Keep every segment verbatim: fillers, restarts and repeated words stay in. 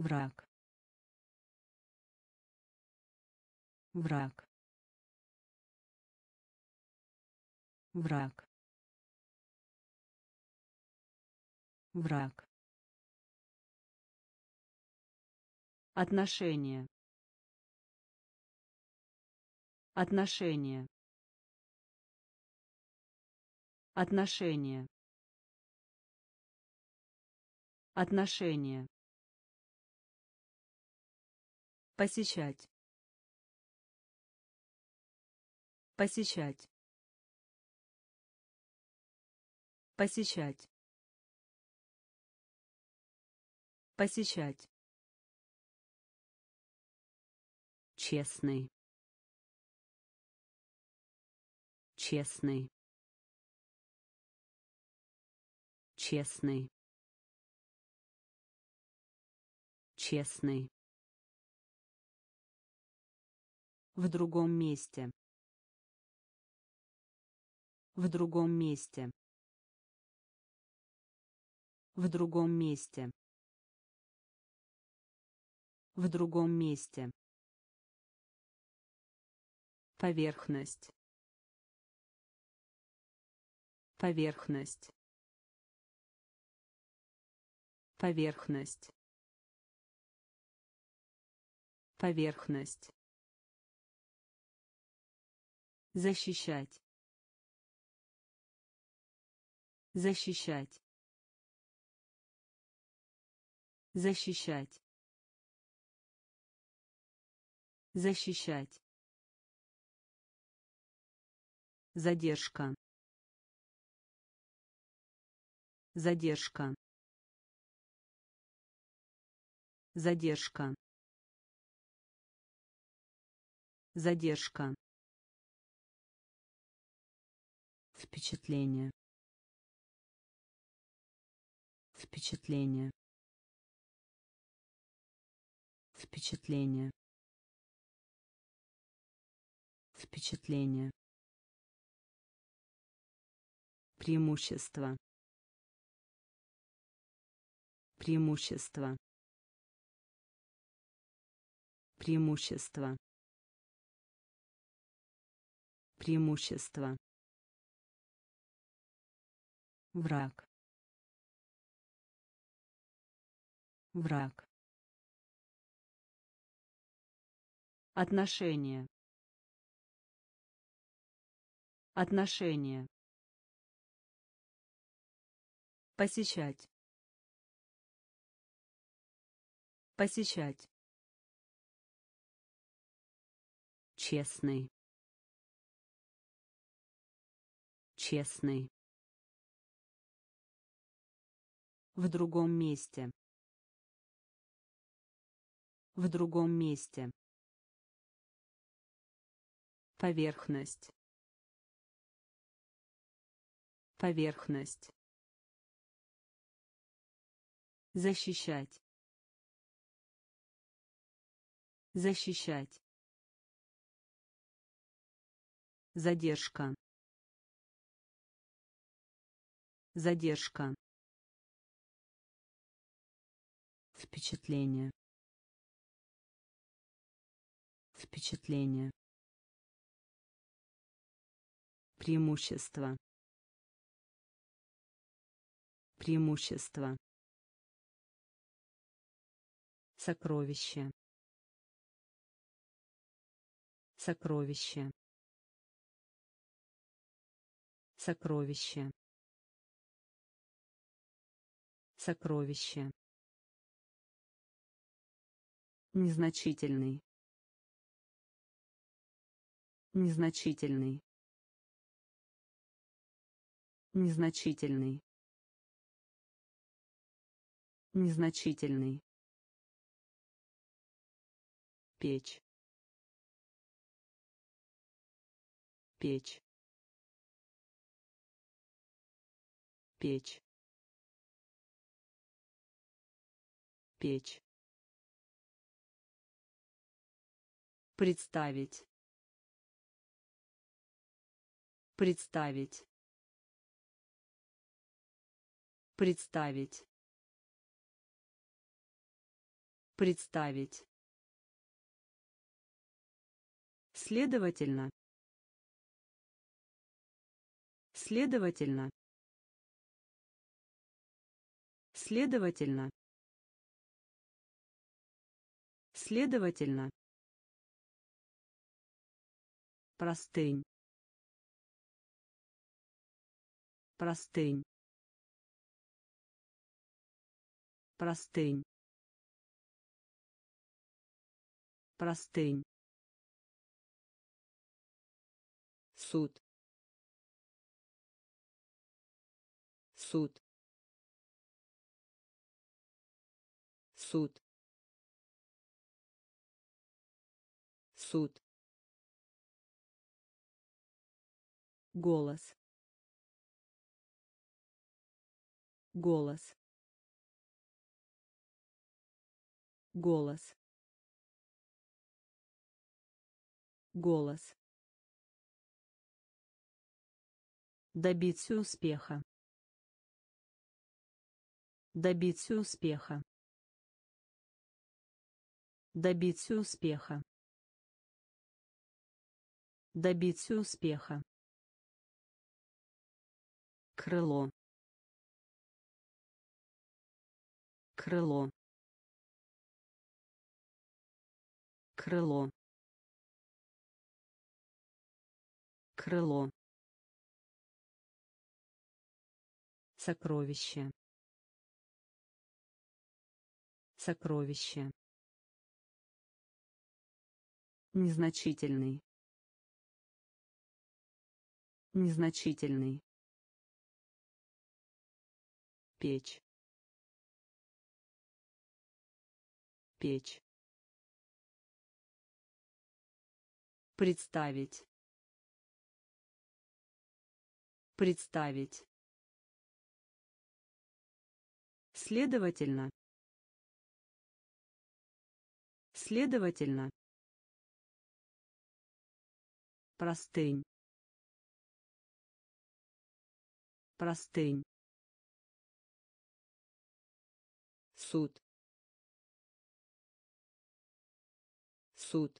враг, враг, враг, враг. Отношение. Отношение. Отношение. Отношение. Посещать. Посещать. Посещать. Посещать. Честный. Честный. Честный. Честный. В другом месте. В другом месте. В другом месте. В другом месте. Поверхность. Поверхность. Поверхность. Поверхность. Защищать. Защищать. Защищать. Защищать. Задержка. Задержка. Задержка. Задержка. Впечатление. Впечатление. Впечатление. Впечатление. Преимущество. Преимущество. Преимущество. Преимущество. Враг. Враг. Отношение. Отношение. Посещать. Посещать. Честный. Честный. В другом месте. В другом месте. Поверхность. Поверхность. Защищать. Защищать. Задержка. Задержка. Впечатление. Впечатление. Преимущество. Преимущество. Сокровище. Сокровище. Сокровище. Сокровище. Незначительный. Незначительный. Незначительный. Незначительный. Печь. Печь. Печь. Печь. Представить. Представить. Представить. Представить. Следовательно. Следовательно. Следовательно. Следовательно. Простынь. Простынь. Простынь. Простынь. Суд. Суд. Суд. Суд. Голос. Голос. Голос. Голос. Добиться успеха. Добиться успеха. Добиться успеха. Добиться успеха. Крыло. Крыло. Крыло. Крыло. Сокровище. Сокровище. Незначительный. Незначительный. Печь. Печь. Представить. Представить. Следовательно. Следовательно. Простынь. Простынь. Суд. Суд.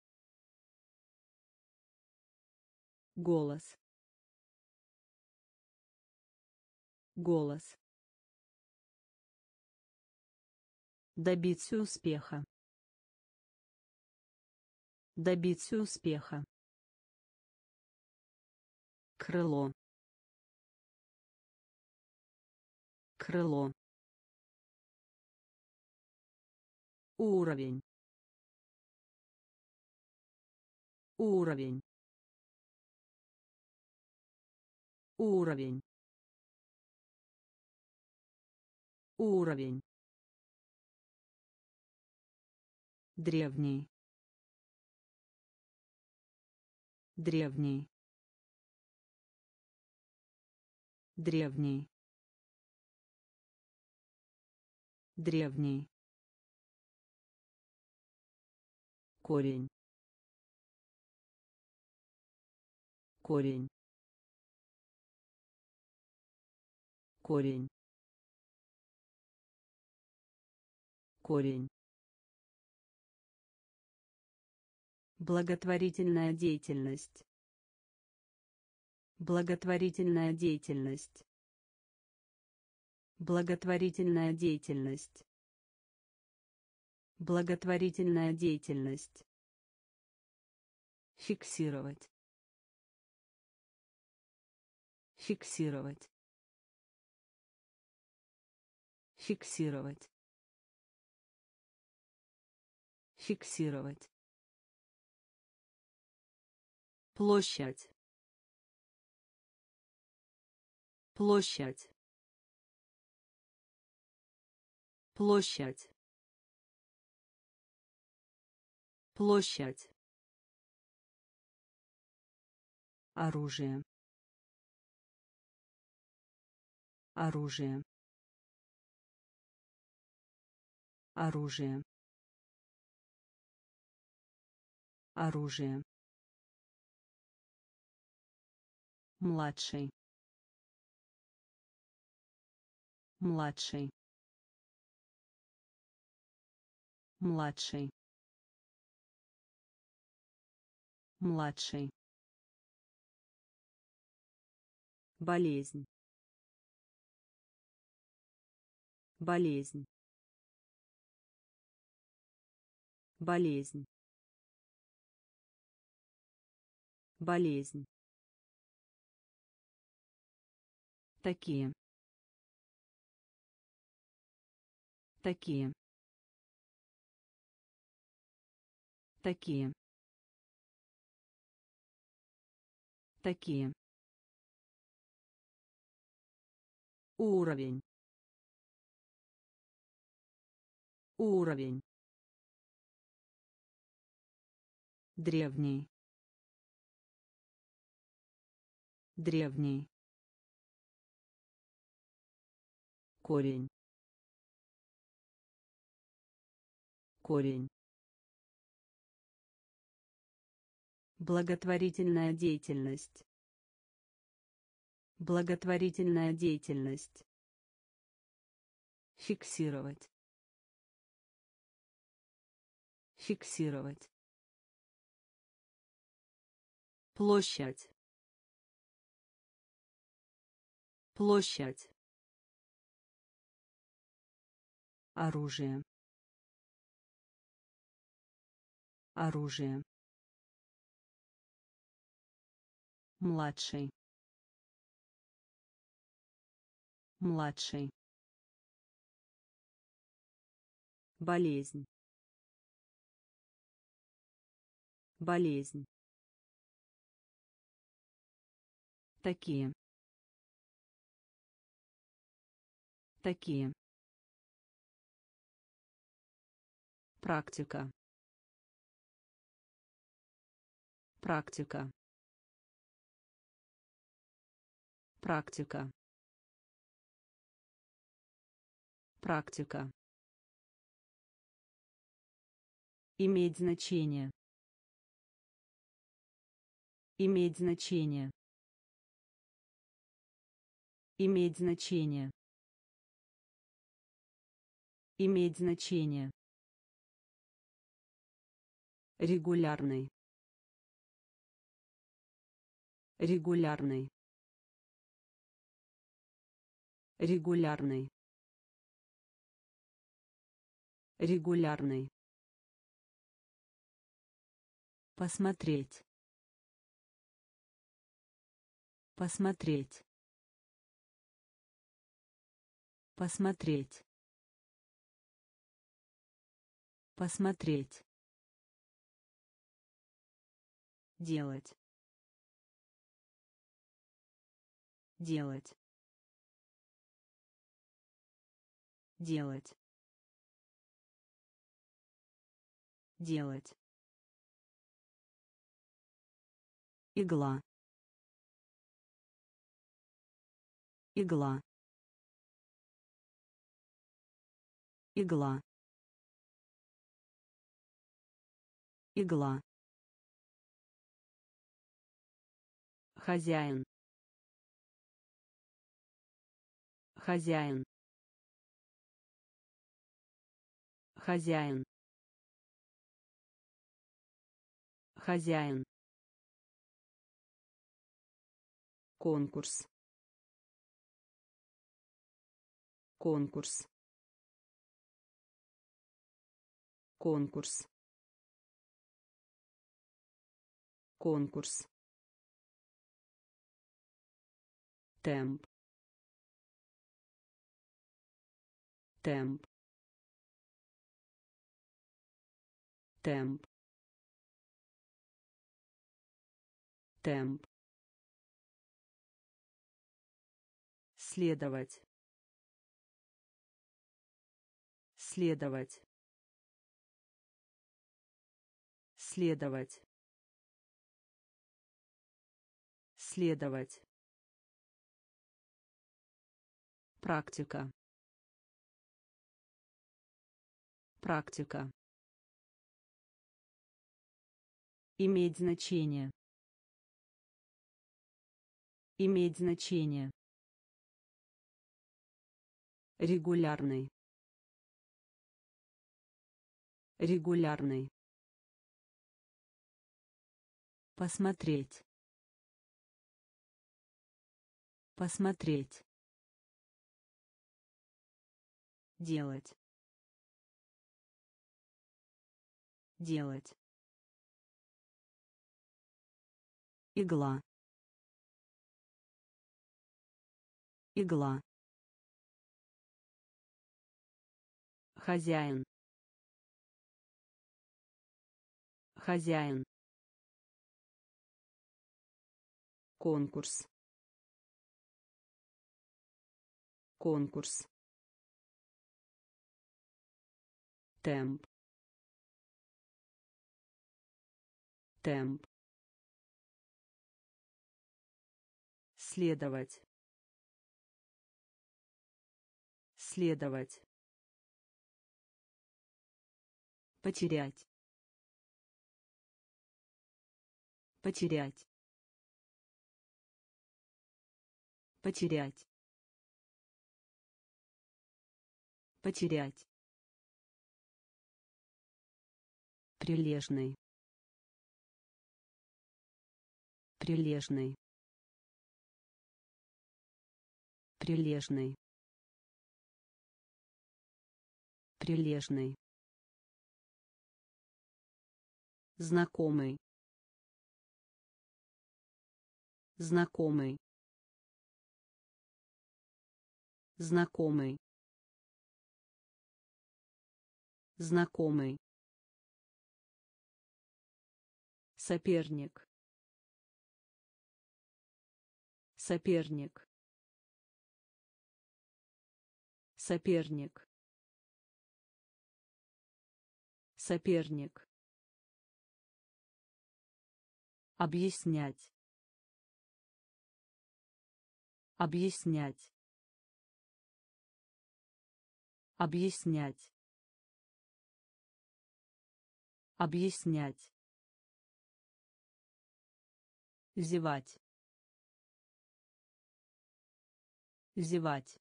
Голос. Голос. Добиться успеха. Добиться успеха. Крыло. Крыло. Уровень. Уровень. Уровень. Уровень. Древний. Древний. Древний. Древний. Корень. Корень. Корень. Корень. Благотворительная деятельность. Благотворительная деятельность. Благотворительная деятельность. Благотворительная деятельность. Фиксировать. Фиксировать. Фиксировать. Фиксировать. Площадь. Площадь. Площадь. Площадь. Оружие. Оружие. Оружие. Оружие. Младший. Младший. младший, младший, болезнь, болезнь, болезнь, болезнь, такие, такие, такие, такие, уровень, уровень, древний, древний, корень, корень, благотворительная деятельность, благотворительная деятельность, фиксировать, фиксировать, площадь, площадь, оружие, оружие, младший, младший, болезнь, болезнь, такие, такие, практика, практика, практика, практика, иметь значение, иметь значение, иметь значение, иметь значение, регулярный, регулярный, регулярный, регулярный, посмотреть, посмотреть, посмотреть, посмотреть, делать, делать, делать, делать, игла, игла, игла, игла, хозяин, хозяин, хозяин, хозяин, конкурс, конкурс, конкурс, конкурс, темп, темп, темп, темп, следовать, следовать, следовать, следовать, практика, практика, иметь значение, иметь значение, регулярный, Регулярный. Посмотреть. Посмотреть. Делать. Делать. Игла. Игла. Хозяин. Хозяин. Конкурс. Конкурс. Темп. Темп. Следовать. Следовать. Потерять. Потерять. Потерять. Потерять. Прилежный. Прилежный. Прилежный. Прилежный. Знакомый. Знакомый. Знакомый. Знакомый. Соперник. Соперник. Соперник. Соперник. Объяснять. Объяснять. Объяснять. Объяснять. Зевать. Зевать.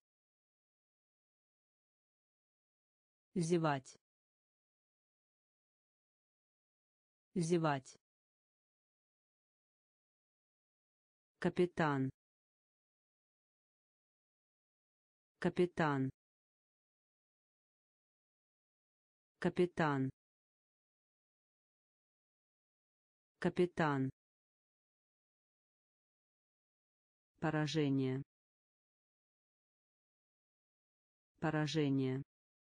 Зевать. Зевать. Капитан. Капитан. Капитан. Капитан. Поражение. Поражение.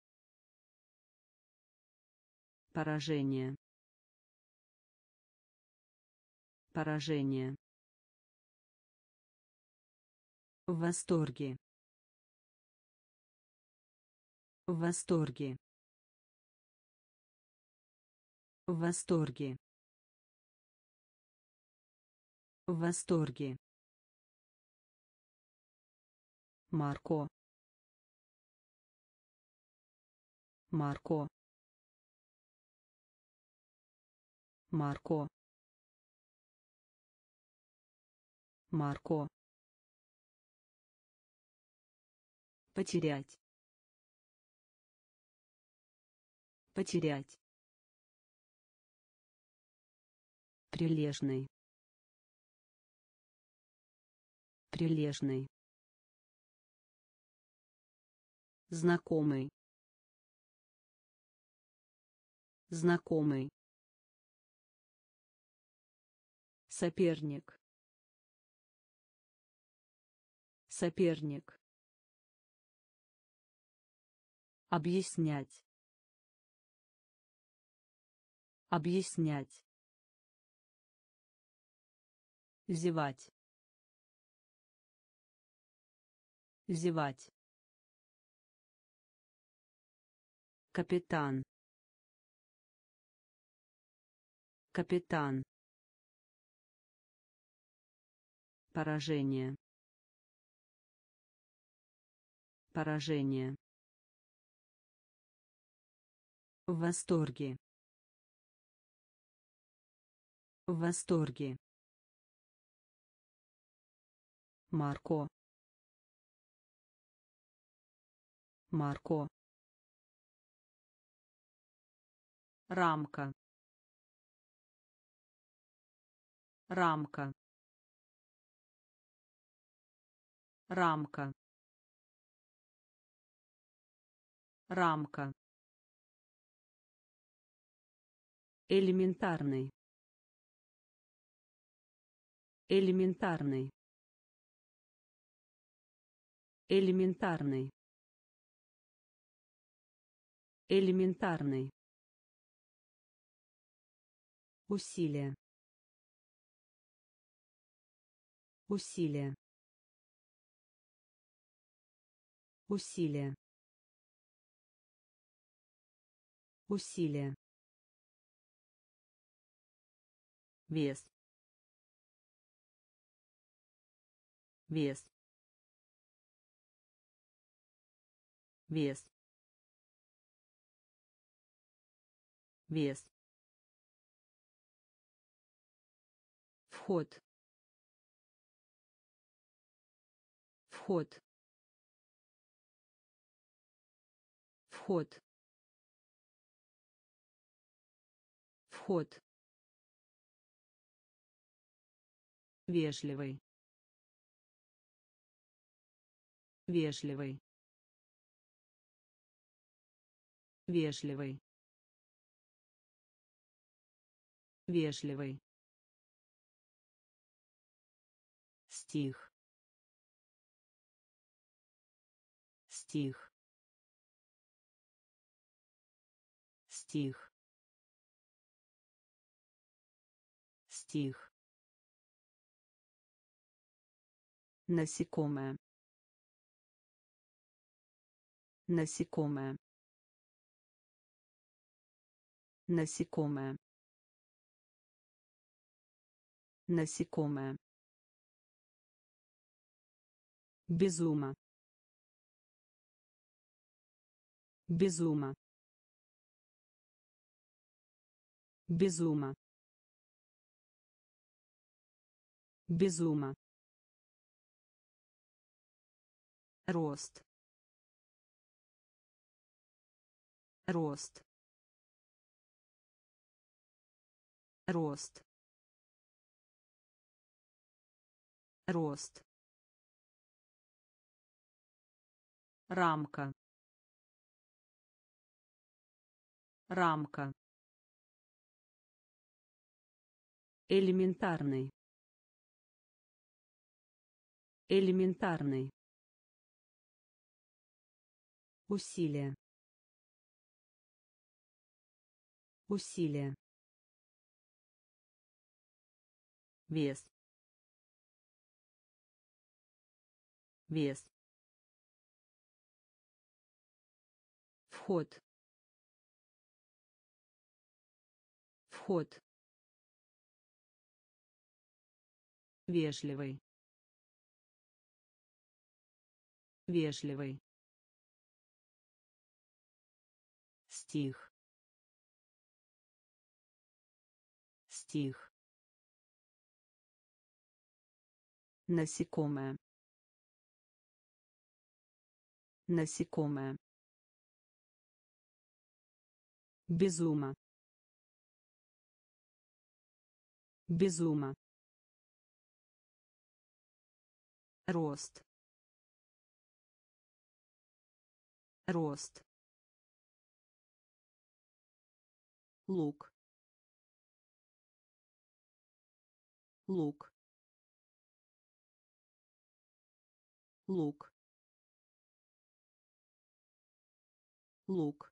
Поражение. Поражение. В восторге. В восторге. В восторге. В восторге. Марко. Марко. Марко. Марко. Потерять. Потерять. Прилежный. Прилежный. Знакомый. Знакомый. Соперник. Соперник. Объяснять. Объяснять. Зевать. Зевать. Капитан. Капитан. Поражение. Поражение. В восторге. В восторге. Марко. Марко. рамка, рамка, рамка, рамка, элементарный, элементарный, элементарный, элементарный, усилие, усилие, усилие, усилие, вес, вес, вес, вес, вход, вход, вход, вход, вежливый, вежливый, вежливый, вежливый, стих, стих, стих, стих, насекомое, насекомое, насекомое, насекомое, безума, безума, безума, безума, рост, рост, рост, рост, рамка, рамка, элементарный, элементарный, усилие, усилие, вес, вес, вход, вход, вежливый, вежливый, стих, стих, насекомое, насекомое, безума, безума, рост, рост, лук, лук, лук, лук,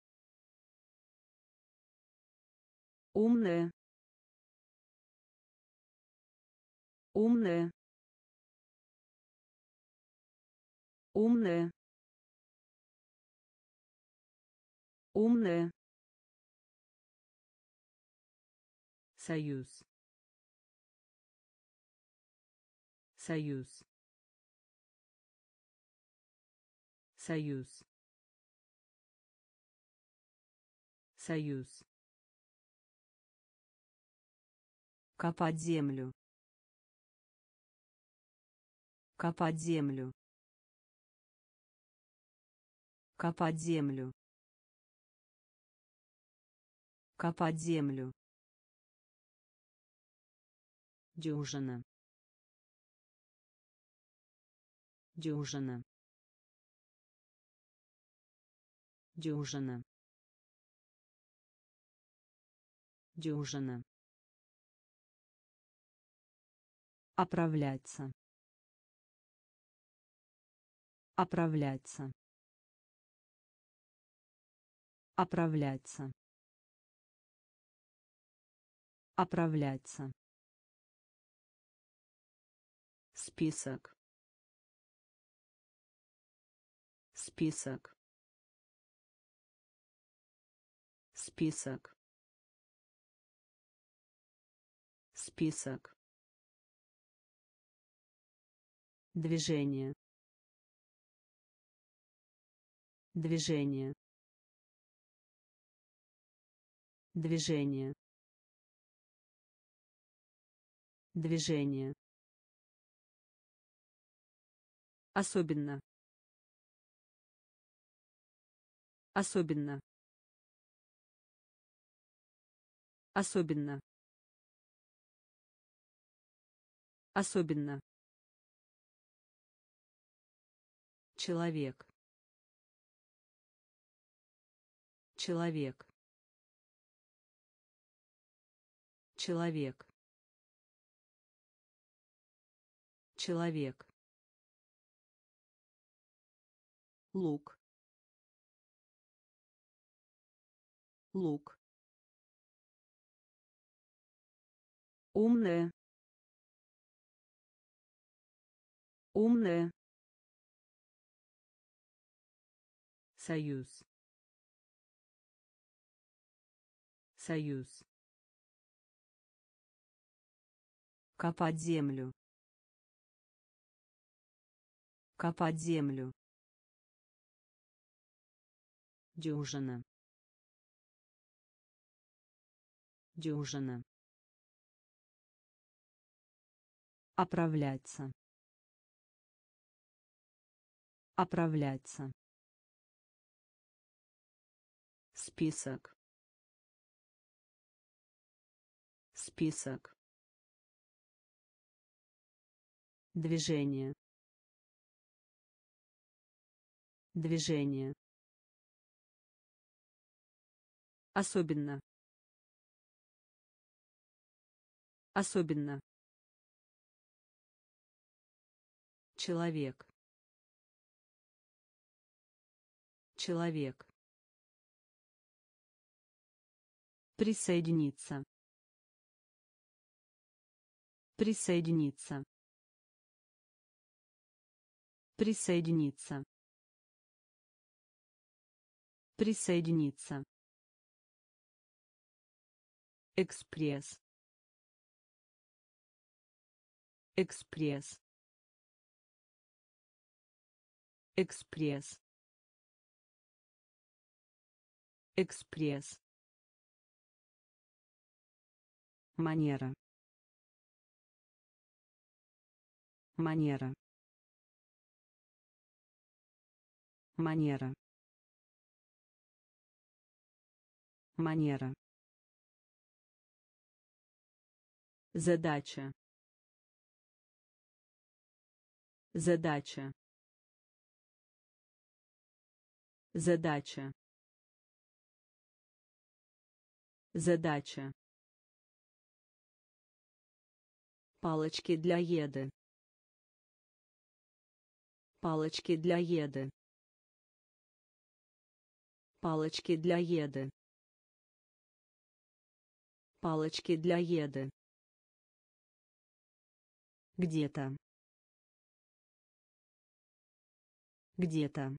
умная, умная, умная, умная, союз, союз, союз, союз, копать землю, копать землю, копать землю, Копать землю. Дюжина. Дюжина. Дюжина. Дюжина. Оправляться. Оправляться. Оправляться. Оправляться. Список. Список. Список. Список. Движение. Движение. Движение. Движение. Особенно. Особенно. Особенно. Особенно. Человек. Человек. Человек. Человек. Лук. Лук. Умная. Умная. Союз. Союз. Копать землю. Копать землю. Дюжина. Дюжина. Оправляться. Оправляться. Список. Список. Движение. Движение. Особенно. Особенно. Человек. Человек. Присоединиться. Присоединиться. Присоединиться. Присоединиться. Экспресс. Экспресс. Экспресс. Экспресс. Манера. Манера. Манера. Манера. Задача. Задача. Задача. Задача. Палочки для еды. Палочки для еды. Палочки для еды. Палочки для еды. Где-то. Где-то.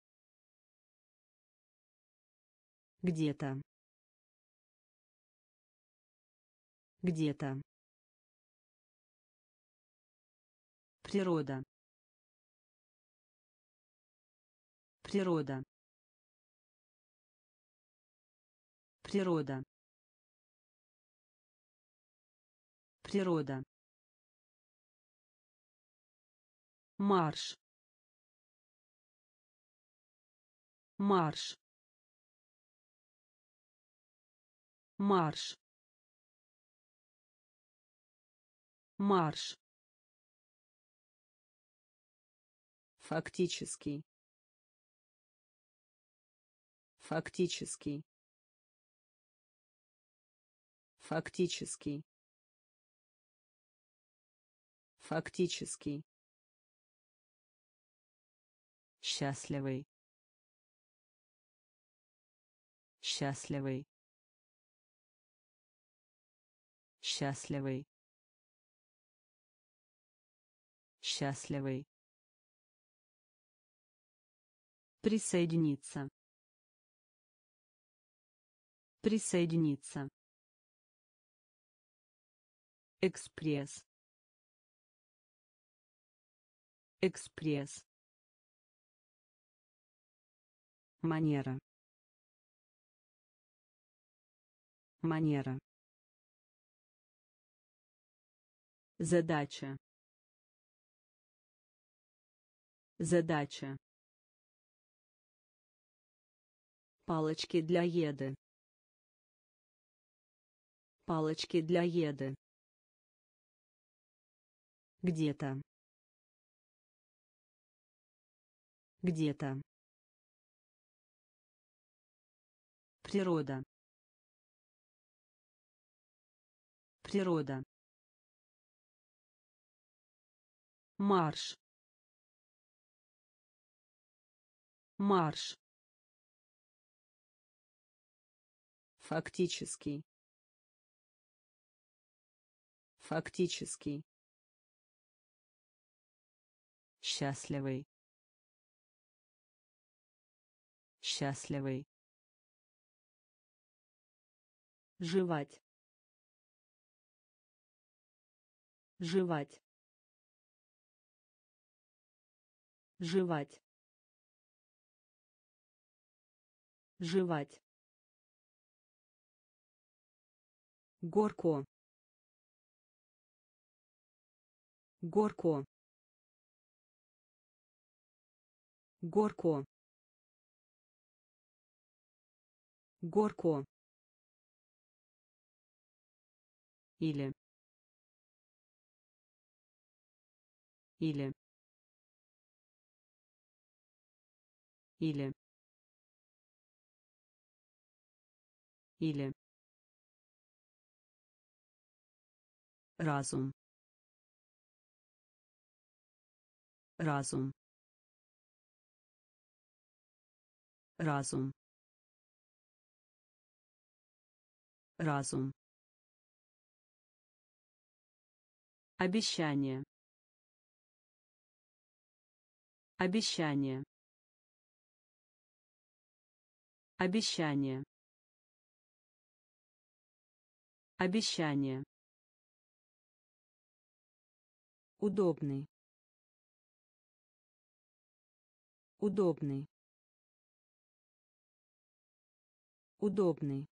Где-то. Где-то. Природа. Природа. Природа. Природа. Марш. Марш. марш, марш, фактический, фактический, фактический, фактический, счастливый, счастливый, счастливый, счастливый, присоединиться, присоединиться, экспресс, экспресс, манера, манера, задача, задача, палочки для еды, палочки для еды, где-то, где-то, природа, природа, марш, марш, фактический, фактический, счастливый, счастливый, жевать, жевать, жевать, жевать, горко, горко, горко, горко, или, или, или, или, разум, разум, разум, разум, обещание, обещание, обещание, обещание, удобный, удобный, удобный,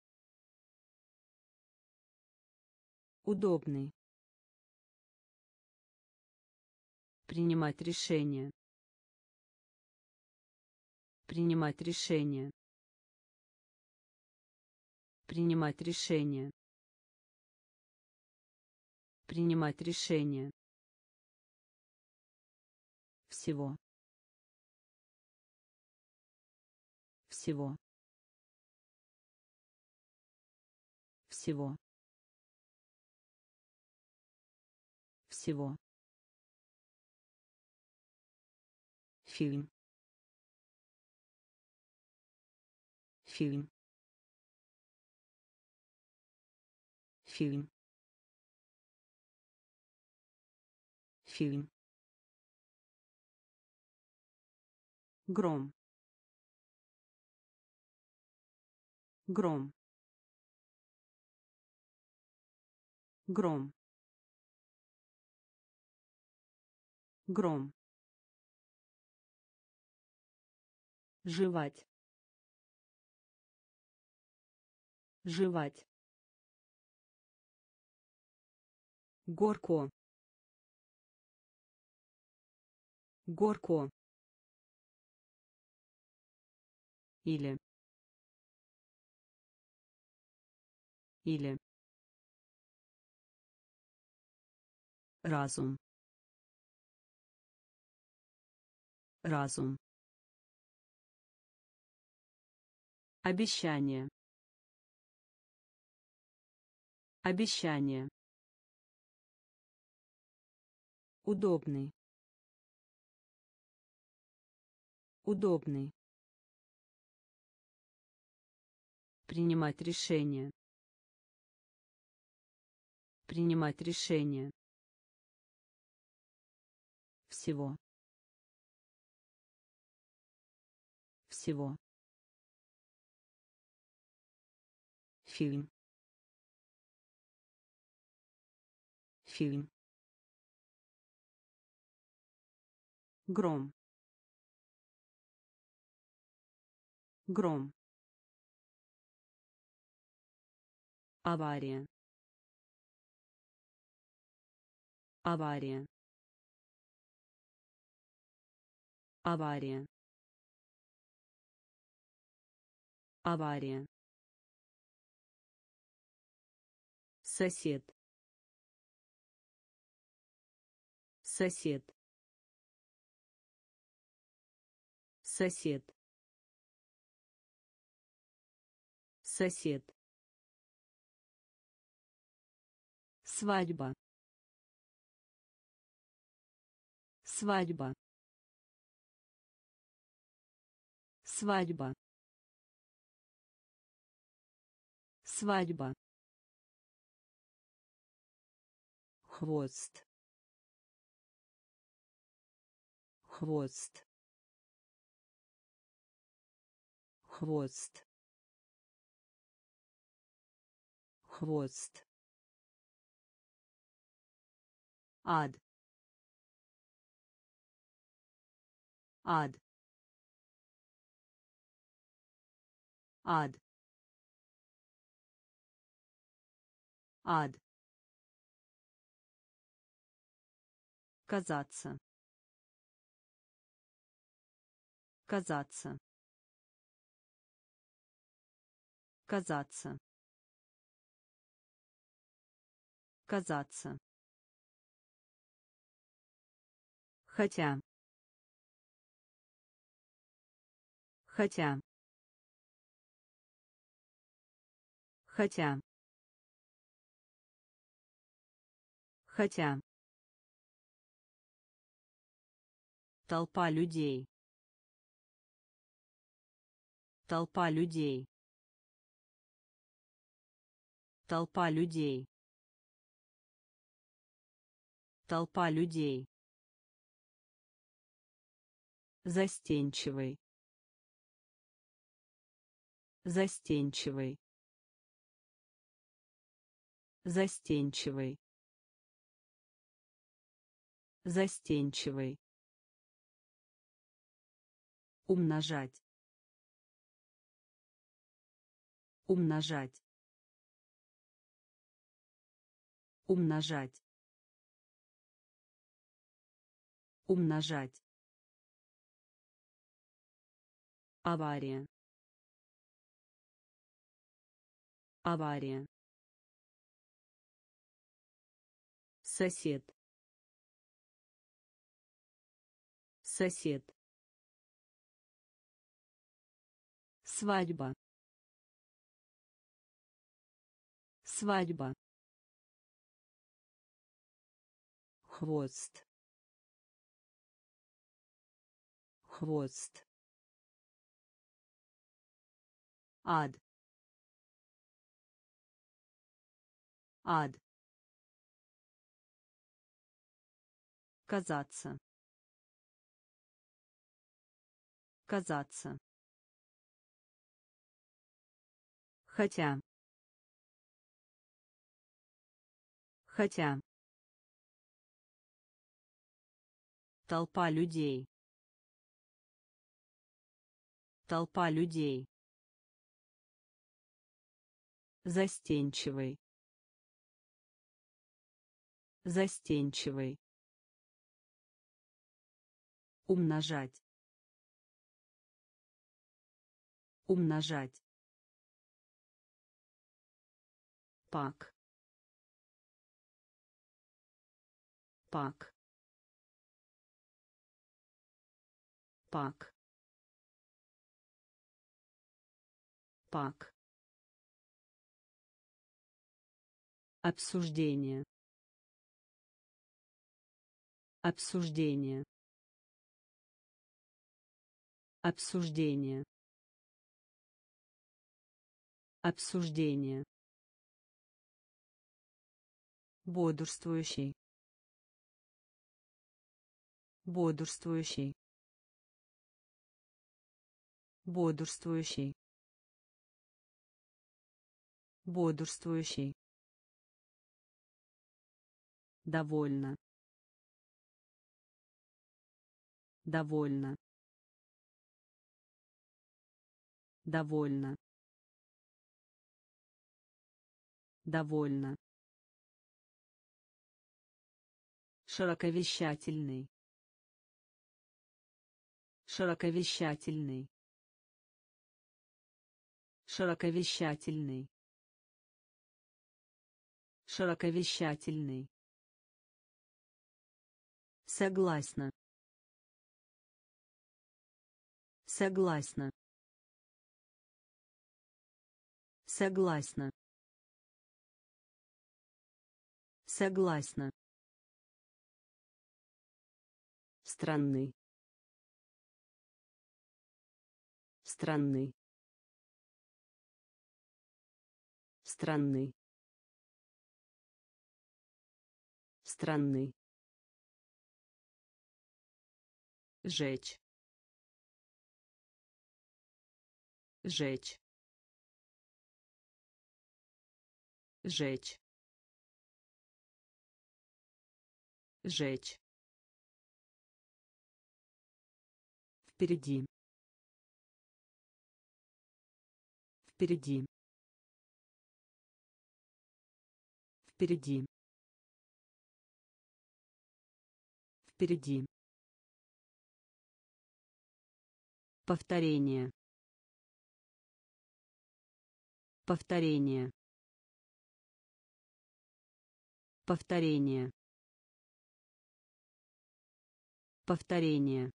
удобный, принимать решение, принимать решение, принимать решение, принимать решение, всего, всего, всего, всего, фильм, фильм, фильм, фильм, гром, гром, гром, гром, жевать, жевать, горко, горко, или, или разум, разум, обещание, обещание, удобный, удобный, принимать решение, принимать решение, всего, всего, фильм, фильм, гром, гром, авария, авария, авария, авария, сосед, сосед, сосед, сосед, свадьба, свадьба, свадьба, свадьба, хвост, хвост, хвост, хвост, ад, ад, ад, ад, казаться, казаться, казаться, казаться, хотя, хотя, хотя, хотя, толпа людей, толпа людей, толпа людей, толпа людей, застенчивый, застенчивый, застенчивый, застенчивый, умножать, умножать, умножать, умножать, авария, авария, сосед, сосед, свадьба, свадьба, хвост, хвост, ад, ад, казаться, казаться, хотя, хотя, толпа людей, толпа людей, застенчивый, застенчивый, умножать, умножать, пак, пак, пак, пак. Обсуждение. Обсуждение. Обсуждение. Обсуждение. Бодрствующий. Бодрствующий. Бодрствующий. Бодрствующий. Довольно. Довольно. Довольно. Довольно. Широковещательный. Широковещательный. Широковещательный. Широковещательный. Согласна. Согласна. Согласна. Согласна. Странный. Странный. Странный. Странный. Жечь. Жечь. Жечь. Жечь. Впереди. Впереди. Впереди. Впереди. Повторение. Повторение. Повторение. Повторение.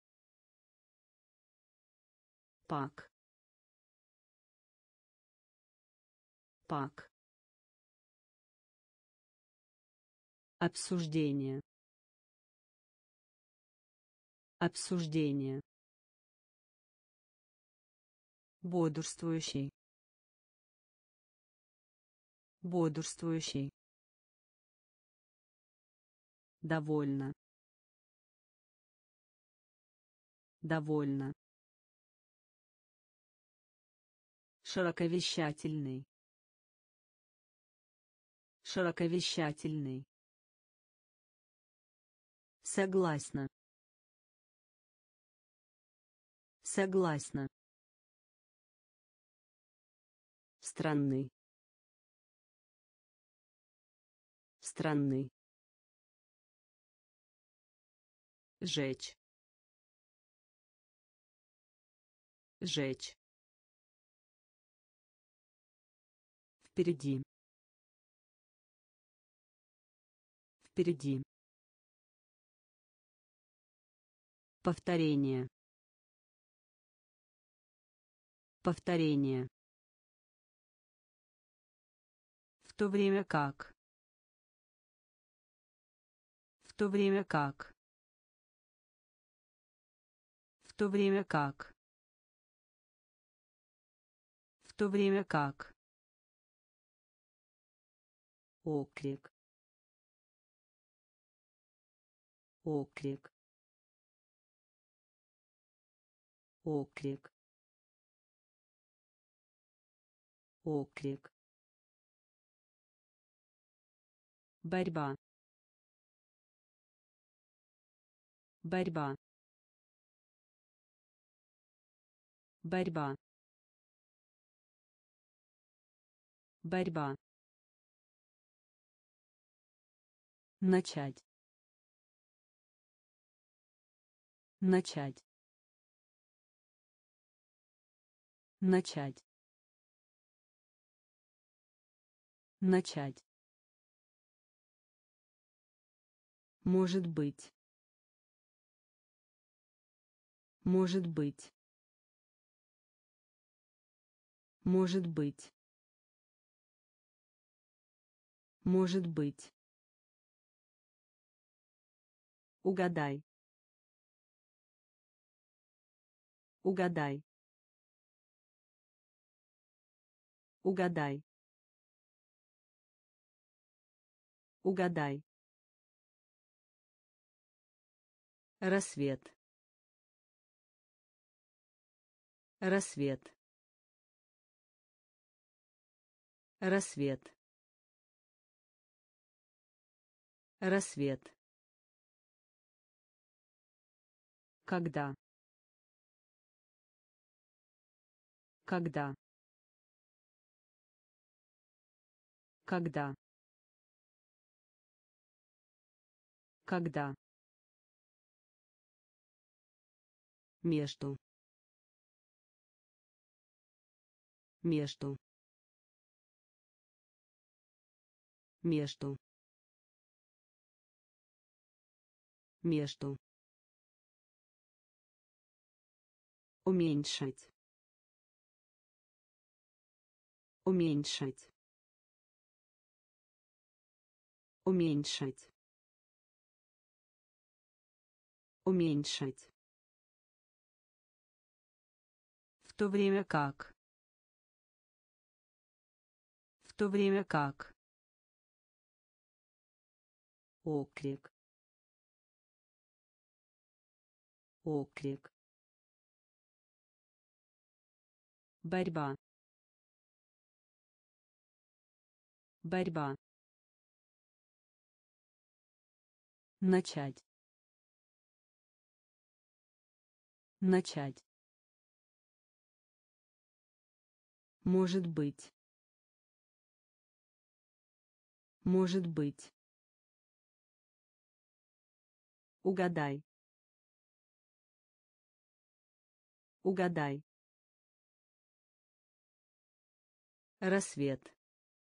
Пак. Пак. Обсуждение. Обсуждение. Бодрствующий. Бодрствующий. Довольно. Довольно. Широковещательный. Широковещательный. Согласна. Согласна. Странный. Странный. Жечь. Жечь. Впереди. Впереди. Повторение. Повторение. В то время как. В то время как. В то время как. В то время как. Оклик. Оклик. Оклик. Оклик. Борьба. Борьба. Борьба. Борьба. Начать. Начать. Начать. Начать. Может быть. Может быть. Может быть. Может быть. Угадай. Угадай. Угадай. Угадай. Рассвет. Рассвет. Рассвет. Рассвет. Когда. Когда. Когда. Когда. Между. Между. Между. Между. Уменьшить. Уменьшить. Уменьшить. Уменьшить. В то время как. В то время как. Оклик. Оклик. Борьба. Борьба. Начать. Начать. Может быть. Может быть. Угадай. Угадай. Рассвет.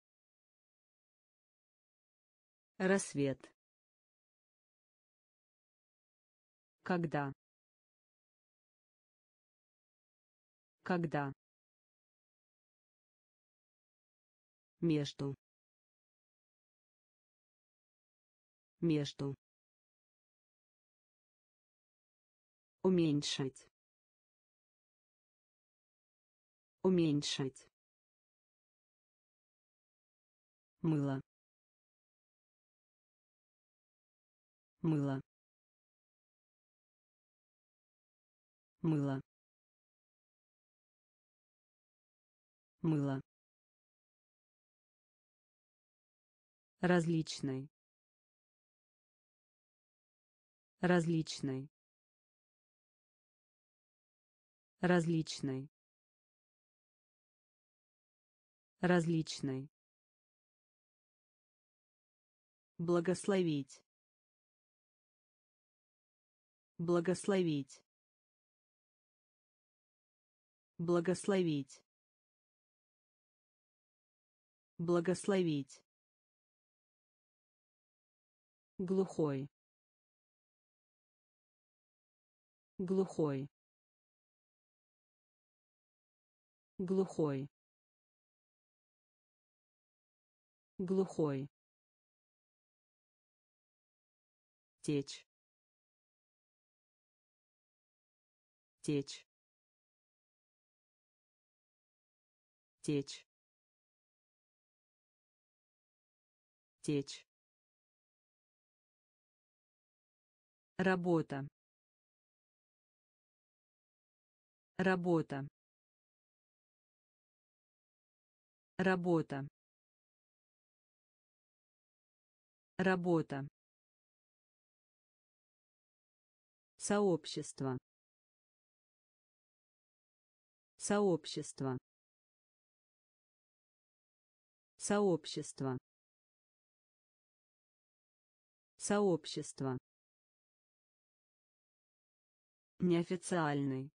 Рассвет. Когда. Когда. Между. Между. Уменьшить. Уменьшить. Мыло. Мыло. Мыло. Мыло. Различный. Различный. Различный. Различный. Благословить. Благословить. Благословить. Благословить. Глухой. Глухой. Глухой. Глухой. Течь. Течь. Течь. Течь. Работа. Работа. Работа. Работа. Сообщество. Сообщество. Сообщество. Сообщество. Неофициальный.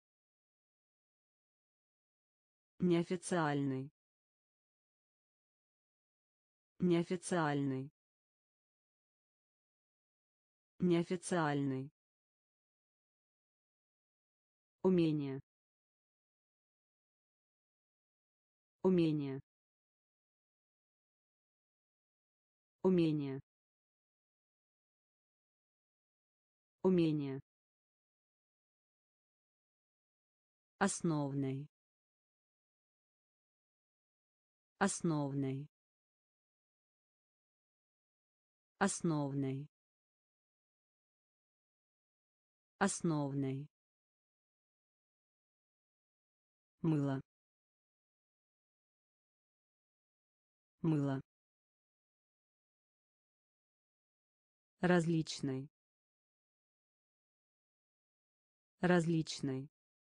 Неофициальный. Неофициальный. Неофициальный. Умение. Умение. Умение. Умение. Основной. Основной. Основной. Основной. Мыло. Мыло. Различный. Различный.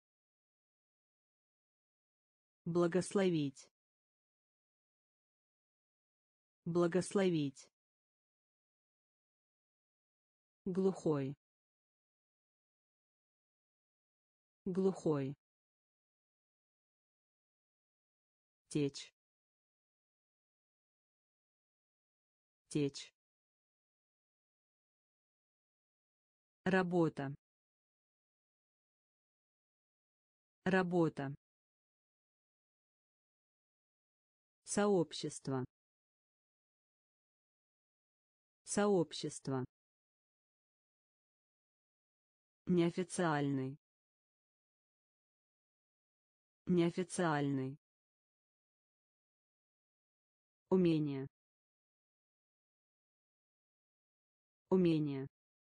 Благословить. Благословить. Глухой. Глухой. Течь. Течь. Работа. Работа. Сообщество. Сообщество. Неофициальный. Неофициальный. Умение. Умение.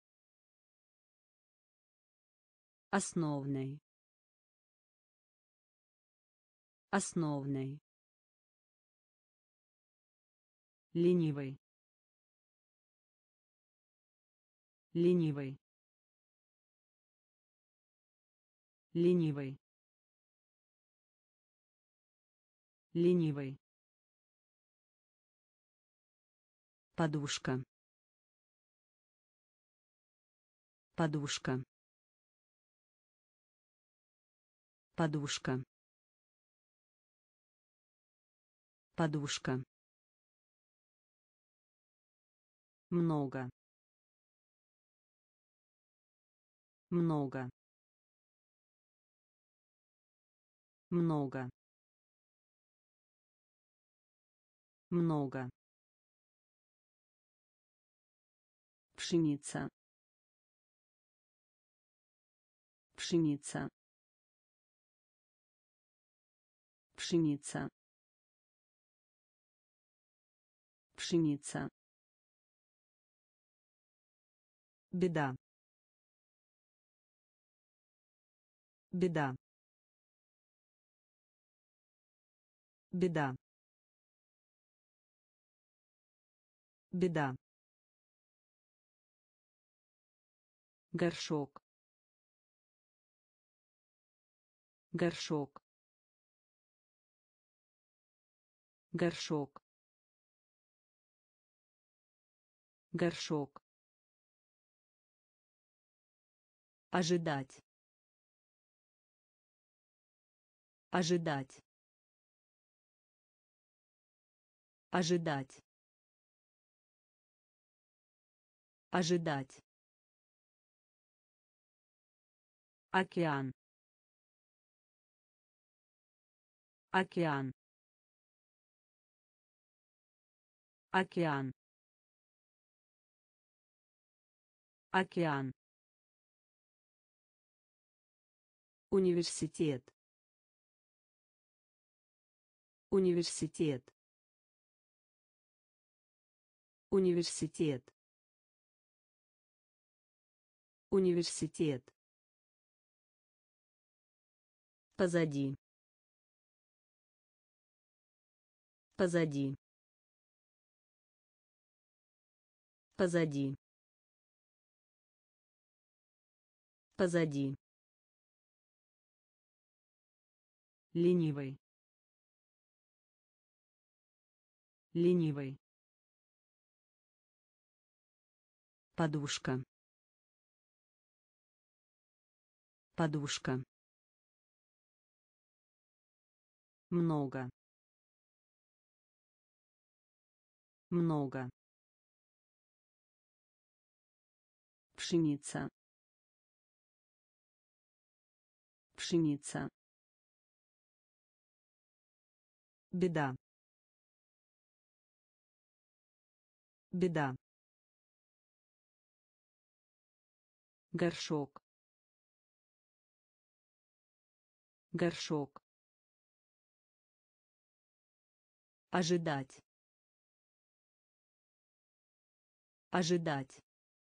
Основной. Основной. Ленивый. Ленивый. Ленивый. Ленивый. Подушка. Подушка. Подушка. Подушка. Много. Много. Много. Много. Пшеница. Пшеница. Пшеница. Пшеница. Беда. Беда. Беда. Беда. Горшок. Горшок. Горшок. Горшок. Ожидать. Ожидать. Ожидать. Ожидать. Океан. Океан. Океан. Океан. Университет. Университет. Университет. Университет. Позади. Позади. Позади. Позади. Ленивый. Ленивый. Подушка. Подушка. Много. много, пшеница, пшеница, беда, беда, горшок, горшок, ожидать, ожидать,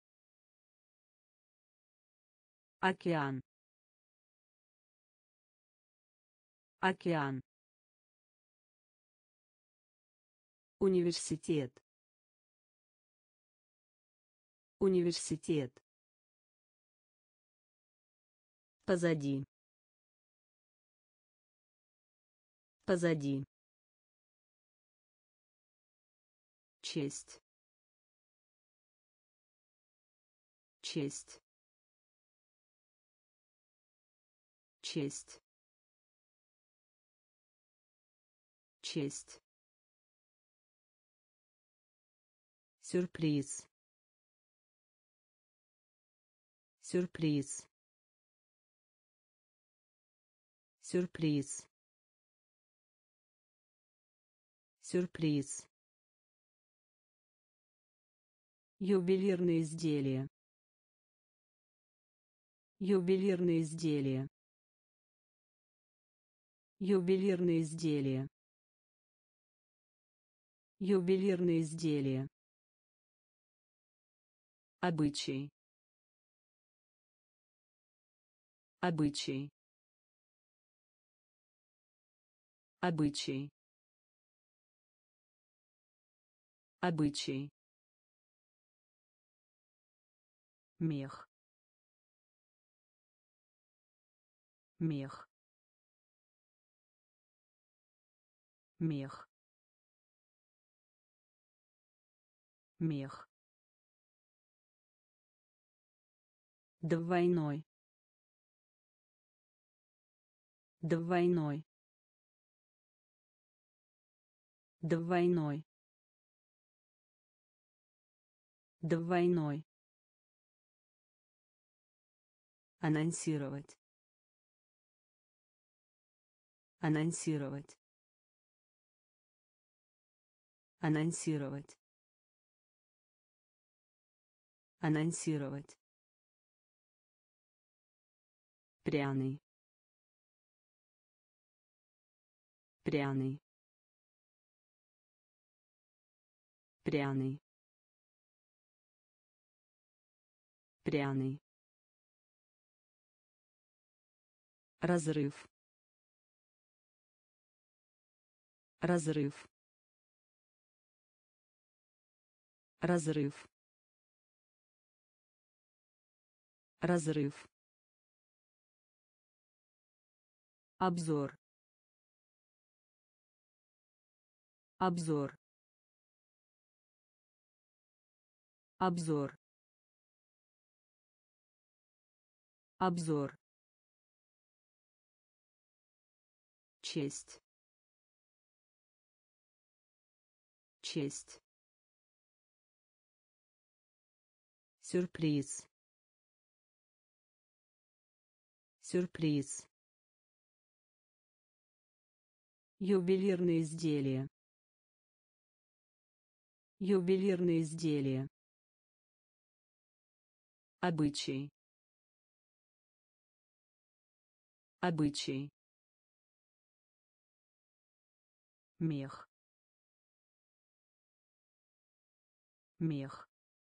океан, океан, университет, университет, позади, позади, честь, честь, честь, честь, сюрприз, сюрприз, сюрприз, сюрприз, ювелирные изделия, ювелирные изделия, ювелирные изделия, ювелирные изделия, обычай, обычай, обычай, обычай, мех, мех, мех, мех, двойной, двойной, двойной, двойной, анонсировать, анонсировать, анонсировать, анонсировать, пряный, пряный, пряный, пряный, разрыв, разрыв, разрыв, разрыв, обзор, обзор, обзор, обзор, честь, честь, сюрприз, сюрприз, ювелирные изделия, ювелирные изделия, обычай, обычай, мех, мех,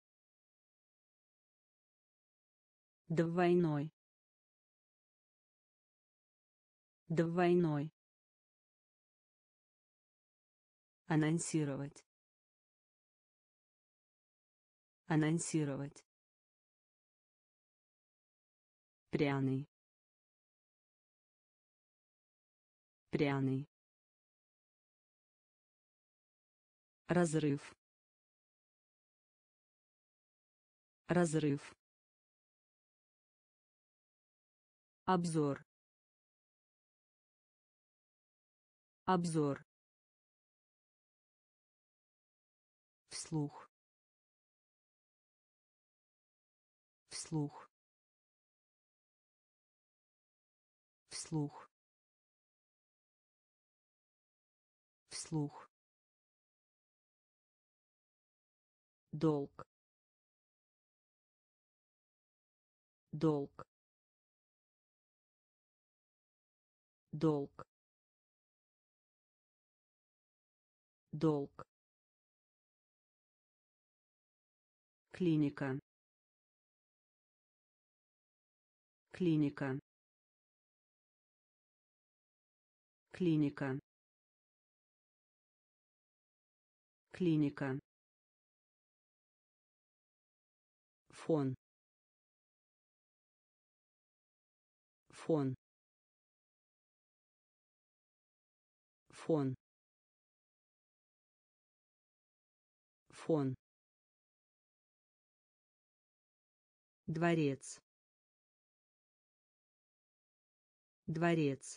двойной, двойной, анонсировать, анонсировать, пряный, пряный, разрыв, разрыв, обзор, обзор, вслух, вслух, вслух, вслух, долг, долг, долг, долг, клиника, клиника, клиника, клиника, фон, фон, фон, фон, дворец, дворец,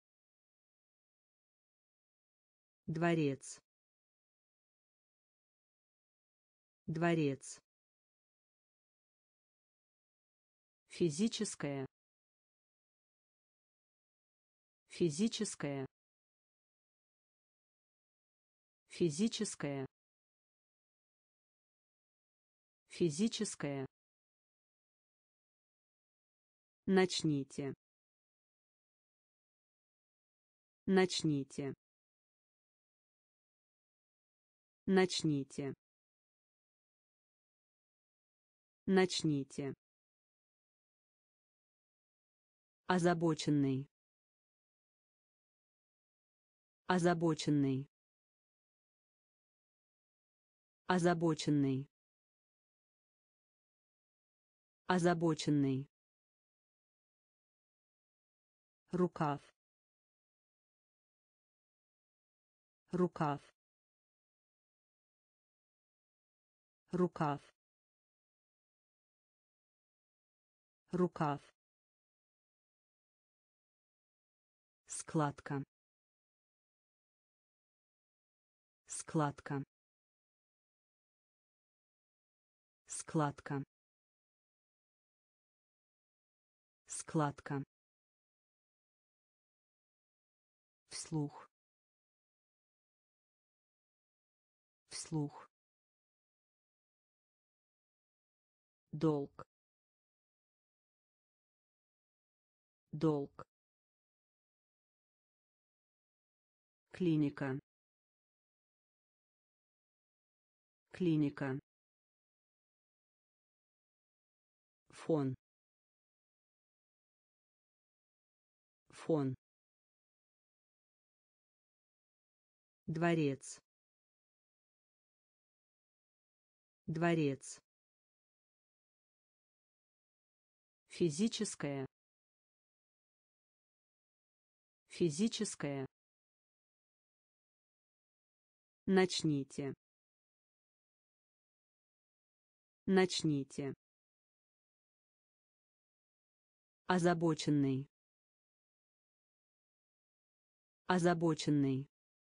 дворец, дворец, физическое, физическое, физическое, физическое, начните, начните, начните, начните, озабоченный, озабоченный, озабоченный, озабоченный, рукав, рукав, рукав, рукав, складка, складка, складка, складка, вслух, вслух, долг, долг, клиника, клиника, фон, фон, дворец, дворец, физическое, физическое, начните, начните, озабоченный, озабоченный,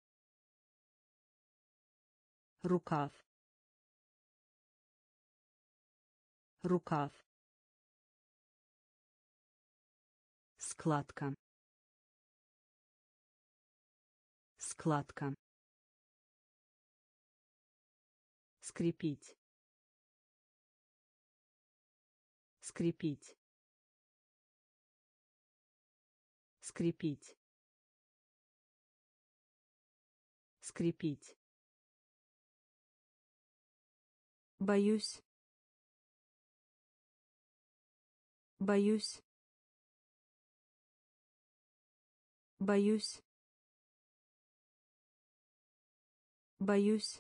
рукав, рукав, складка, складка, скрепить, скрепить, скрепить, скрепить, боюсь, боюсь, боюсь, боюсь,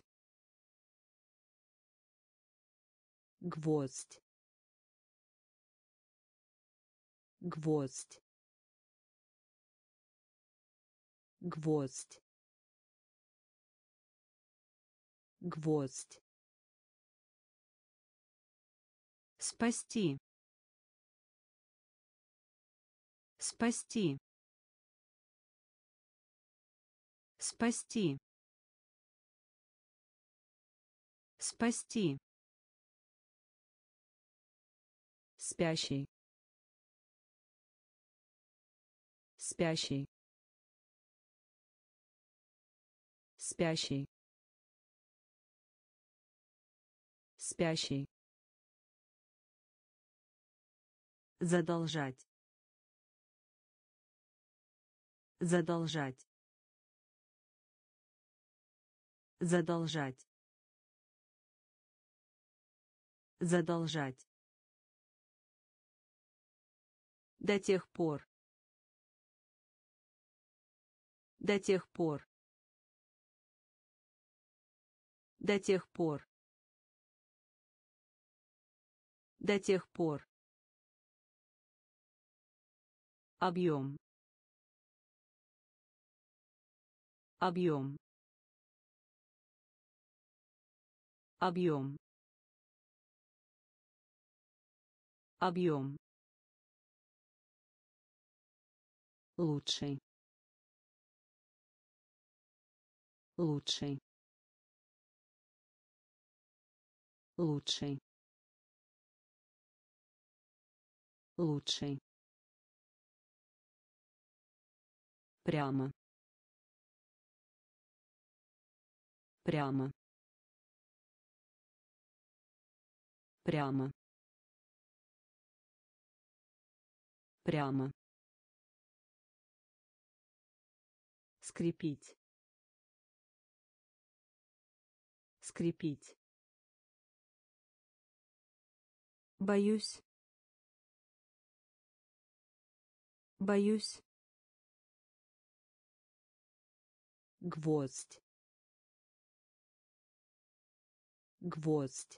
гвоздь, гвоздь, гвоздь, гвоздь, спасти, спасти, спасти, Спасти. Спящий. Спящий. Спящий. Спящий. Задолжать. Задолжать. Задолжать. Задолжать. До тех пор. До тех пор. До тех пор. До тех пор. Объем. Объем. Объем. Объем. Лучший. Лучший. Лучший. Лучший. Прямо. Прямо. Прямо. Прямо. Скрепить. Скрепить. Боюсь. Боюсь. Гвоздь. Гвоздь.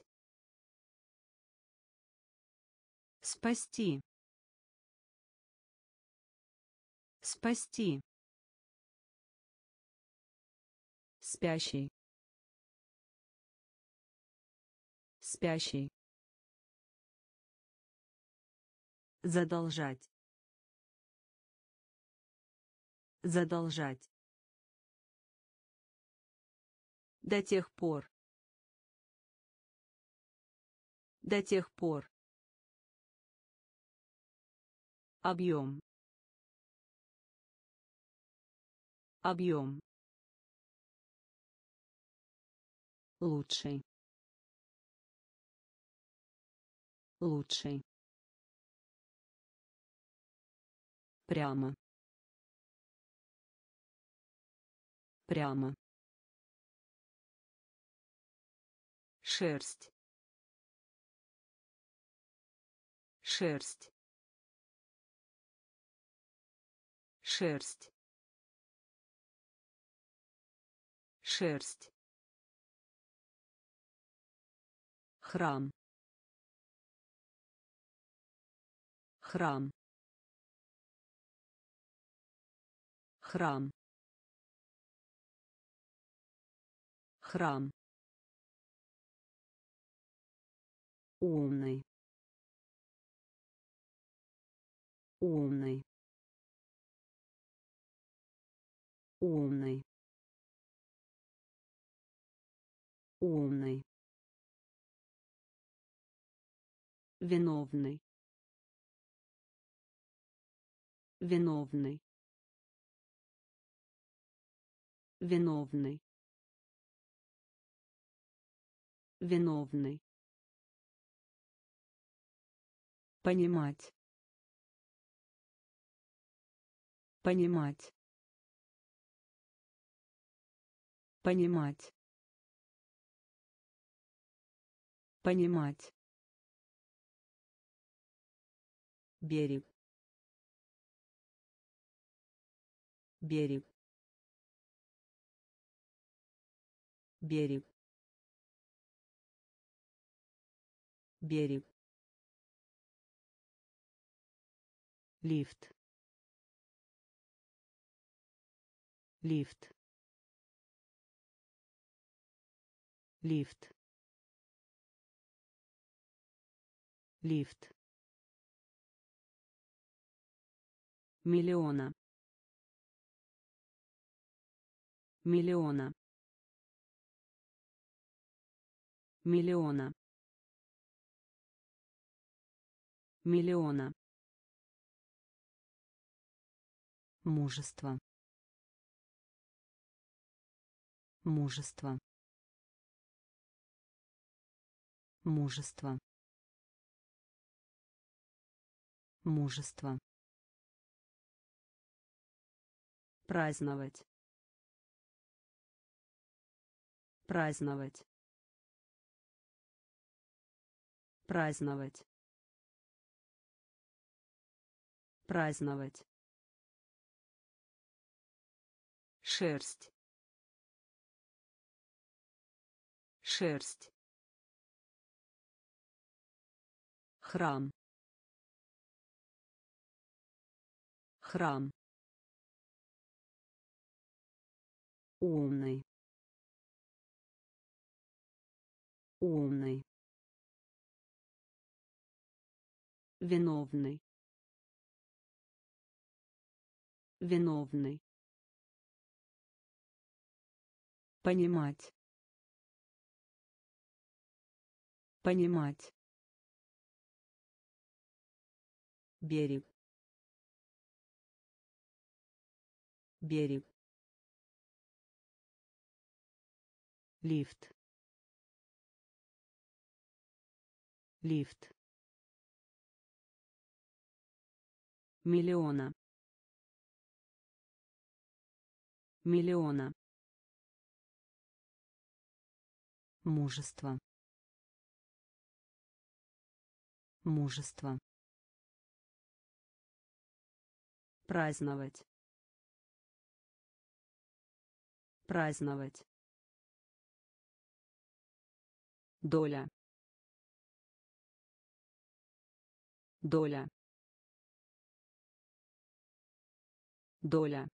Спасти. Спасти. Спящий. Спящий. Задолжать. Задолжать. До тех пор. До тех пор. Объем. Объем. Лучший. Лучший. Прямо. Прямо. Шерсть. Шерсть. Шерсть. Шерсть. Храм. Храм. Храм. Храм. Умный. Умный. Умный. Умный. Виновный. Виновный. Виновный. Виновный. Понимать. Понимать. Понимать. Понимать. Берег. Берег. Берег. Берег. Лифт. Лифт. Лифт. Лифт. Миллиона. Миллиона. миллиона, миллиона, мужество, мужество, мужество, мужество, праздновать, праздновать, праздновать, праздновать, шерсть, шерсть, храм, храм, умный, умный, виновный, виновный, понимать, понимать, берег, берег, лифт, лифт, миллиона, миллиона, мужество, мужество, праздновать, праздновать, доля, доля, доля,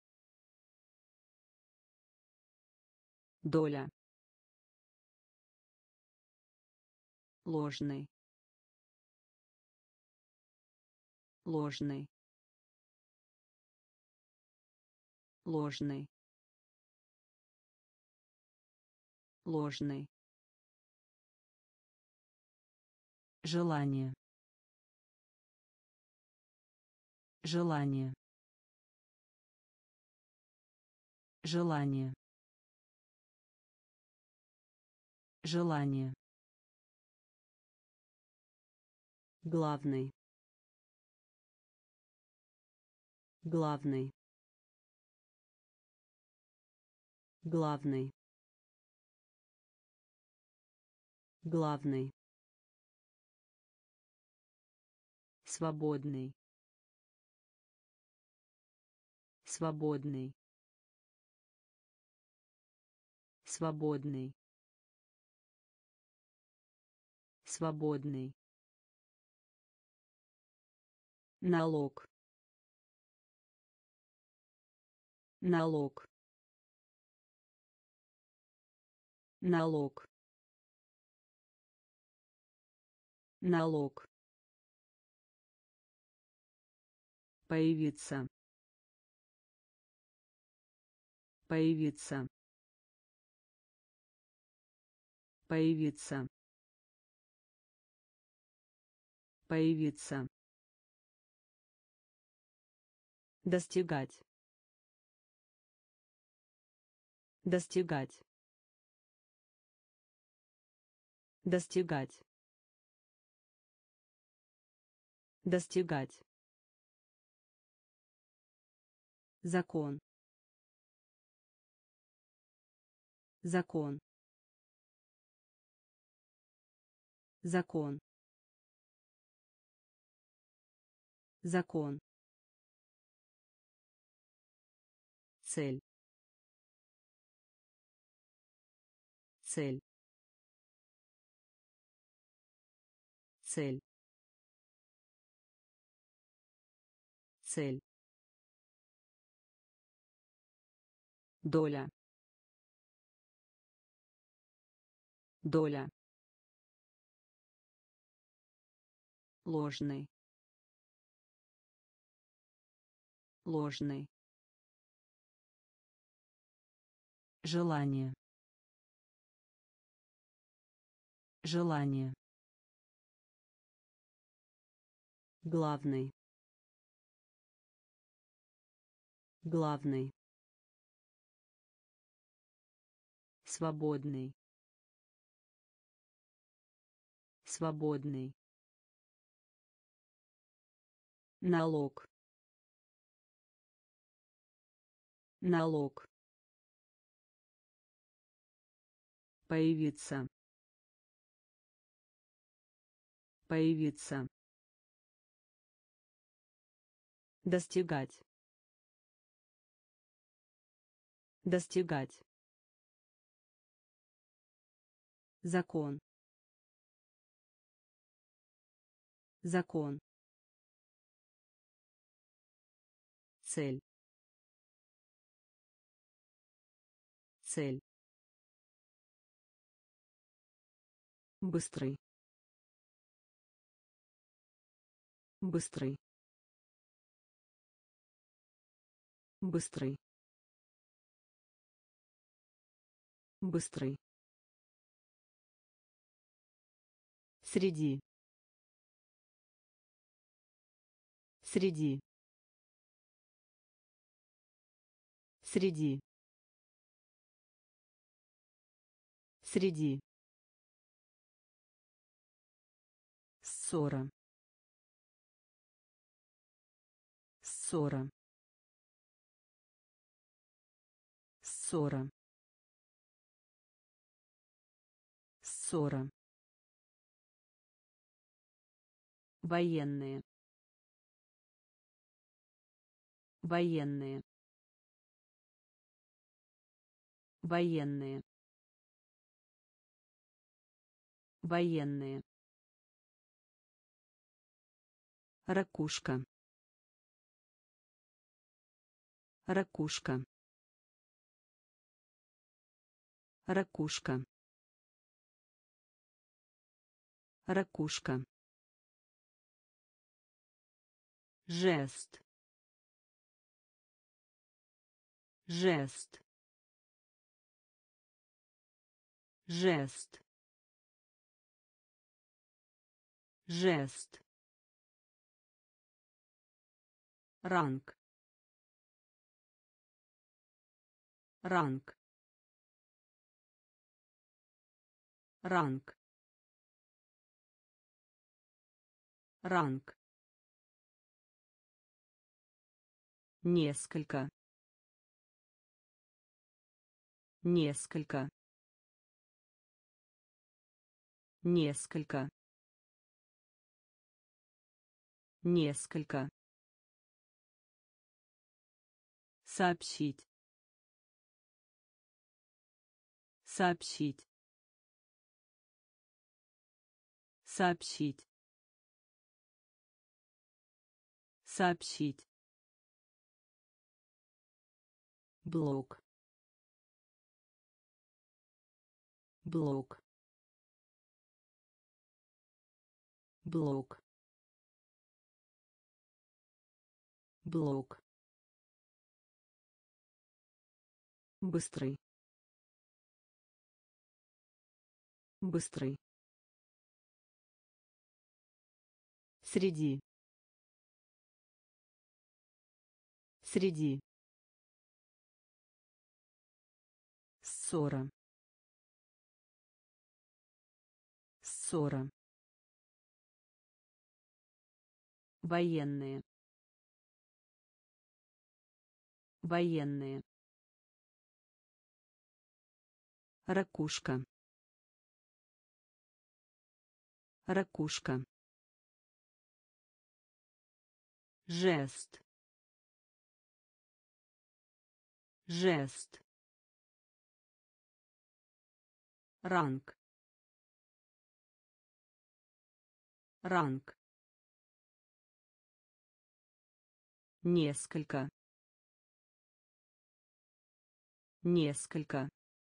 доля, ложный, ложный, ложный, ложный, желание, желание, желание, желание, главный, главный, главный, главный, свободный, свободный, свободный, свободный, налог, налог, налог, налог, появиться, появиться, появиться, появиться, достигать, достигать, достигать, достигать, закон, закон, закон, закон, цель, цель, цель, цель, доля, доля, ложный, ложный, желание, Желание. Главный. Главный. Свободный. Свободный. Налог. Налог. Появиться. Появиться. Достигать. Достигать. Закон. Закон. Цель. Цель. Быстрый. Быстрый. Быстрый. Быстрый. Среди. Среди. Среди. Среди. Ссора. Ссора. Ссора. Ссора. Военные. Военные. Военные. Военные. Ракушка. Ракушка. Ракушка. Ракушка. Жест. Жест. Жест. Жест. Ранг. Ранг. Ранг. Ранг. Несколько. Несколько. Несколько. Несколько. Сообщить. Сообщить. Сообщить. Сообщить. Блок. Блок. Блок. Блок. Быстрый. Быстрый. Среди. Среди. Ссора. Ссора. Военные. Военные. Ракушка. Ракушка. Жест. Жест. Ранг. Ранг. Несколько. Несколько.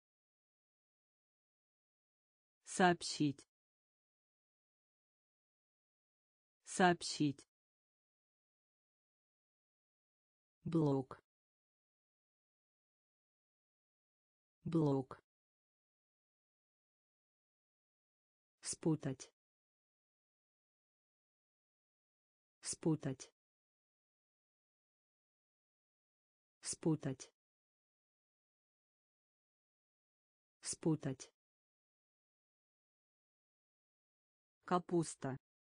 Сообщить. Сообщить. Блок. Блок. Спутать. Спутать. Спутать. Спутать. Капуста.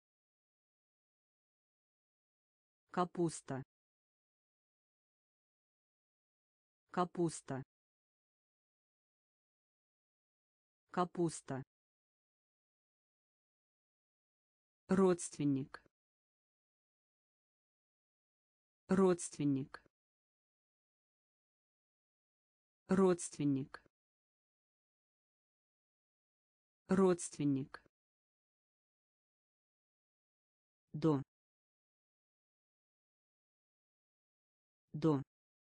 Капуста. Капуста. Капуста. Родственник. Родственник. Родственник. Родственник. До. До.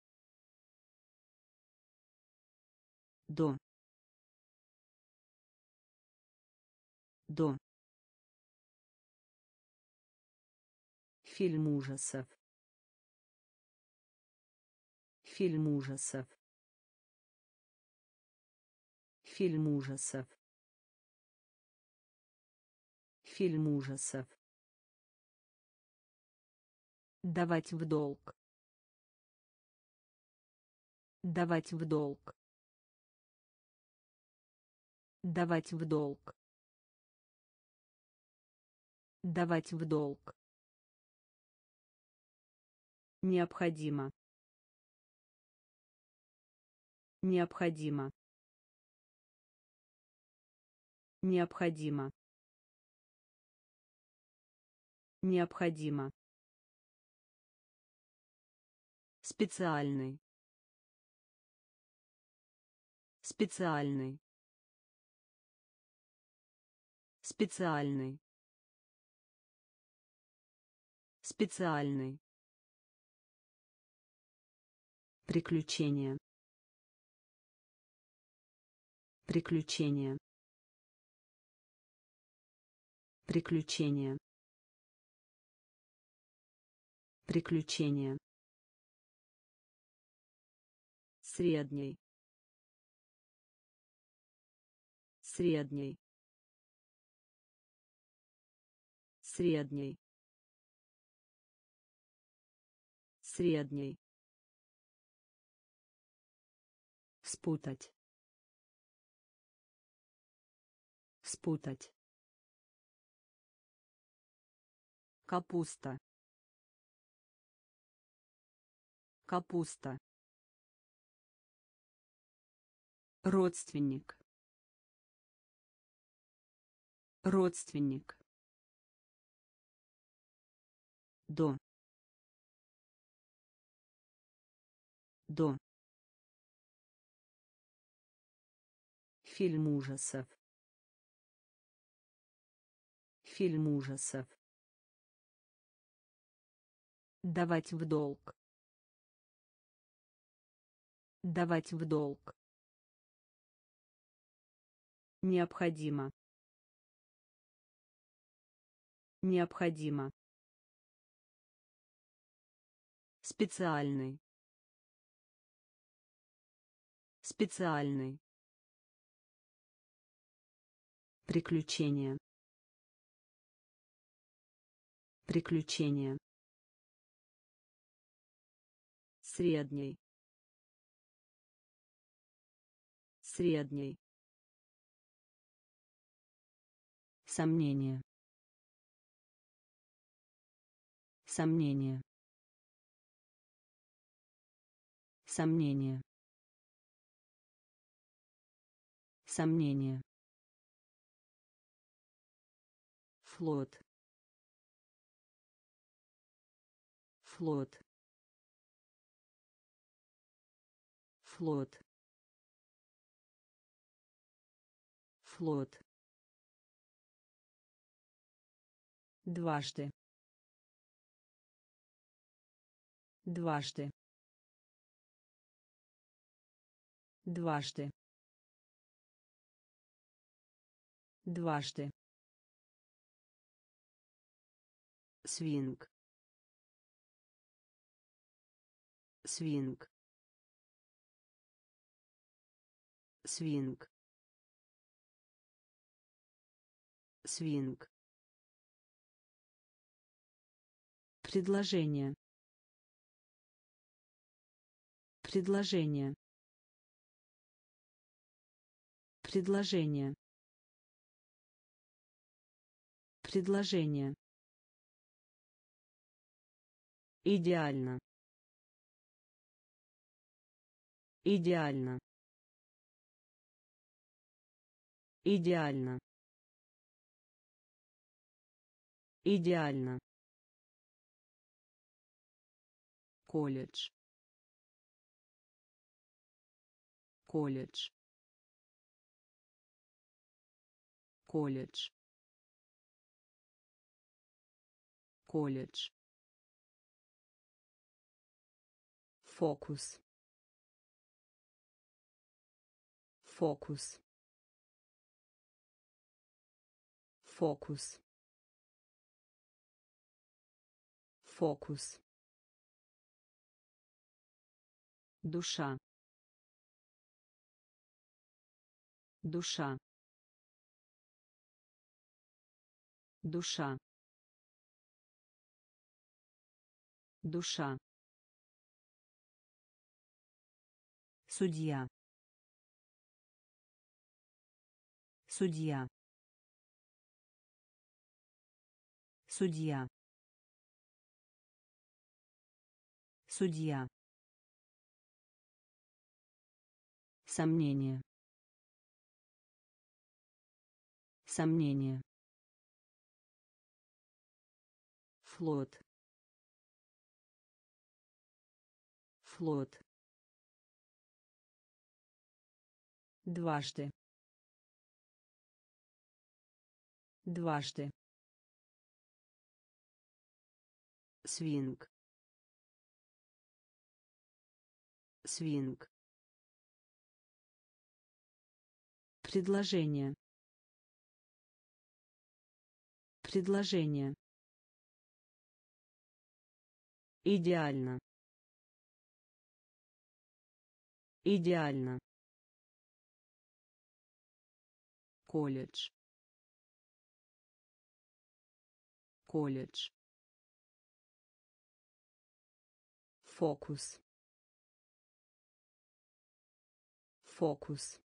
До. До. Фильм ужасов. Фильм ужасов. Фильм ужасов. Фильм ужасов. Давать в долг. Давать в долг. Давать в долг. Давать в долг. Необходимо. Необходимо. Необходимо. Необходимо. Специальный. Специальный. Специальный. Специальный. Приключения. Приключения. Приключения. Приключения. Средний. Средний. Средний. Средний. Спутать. Спутать. Капуста. Капуста. Родственник. Родственник. До. До. Фильм ужасов. Фильм ужасов. Давать в долг. Давать в долг. Необходимо. Необходимо. Специальный. Специальный. Приключения. Приключения. Средний. Средний. Сомнение. Сомнение. Сомнение. Сомнение. Флот. Флот. Флот. Флот. Дважды. Дважды. Дважды. Дважды. Свинг. Свинг. Свинг. свинг, предложение, предложение, предложение, предложение, идеально, идеально, идеально, идеально, колледж, колледж, колледж, колледж, фокус, фокус, фокус, фокус, душа, душа, душа, душа, судья, судья, судья, судья, сомнение, сомнение, флот, флот, дважды, дважды, свинг, свинг, предложение, предложение, идеально, идеально, колледж, колледж, фокус, фокус,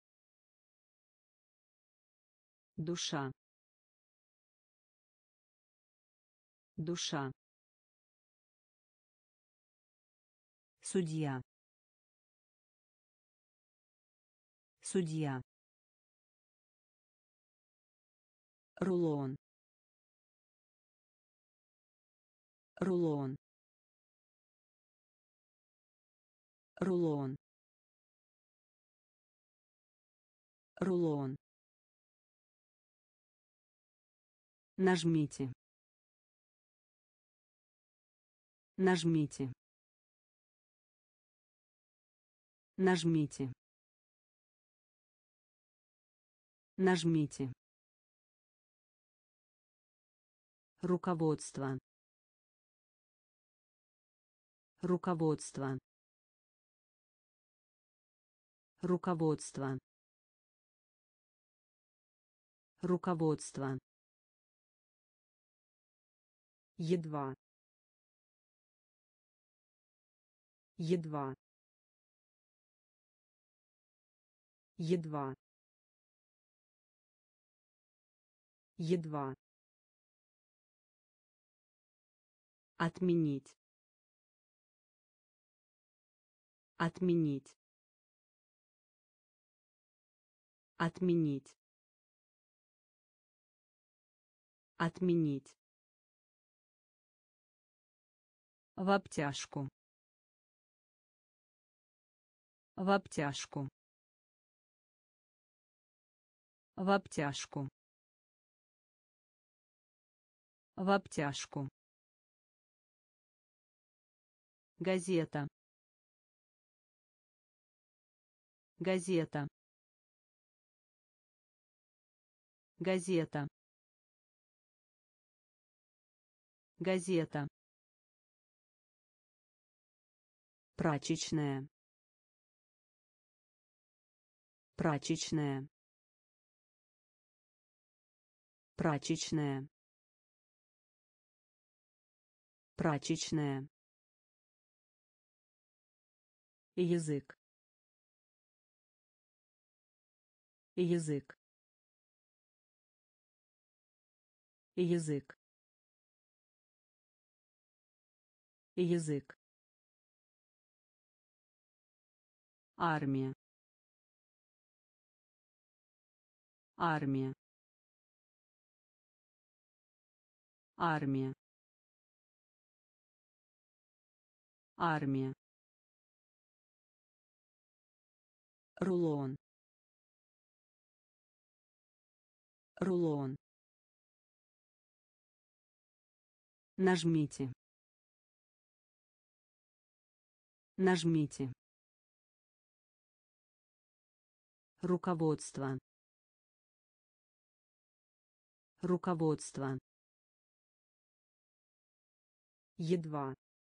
душа, душа, судья, судья, рулон, рулон, рулон, рулон, нажмите, нажмите, нажмите, нажмите, руководство, руководство, руководство, руководство, едва, едва, едва, едва, отменить, отменить, отменить, отменить, в обтяжку, в обтяжку, в обтяжку, в обтяжку, газета, газета, газета, газета, прачечная, прачечная, Прачечная. Прачечная. Язык. Язык. Язык. Язык. Армия. Армия. Армия. Армия. Рулон. Рулон. Нажмите. Нажмите. Руководство. Руководство. Едва.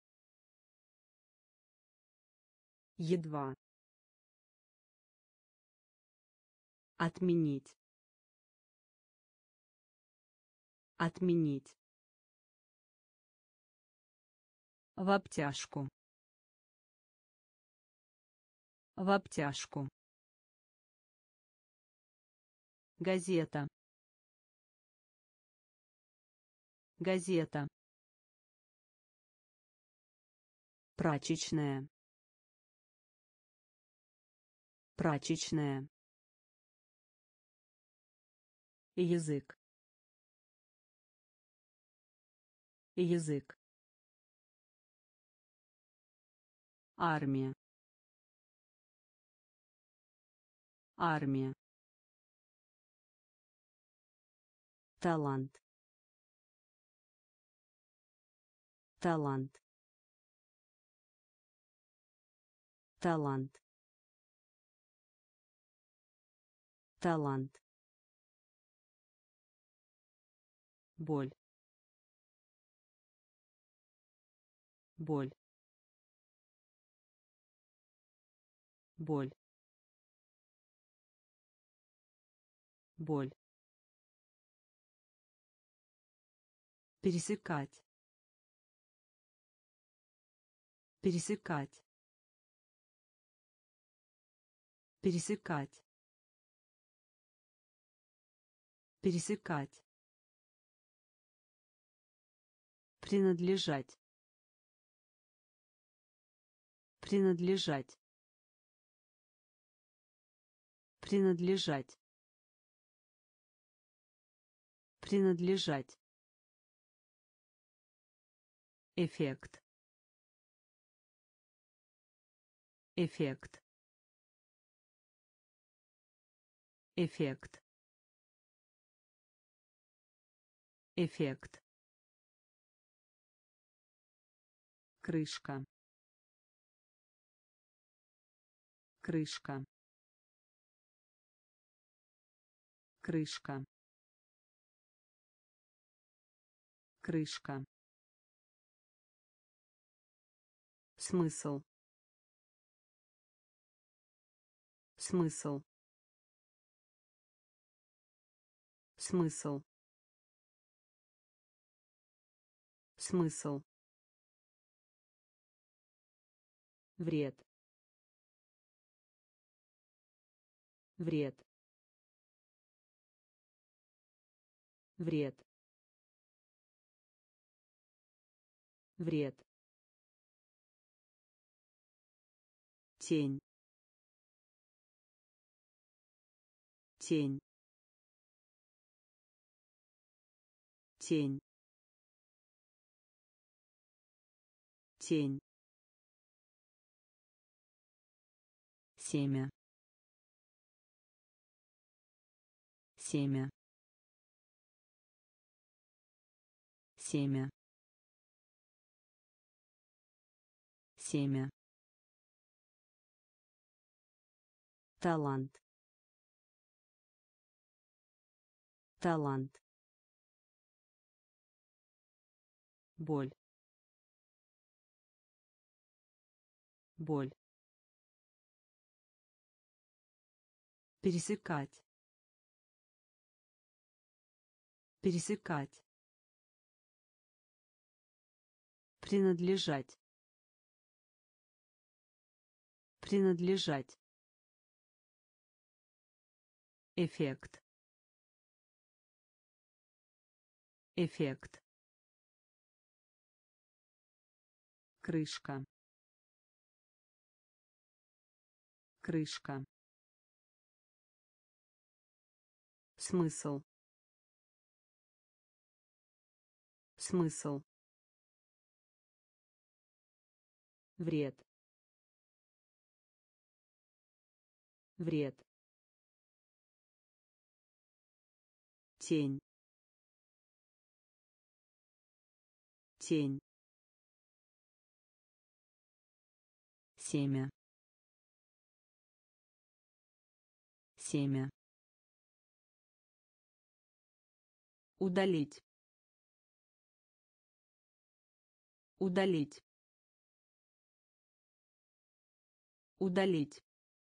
Едва. Отменить. Отменить. В обтяжку. В обтяжку. Газета. Газета. Прачечная. Прачечная. Язык. Язык. Армия. Армия. Талант. Талант. Талант. Талант. Боль. Боль. Боль. Боль. Пересекать. Пересекать. Пересекать. Пересекать. Принадлежать. Принадлежать. Принадлежать. Принадлежать. Эффект. Эффект. Эффект. Эффект. Крышка. Крышка. Крышка. Крышка. Смысл. Смысл. Смысл. Смысл. Вред. Вред. Вред. Вред. Тень. Тень. Тень. Тень. Семя. Семя. Семя. Семя. Талант. Талант. Боль. Боль. Пересекать. Пересекать. Принадлежать. Принадлежать. Эффект. Эффект. Крышка. Крышка. Смысл. Смысл. Вред. Вред. Тень. Тень. Семя. Семя. Удалить. Удалить. Удалить.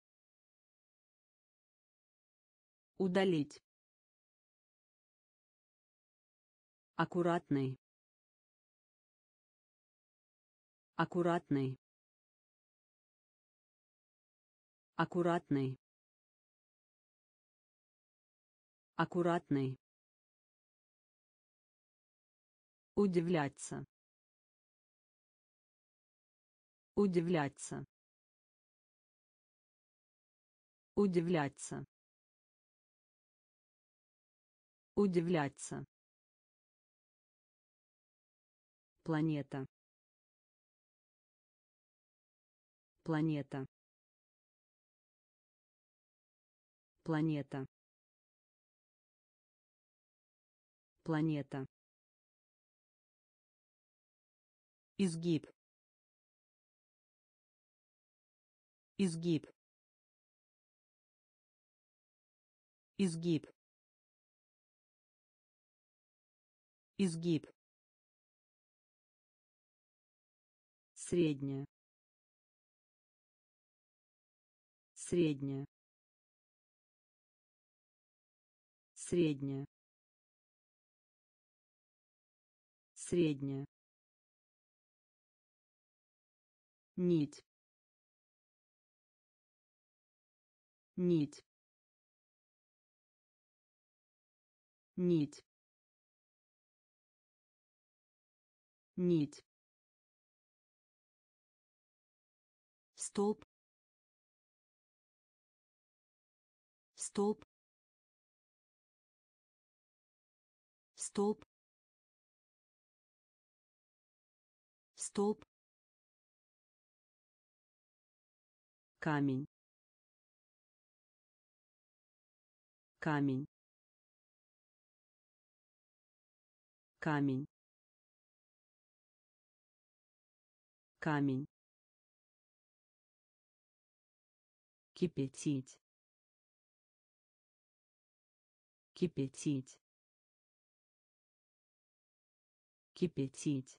Удалить. Аккуратный. Аккуратный. Аккуратный. Аккуратный. Удивляться. Удивляться. Удивляться. Удивляться. Планета. Планета. Планета. Планета. Изгиб. Изгиб. Изгиб. Изгиб. Средняя. Средняя. Средняя. Средняя. Нить. Нить. Нить. Нить. Столб. Столб. Столб. Столб. Камень. Камень. Камень. Камень. Кипятить. Кипятить. Кипятить.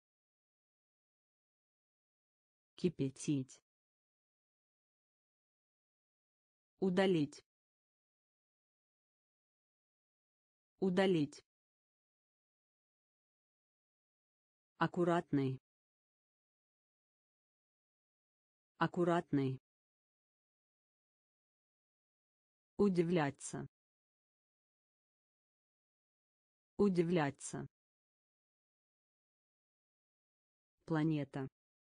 Кипятить. Удалить. Удалить. Аккуратный. Аккуратный. Удивляться. Удивляться. Планета.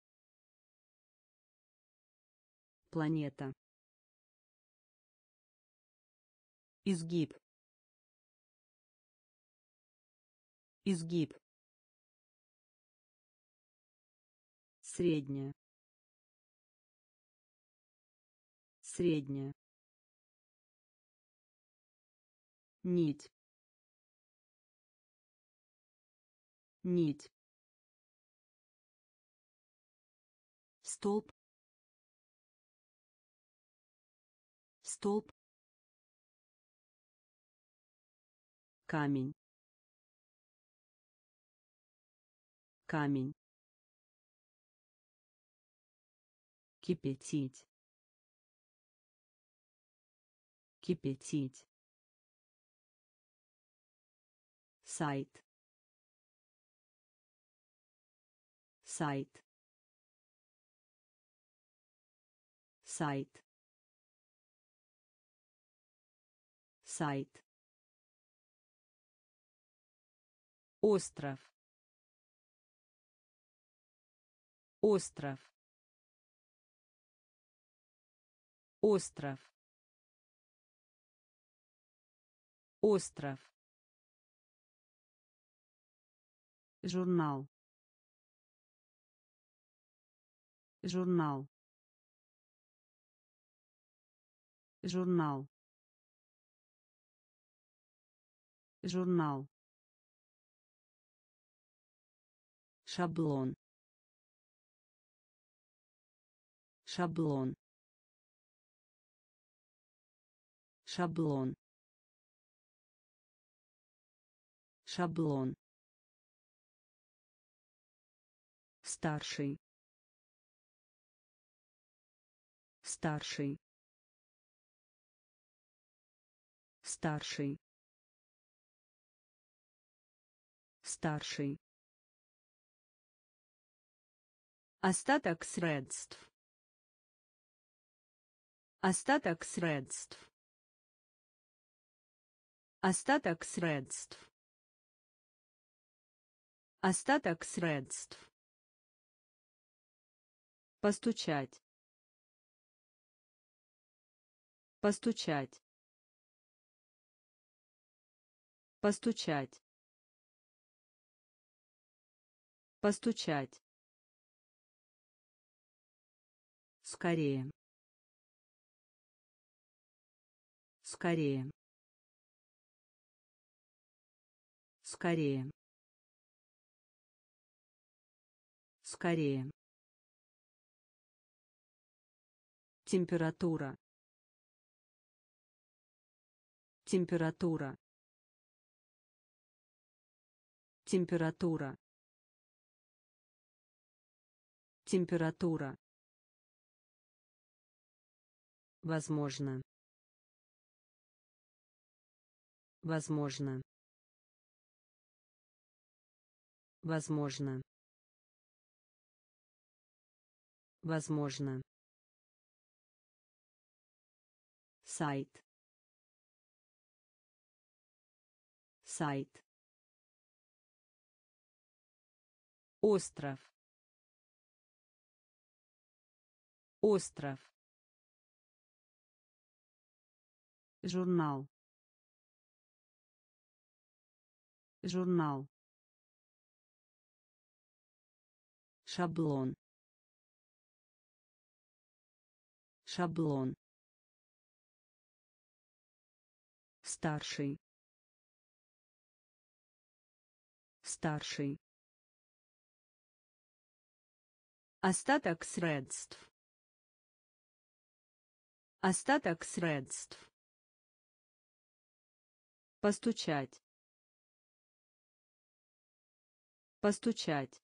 Планета. Изгиб. Изгиб. Средняя. Средняя. Нить. Нить. Столб. Столб. Камень. Камень. Кипятить. Кипятить. сайт, сайт, сайт, сайт, остров, остров, остров, остров, журнал, журнал, журнал, журнал, шаблон, шаблон, шаблон, шаблон, старший, старший, старший, старший, остаток средств, остаток средств, остаток средств, остаток средств, постучать, постучать, постучать, постучать, скорее, скорее, скорее, скорее, температура, температура, температура, температура, возможно, возможно, возможно, возможно, сайт, сайт, остров, остров, журнал, журнал, шаблон, шаблон, старший, старший, остаток средств, остаток средств, постучать, постучать,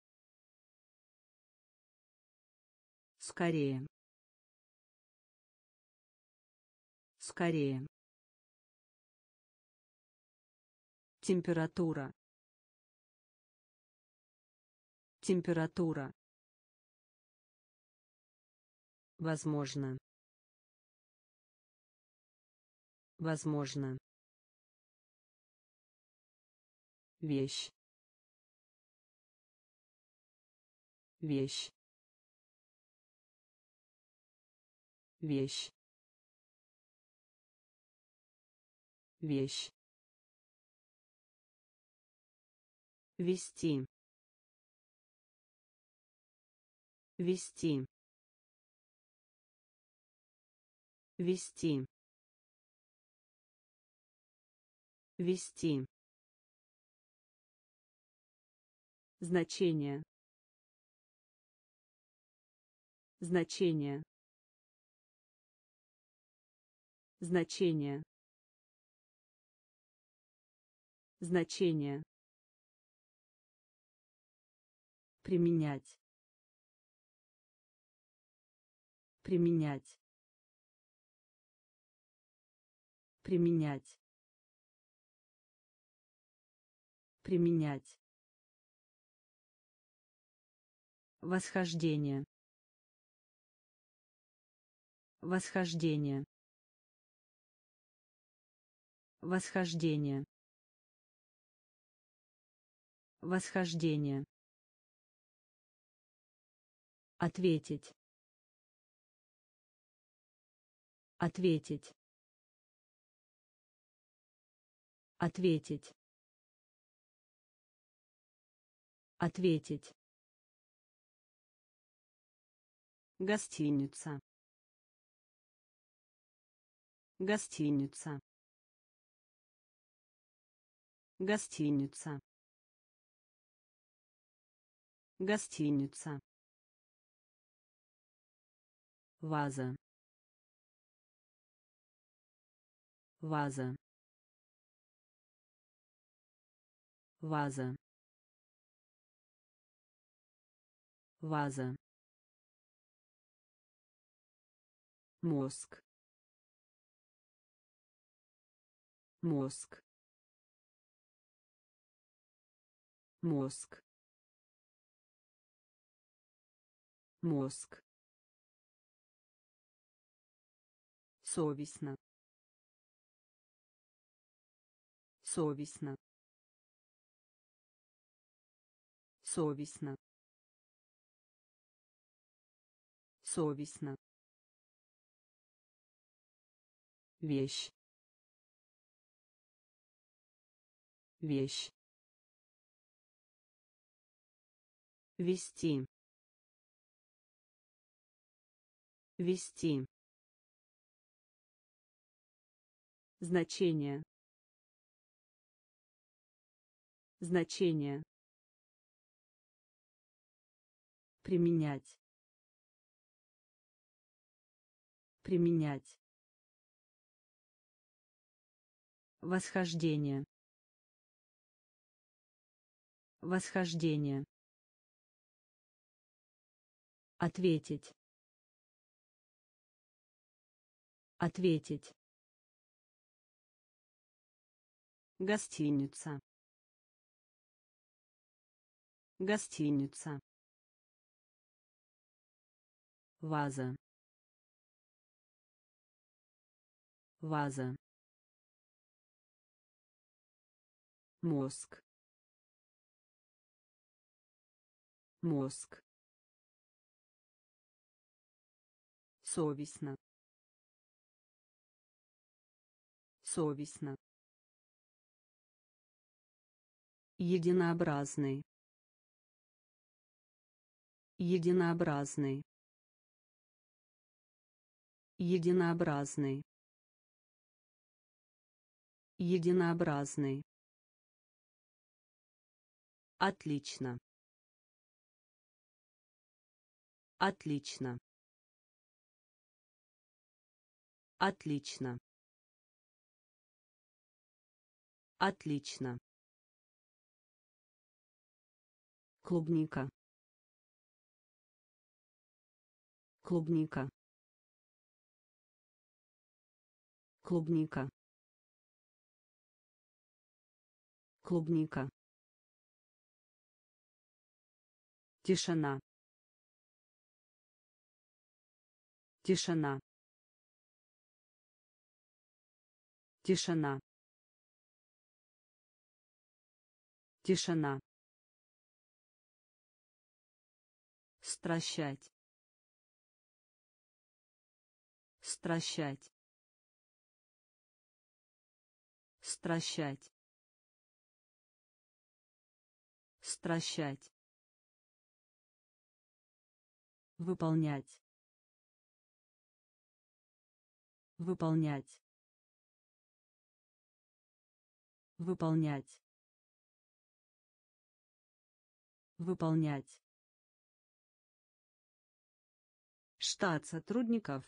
скорее, скорее, температура, температура, возможно, возможно, вещь, вещь, вещь, вещь, вести, вести, вести, вести, значение, значение, значение, значение, применять, применять, применять, Применять. Восхождение. Восхождение. Восхождение. Восхождение. Ответить. Ответить. Ответить. Ответить. Гостиница. Гостиница. Гостиница. Гостиница. Ваза. Ваза. Ваза. Ваза. Мозг. Мозг. Мозг. Мозг. Совестно. Совестно. Совестно. Совестно. Вещь. Вещь. Вести. Вести. Значение. Значение. Применять. Применять. Восхождение. Восхождение. Ответить. Ответить. Гостиница. Гостиница. Ваза. Ваза. Мозг. Мозг. Совестно. Совестно. Единообразный. Единообразный. Единообразный. Единообразный. Отлично. Отлично. Отлично. Отлично. Клубника. Клубника. Клубника. Клубника. Тишина. Тишина. Тишина. Тишина. Стращать. Стращать. Стращать. Стращать. Выполнять. Выполнять. Выполнять. Выполнять. Штат сотрудников.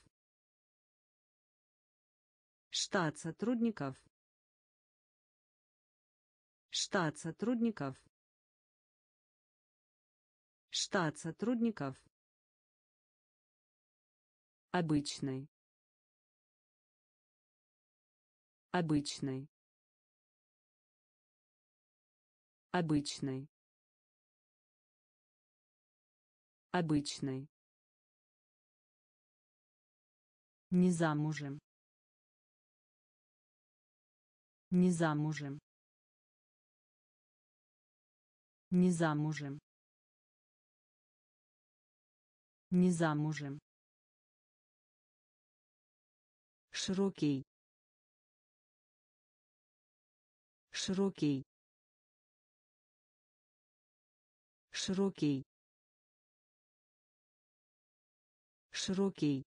Штат сотрудников. Штат сотрудников. Штат сотрудников. Обычный. Обычный. Обычный. Обычный. Не замужем. Не замужем. Не замужем. Не замужем. Широкий. Широкий. Широкий. Широкий.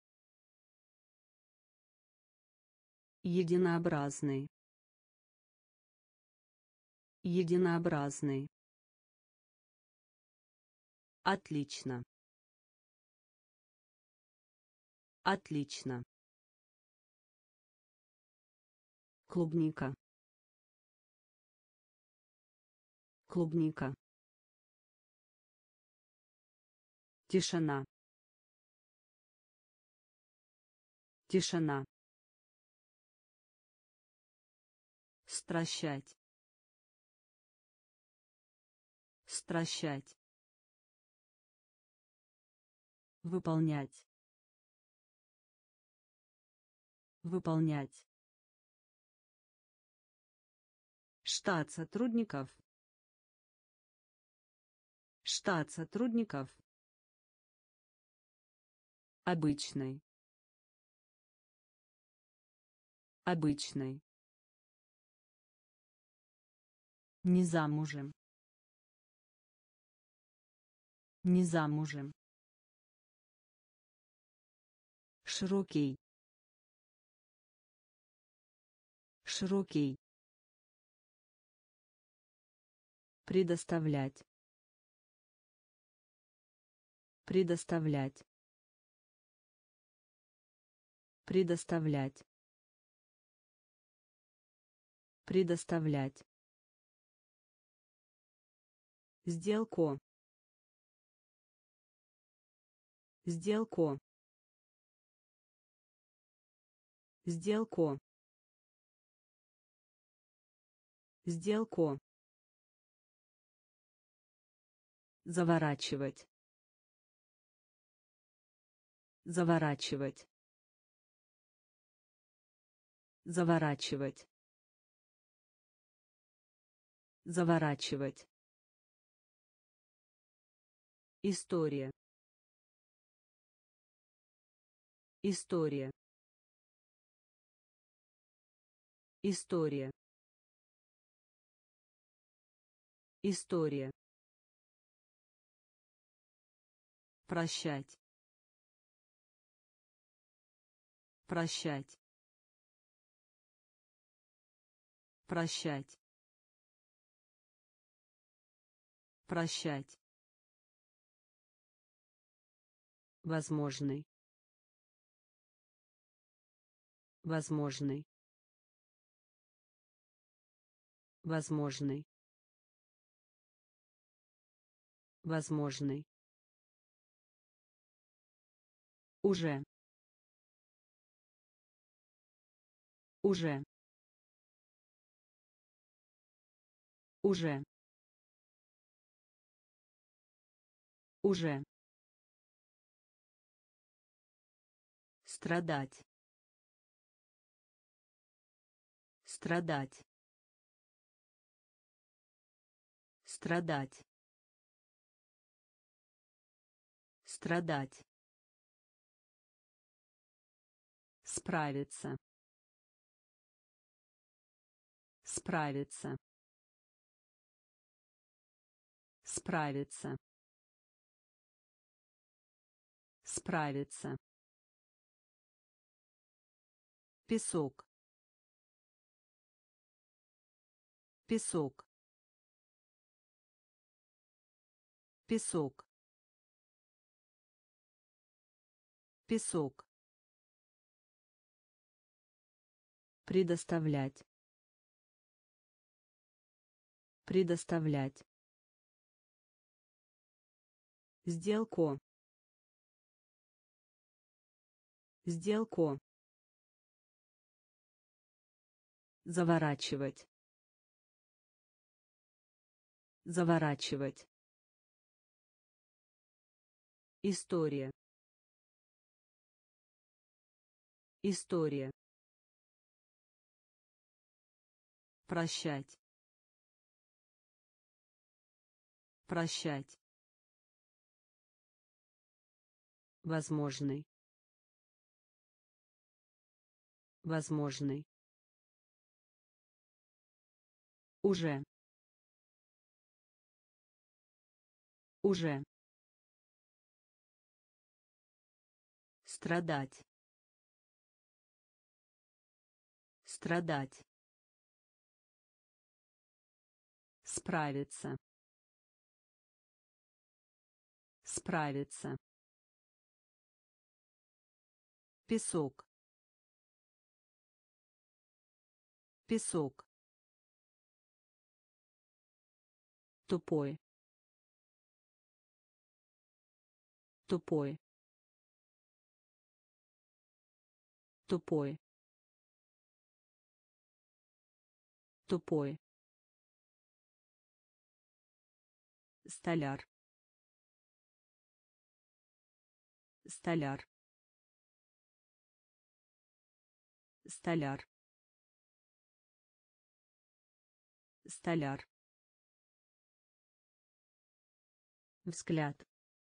Единообразный. Единообразный. Отлично. Отлично. Клубника. Клубника. Тишина. Тишина. Стращать. Стращать. Выполнять. Выполнять. Штат сотрудников. Штат сотрудников. Обычный. Обычный. Не замужем. Не замужем. Широкий. Широкий. Предоставлять. Предоставлять. Предоставлять. Предоставлять. Сделку. Сделку. Сделку. Сделку. Заворачивать. Заворачивать. Заворачивать. Заворачивать. История. История. История. История. Прощать. Прощать. Прощать. Прощать. Возможный. Возможный. Возможный. Возможный. Уже. Уже. Уже. Уже. Страдать. Страдать. Страдать. Страдать. Справиться. Справиться. Справиться. Справиться. Песок. Песок. Песок. Песок. Предоставлять. Предоставлять. Сделку. Сделку. Заворачивать. Заворачивать. История. История. Прощать. Прощать. Возможный. Возможный. Уже. Уже. Страдать. Страдать. Справиться. Справиться. Песок. Песок. Тупой. Тупой. Тупой. Тупой. Столяр. Столяр. Столяр. Столяр. Взгляд.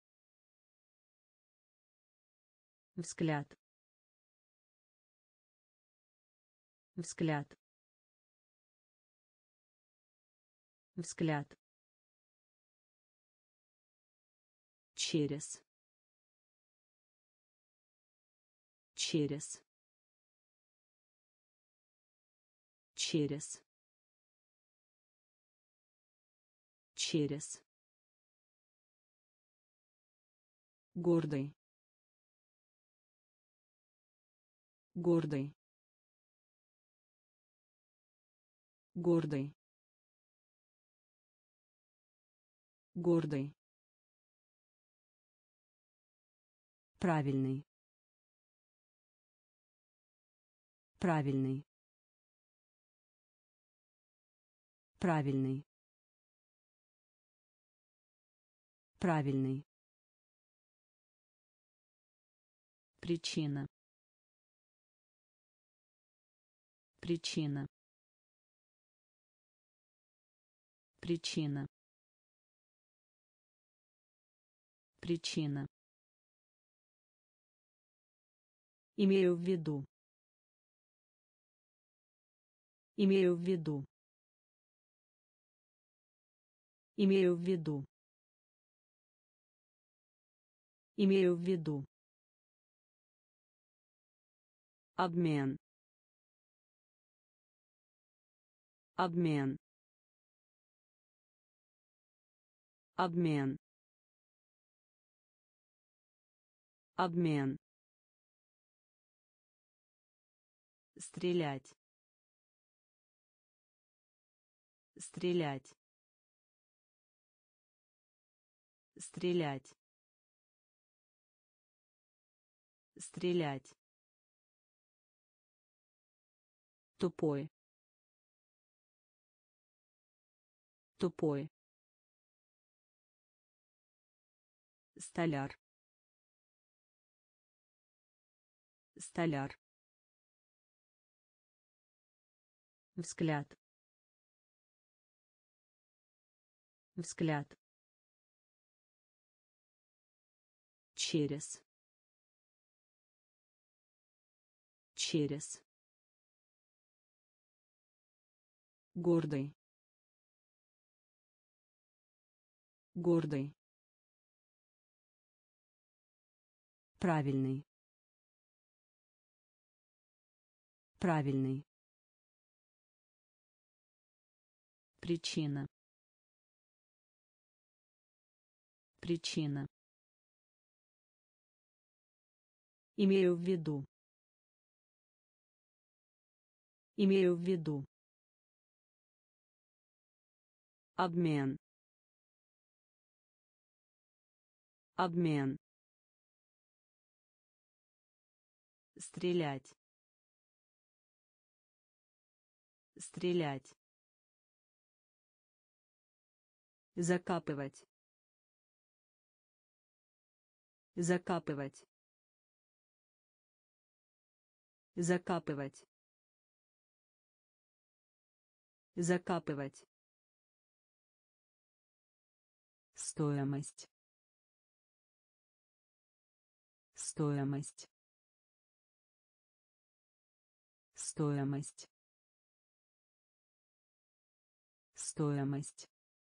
Взгляд. Взгляд. Взгляд. Через. Через. Через. Через. Гордый. Гордый. Гордый. Гордый. Правильный. Правильный. Правильный. Правильный. Причина. Причина. Причина. Причина. Имею в виду. Имею в виду. Имею в виду. Имею в виду. Обмен. Обмен. Обмен. Обмен. Стрелять. Стрелять. Стрелять. Стрелять. Тупой. Тупой. Столяр. Столяр. Взгляд. Взгляд. Через. Через. Гордый. Гордый. Правильный. Правильный. Причина. Причина. Имею в виду. Имею в виду. Обмен. Обмен. Стрелять. Стрелять. Закапывать. Закапывать. Закапывать. Закапывать. Стоимость. Стоимость. Стоимость. Стоимость.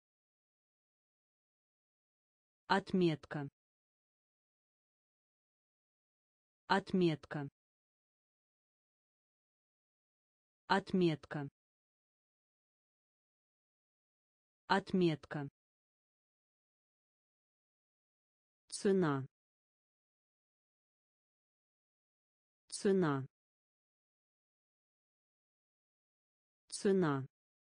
Отметка. Отметка. Отметка. Отметка. Цена. Цена. Цена.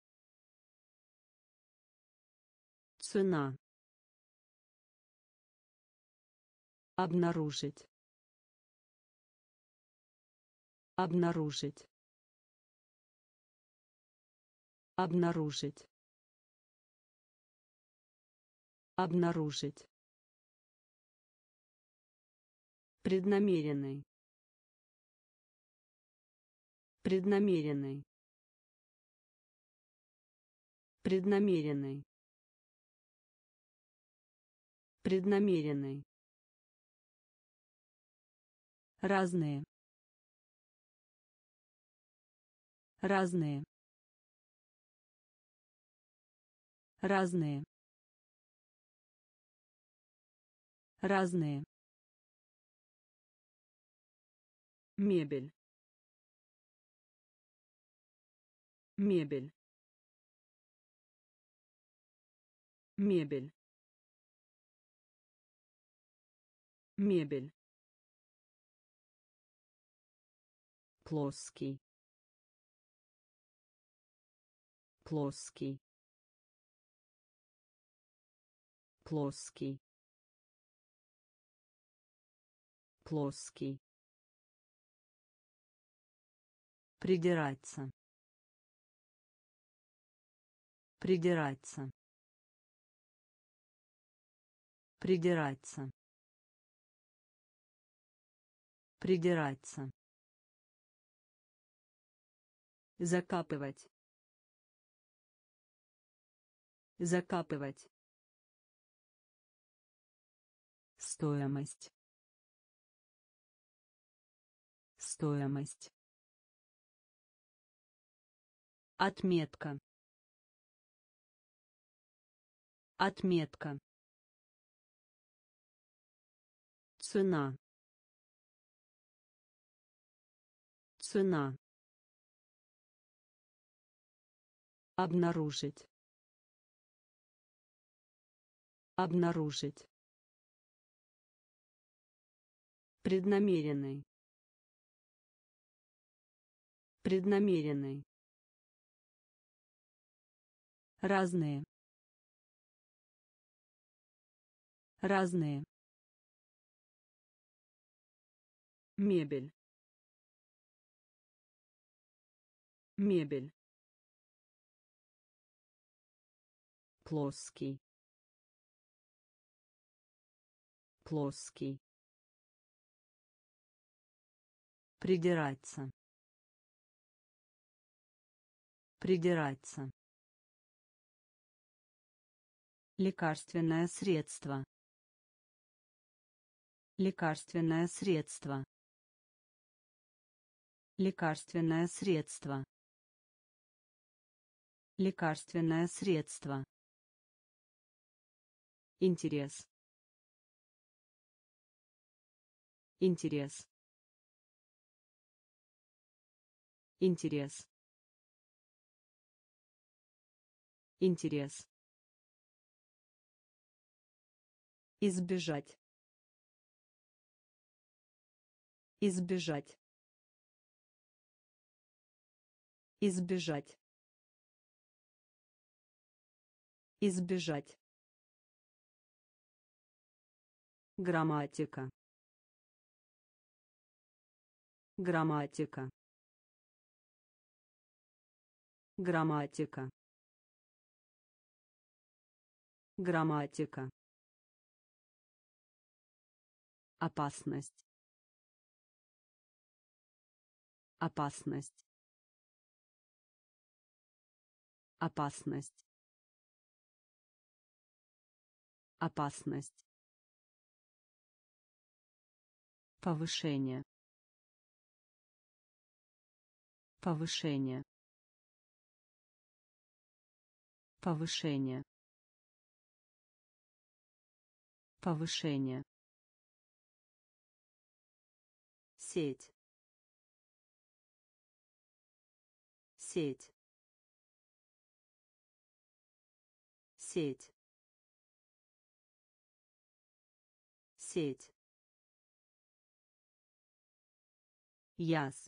Цена. Обнаружить. Обнаружить. Обнаружить. Обнаружить. Преднамеренный. Преднамеренный. Преднамеренный. Преднамеренный. Разные. Разные. Разные. Разные. Мебель. Мебель. Мебель. Мебель. Плоский. Плоский. Плоский. Плоский. Придираться. Придираться. Придираться. Придираться. Закапывать. Закапывать. Стоимость. Стоимость. Отметка. Отметка. Цена. Цена. Обнаружить. Обнаружить. Преднамеренный. Преднамеренный. Разные. Разные. Мебель. Мебель. Плоский. Плоский. Придираться. Придираться. Лекарственное средство. Лекарственное средство. Лекарственное средство. Лекарственное средство. Интерес. Интерес. Интерес. Интерес. Избежать. Избежать. Избежать. Избежать. Грамматика. Грамматика. Грамматика. Грамматика. Опасность. Опасность. Опасность. Опасность. Повышение. Повышение. Повышение. Повышение. Сеть. Сеть. Сеть. Сеть. Яс.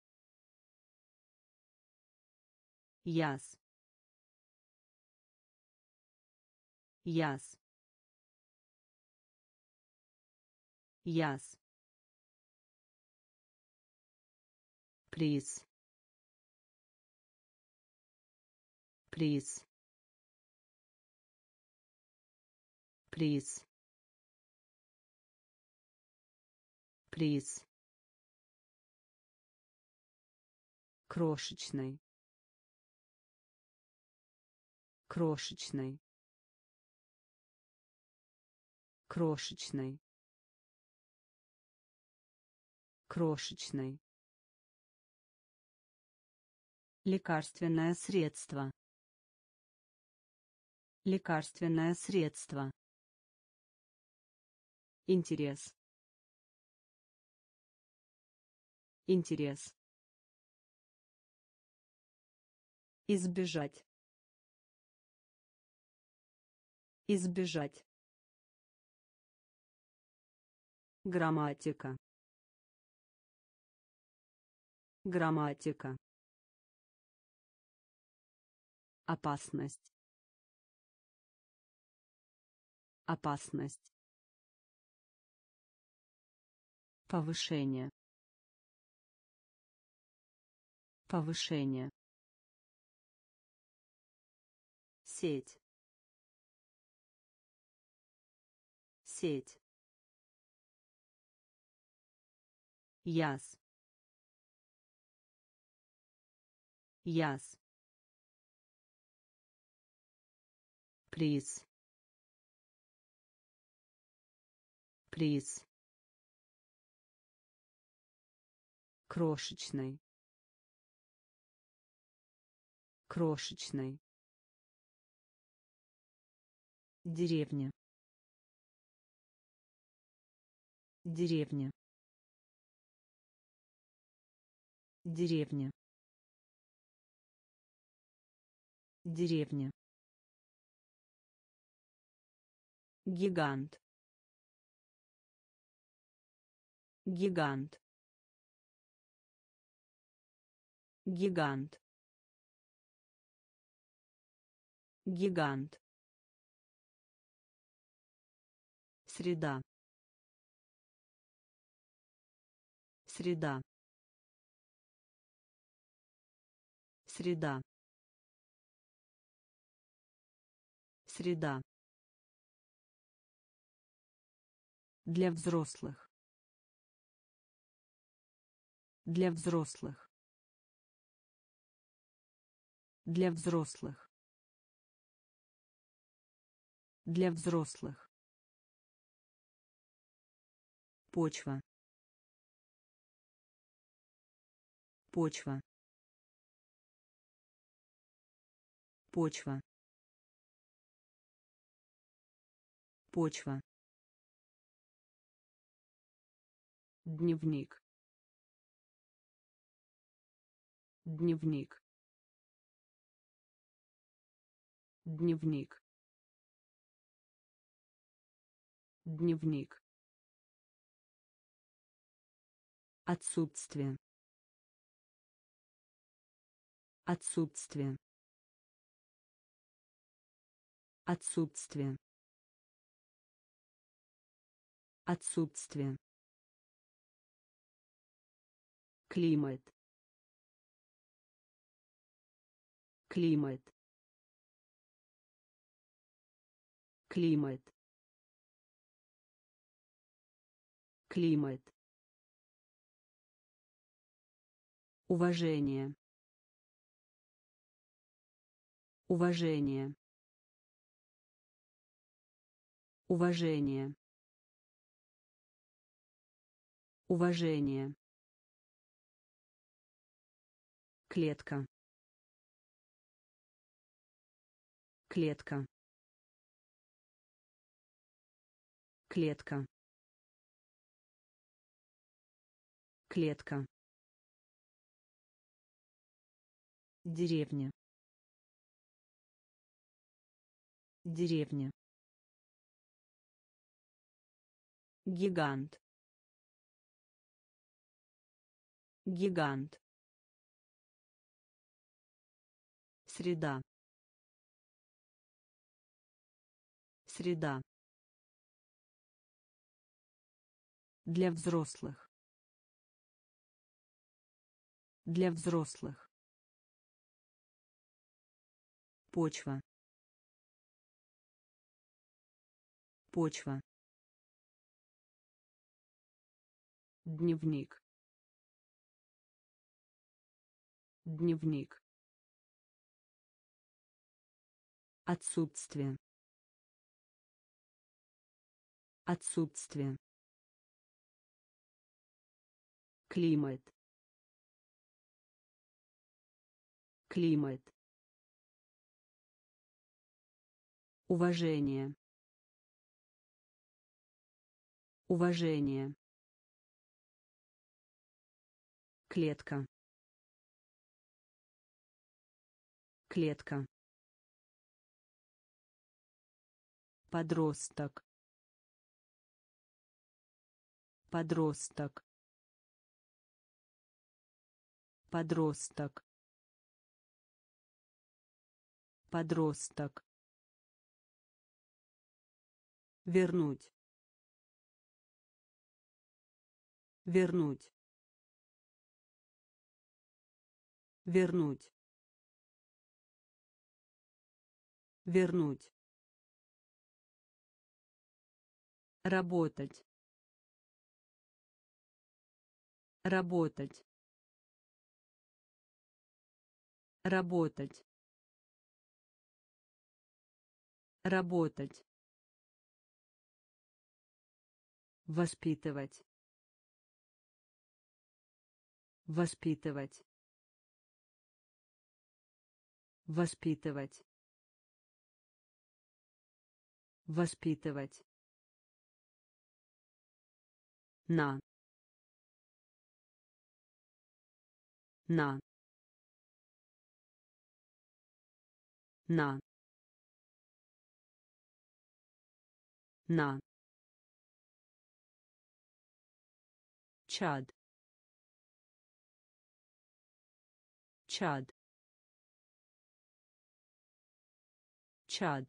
Яс. Яс. Яс. Приз. Приз. Приз. Приз. Крошечный. Крошечный. Крошечный. Крошечный. Лекарственное средство. Лекарственное средство. Интерес. Интерес. Избежать. Избежать. Грамматика. Грамматика. Опасность. Опасность. Повышение. Повышение. Сеть. Сеть. Яс. Яс. Приз. Приз. Крошечный. Крошечный. Деревня. Деревня. Деревня. Деревня. Гигант. Гигант. Гигант. Гигант. Среда. Среда. Среда. Среда. Для взрослых. Для взрослых. Для взрослых. Для взрослых. Почва. Почва. Почва. Почва. Дневник. Дневник. Дневник. Дневник. Отсутствие. Отсутствие. Отсутствие. Отсутствие. Климат. Климат. климат, климат, уважение, уважение, уважение, уважение, клетка, клетка, клетка, клетка, деревня, деревня, гигант, гигант, среда, среда, для взрослых, для взрослых, почва, почва, дневник, дневник, отсутствие, отсутствие, климат, климат, уважение, уважение, клетка, клетка, подросток, подросток, подросток, подросток, вернуть, вернуть, вернуть, вернуть, работать, работать, работать, работать, воспитывать, воспитывать, воспитывать, воспитывать, на, на, на, на, чад, чад, чад,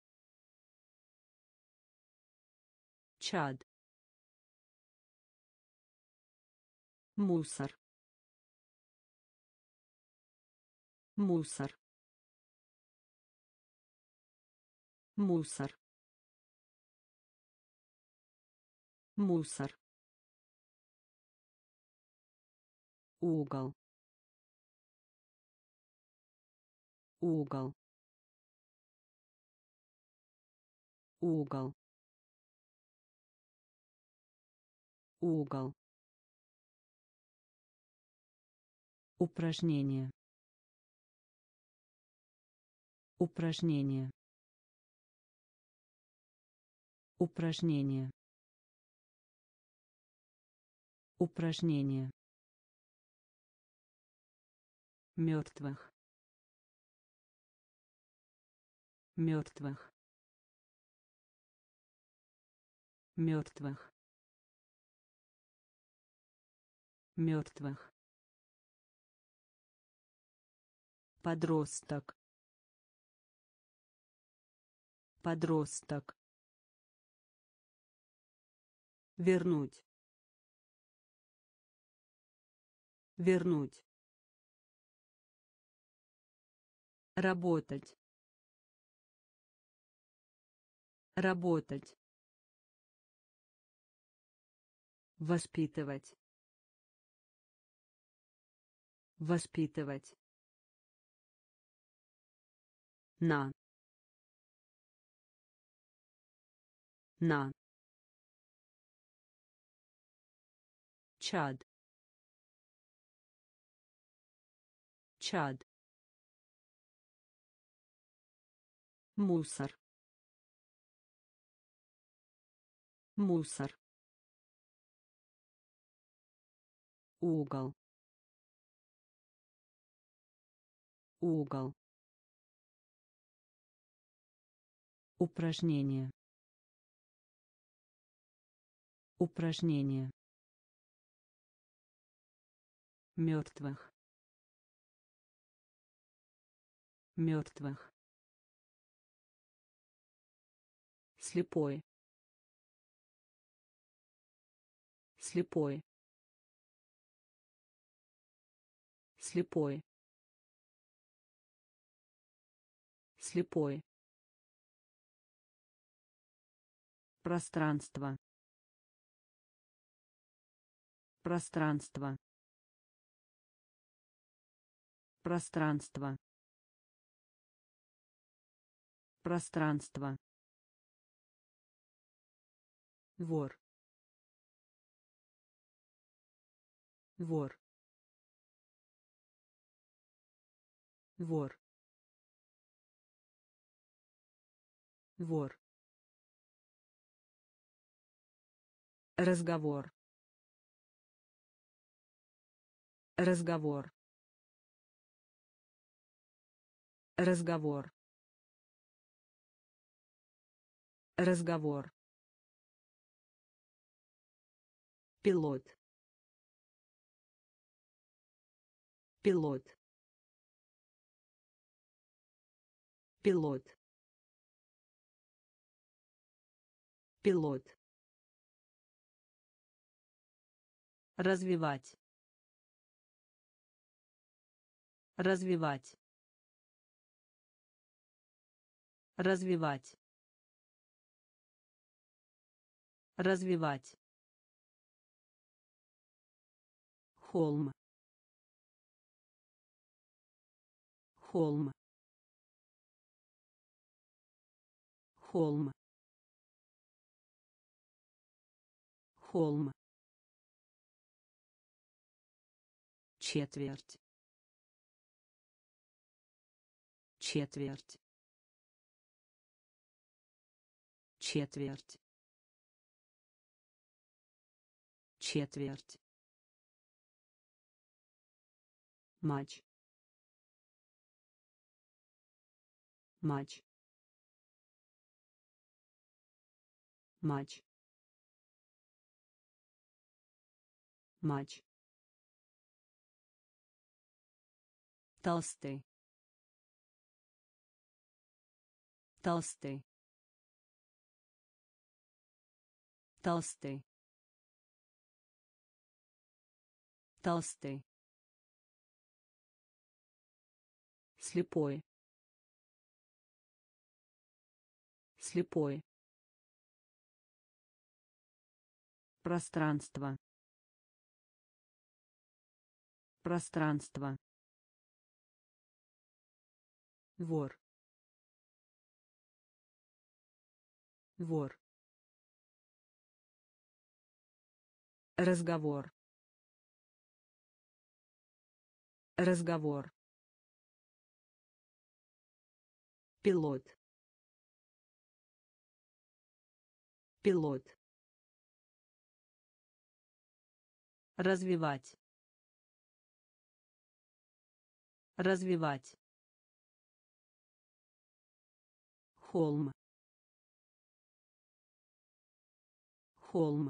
чад, мусор, мусор, мусор, мусор, угол, угол, угол, угол, упражнение, упражнение, упражнение, упражнение, мертвых, мертвых, мертвых, мертвых, подросток, подросток, вернуть, вернуть, работать, Работать. Воспитывать. Воспитывать. На. На. Чад. Чад. Мусор. Мусор. Угол. Угол. Упражнение. Упражнение. Мертвых. Мертвых. Слепой. Слепой. Слепой. Слепой. Пространство. Пространство. Пространство. Пространство. Вор. Вор. Вор. Вор. Разговор. Разговор. Разговор. Разговор. Пилот. Пилот. Пилот. Пилот. Развивать. Развивать. Развивать. Развивать. Холм. Холм. Холм. Холм. Четверть. Четверть. Четверть. Четверть. Матч. Матч. Матч. Матч. Толстый. Толстый. Толстый. Толстый. Слепой. Слепой. Пространство. Пространство. Вор. Вор. Разговор. Разговор. Пилот. Пилот. Развивать. Развивать. Холм. Холм.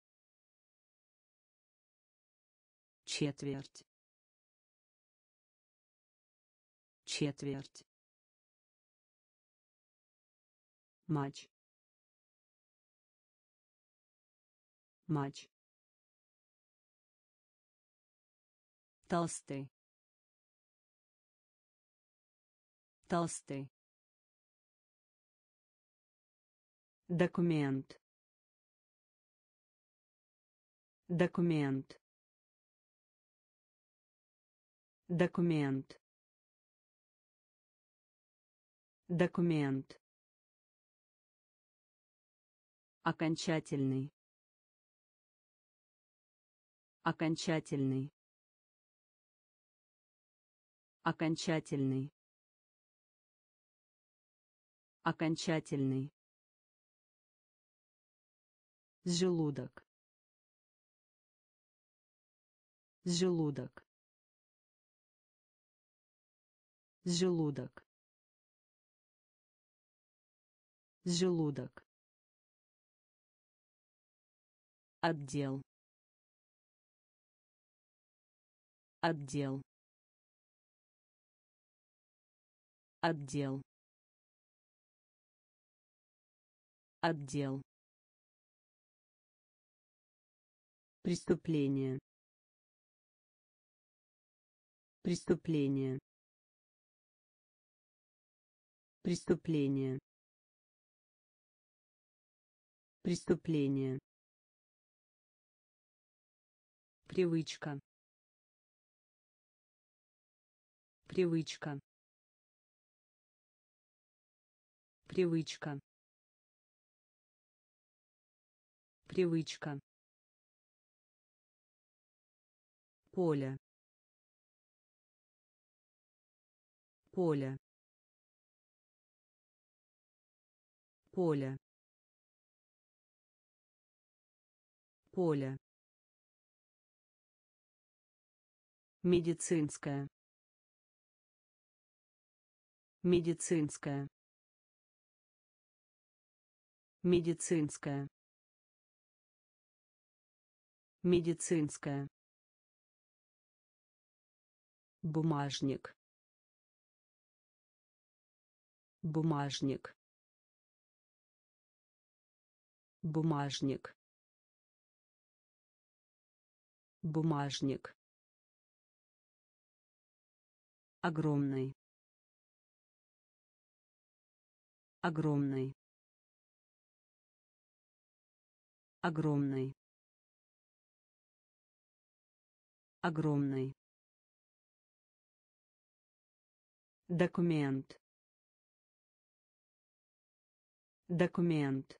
Четверть. Четверть. Матч. Матч. Толстый. Толстый. Документ. Документ. Документ. Документ. Окончательный. Окончательный. Окончательный. Окончательный. Желудок. Желудок. Желудок. Желудок. Отдел. Отдел. Отдел. Отдел. Преступление. Преступление. Преступление. Преступление. Привычка. Привычка. Привычка. Привычка. Поле. Поле. Поле. Поле. Медицинская. Медицинская. Медицинская. Медицинская. Бумажник. Бумажник. Бумажник. Бумажник. Огромный. Огромный. Огромный. Огромный. Документ. Документ.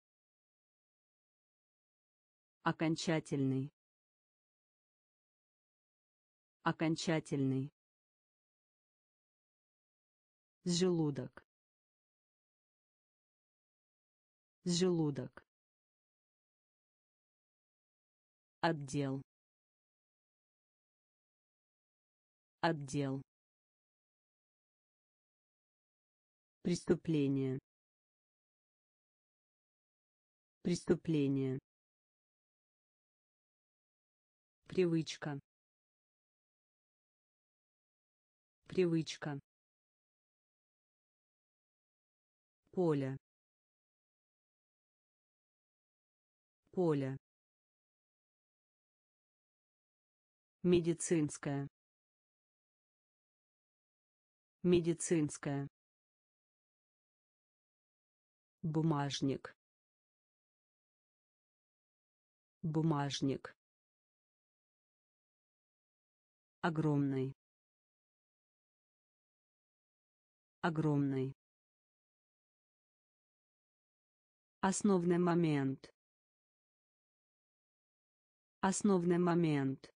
Окончательный. Окончательный. Желудок. Желудок. Отдел. Отдел. Преступление. Преступление. Привычка. Привычка. Поле. Поле. Медицинская. Медицинская. Бумажник. Бумажник. Огромный. Огромный. Основной момент. Основной момент.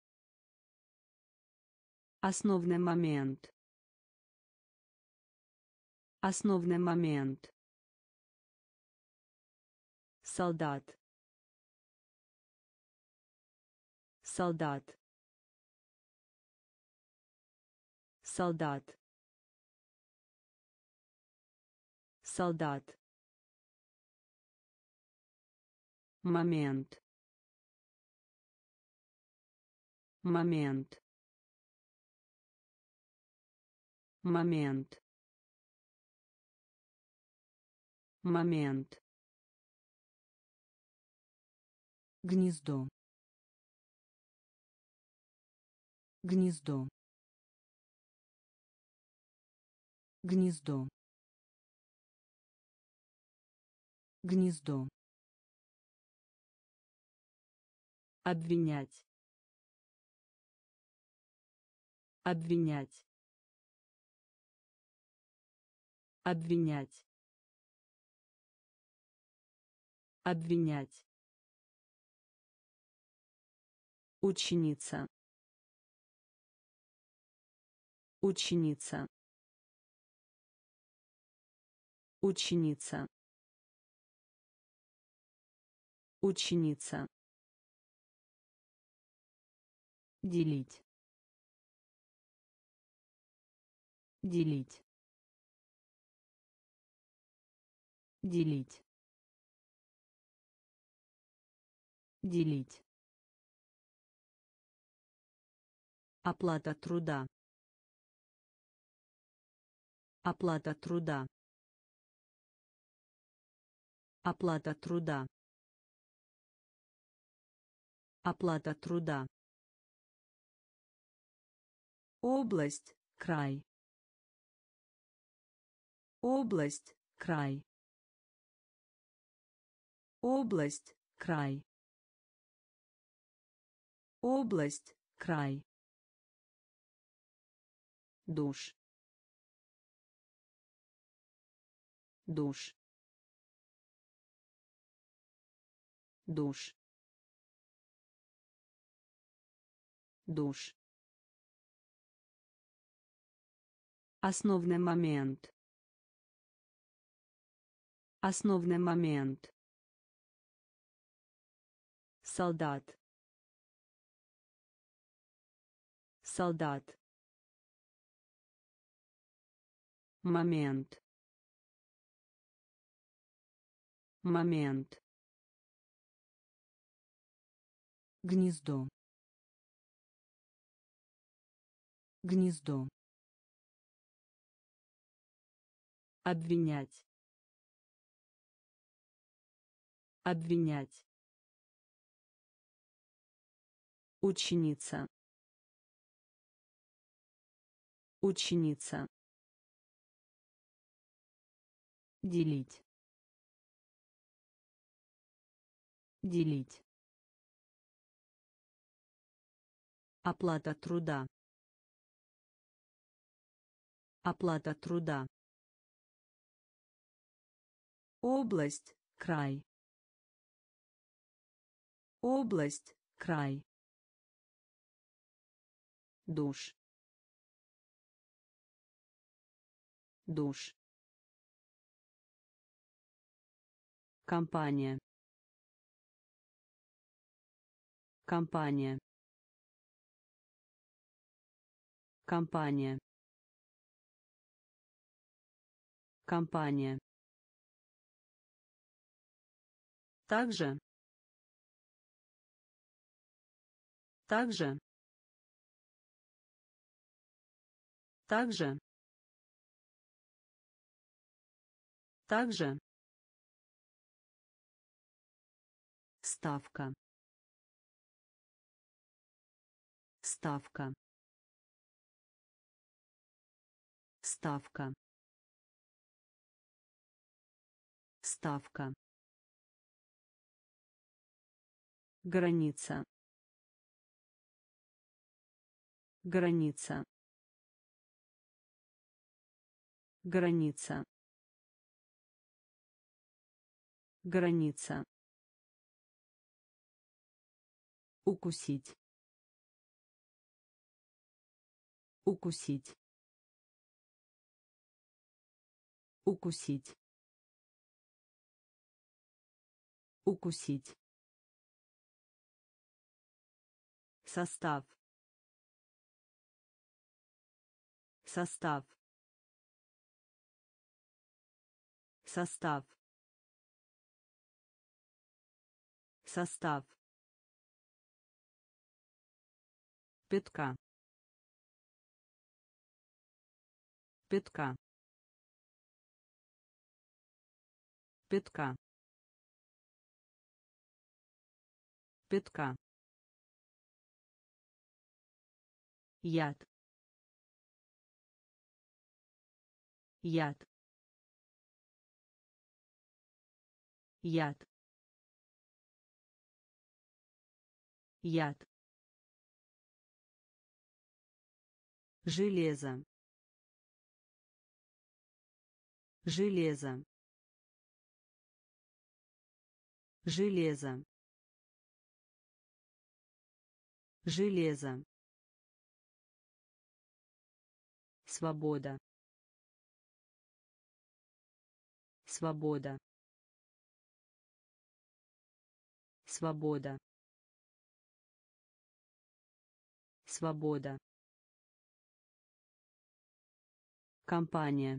Основной момент. Основной момент. Солдат. Солдат. Солдат. Солдат. Момент. Момент. Момент. Момент. Гнездо. Гнездо. Гнездо. Гнездо. Обвинять. Обвинять. Обвинять. Обвинять. Ученица. Ученица. Ученица. Ученица. Делить. Делить. Делить. Делить. Оплата труда. Оплата труда. Оплата труда. Оплата труда. Область, край. Область, край. Область, край. Область, край. Душ. Душ. Душ. Душ. Основный момент. Основный момент. Солдат. Солдат. Момент. Момент. Гнездо. Гнездо. Обвинять. Обвинять. Ученица. Ученица. Делить. Делить. Оплата труда. Оплата труда. Область, край. Область, край. Душ. Душ. Компания. Компания. Компания. Компания. Также. Также. Также. Также. Ставка. Ставка. Ставка. Ставка. Граница. Граница. Граница. Граница. Укусить. Укусить. Укусить. Укусить. Состав. Состав. Состав. Состав. Пятка. Пятка. Пятка. Пятка. Яд. Яд. яд, яд, железо, железо, железо, железо, свобода, свобода, свобода, свобода, компания,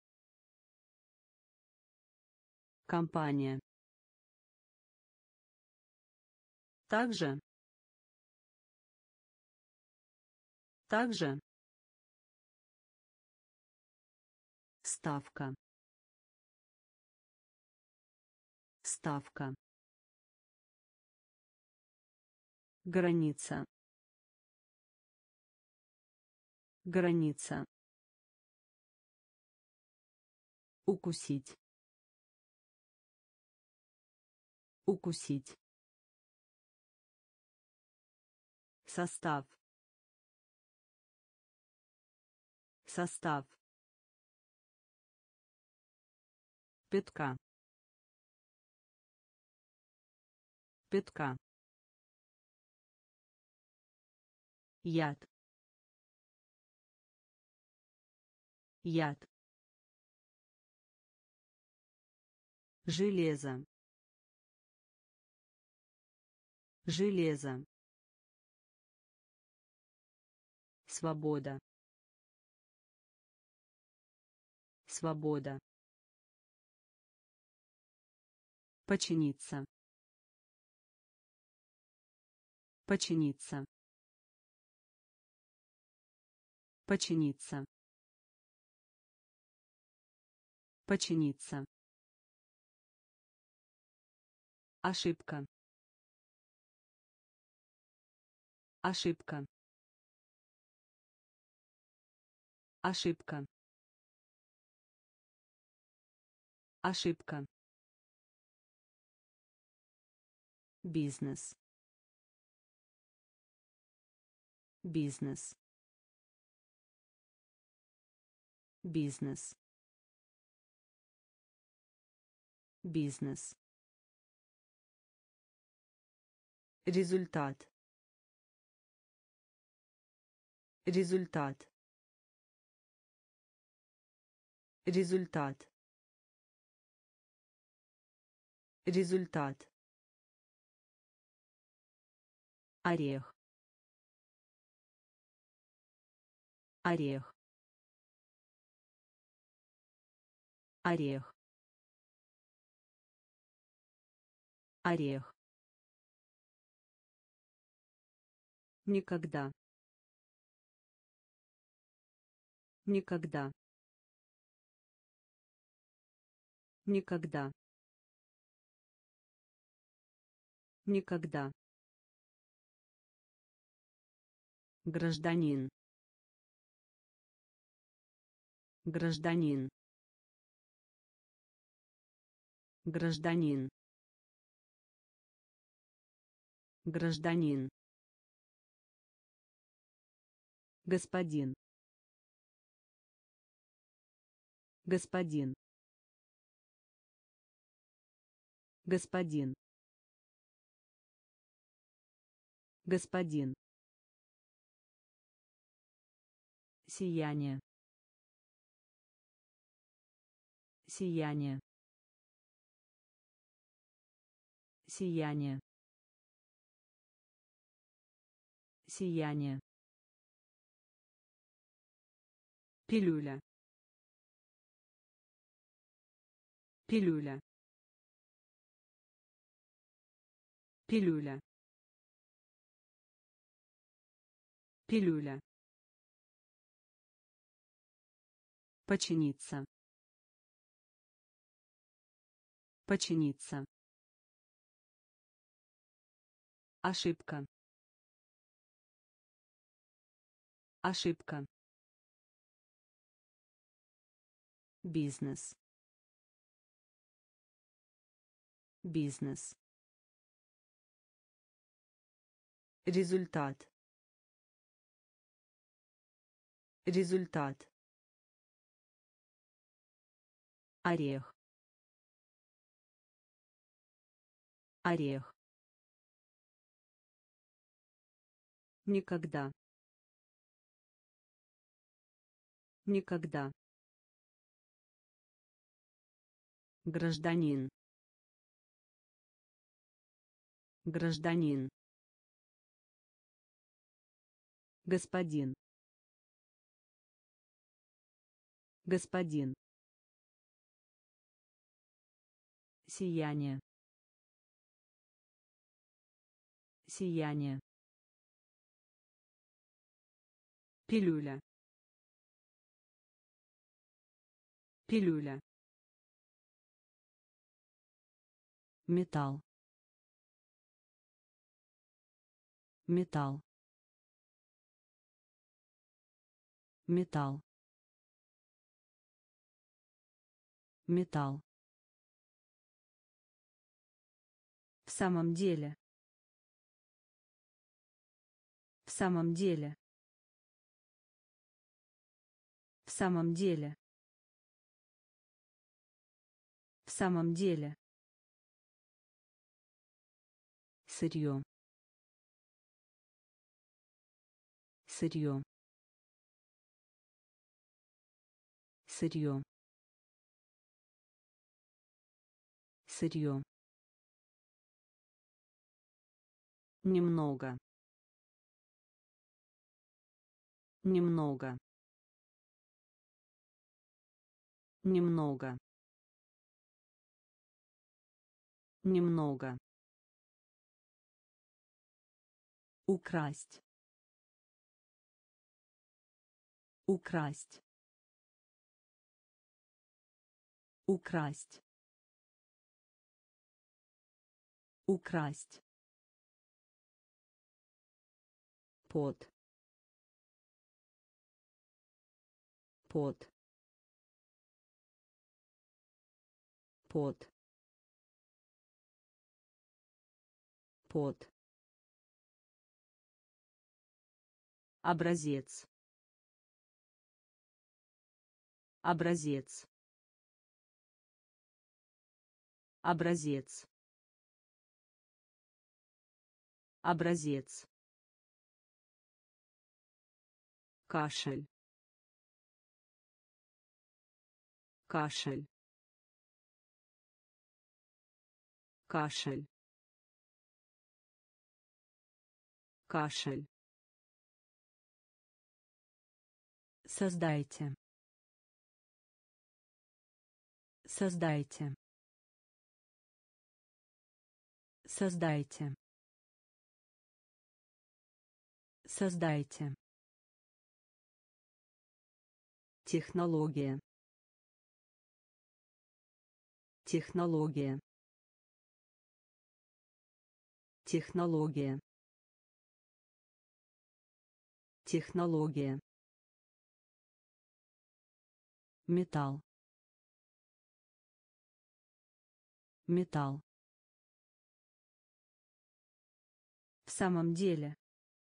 компания, также, также, ставка, ставка, граница, граница, укусить, укусить, состав, состав, пятка, пятка, яд, яд, железо, железо, свобода, свобода, починиться, починиться, починиться, починиться, ошибка, ошибка, ошибка, ошибка, бизнес, бизнес, бизнес, бизнес, результат, результат, результат, результат, орех, орех, орех, орех, никогда, никогда, никогда, никогда, гражданин, гражданин, гражданин, гражданин, господин, господин, господин, господин, сияние, сияние, сияние, сияние, пилюля, пилюля, пилюля, пилюля, починиться, починиться, ошибка, ошибка, бизнес, Бизнес. Результат. Результат. Орех. Орех. Никогда. Никогда. Гражданин. Гражданин. Господин. Господин. Сияние. Сияние. Пилюля. Пилюля. Металл. Металл. Металл. Металл. В самом деле. В самом деле. В самом деле. В самом деле. Сырье. Сырье. Сырье. Сырье. Немного. Немного. Немного. Немного. Украсть. Украсть. Украсть. Украсть. Пот. Пот. Пот. Пот. Образец. Образец. Образец. Образец. Кашель. Кашель. Кашель. Кашель. Создайте. Создайте. Создайте. Создайте. Технология. Технология. Технология. Технология. Металл. Металл. В самом деле.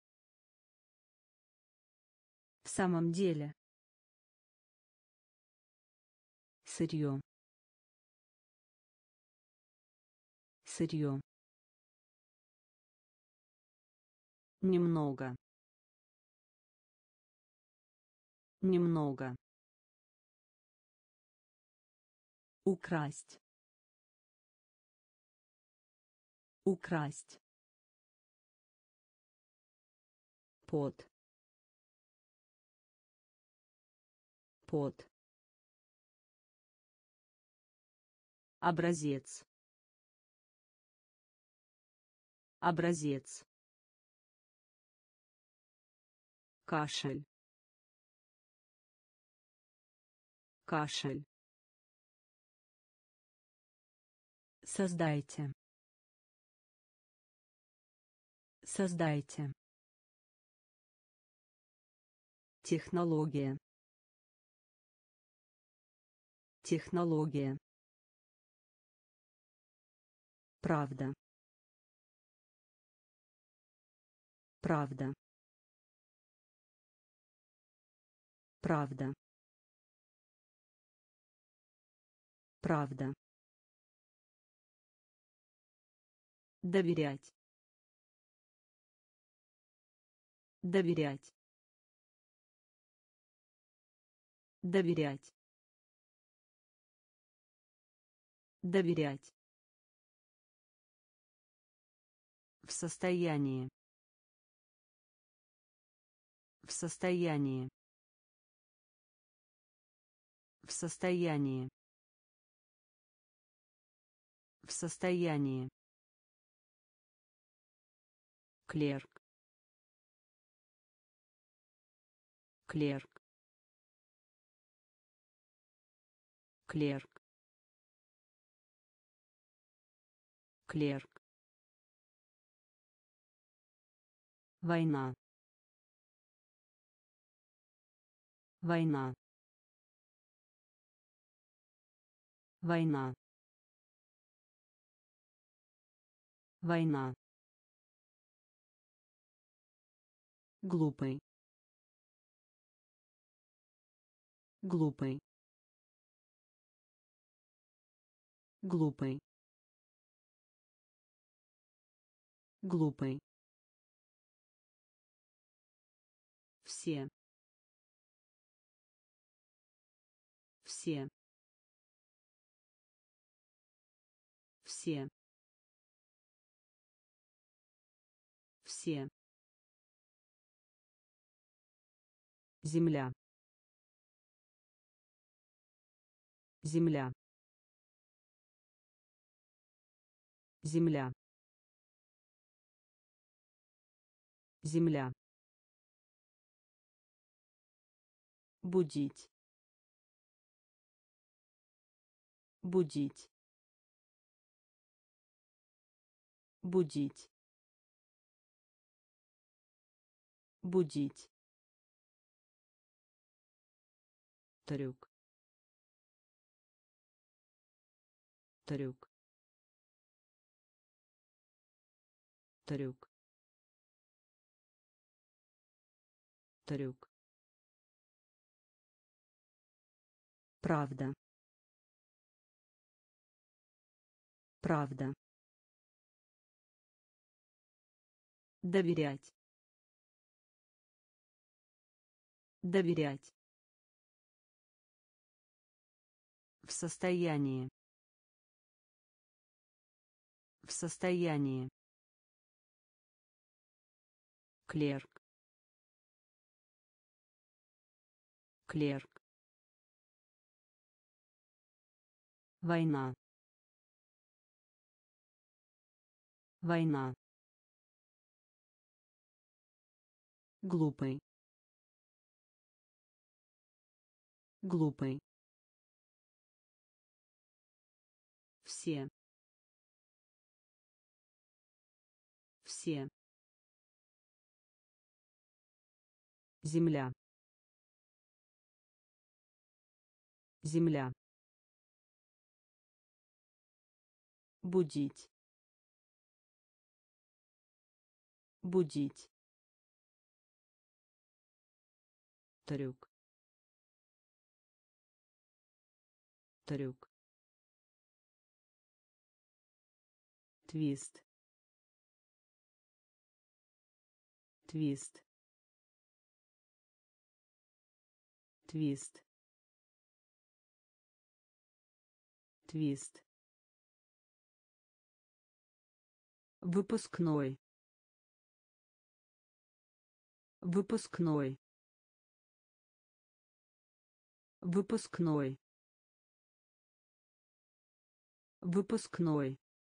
В самом деле. Сырье. Сырье. Немного. Немного. Украсть. Украсть. Пот. Пот. Образец. Образец. Кашель. Кашель. Создайте. Создайте. Технология. Технология. Правда. Правда. Правда. Правда. Доверять. Доверять. Доверять. Доверять. В состоянии. В состоянии. В состоянии. В состоянии. Клерк. Клерк. Клерк. Клерк. Война. Война. Война. Война. Глупый. Глупый. Глупый. Глупый. Все. Все. Все. Все. Земля. Земля. Земля. Земля. Будить. Будить. Будить. Будить. Трюк. Трюк. Трюк. Трюк. Правда. Правда. Доверять. Доверять. В состоянии. В состоянии. Клерк. Клерк. Война. Война. Глупый. Глупый. Все. Все. Земля. Земля. Будить. Будить. Трюк. Трюк. Твист. Твист. Твист. Твист. Выпускной. Выпускной. Выпускной. Выпускной.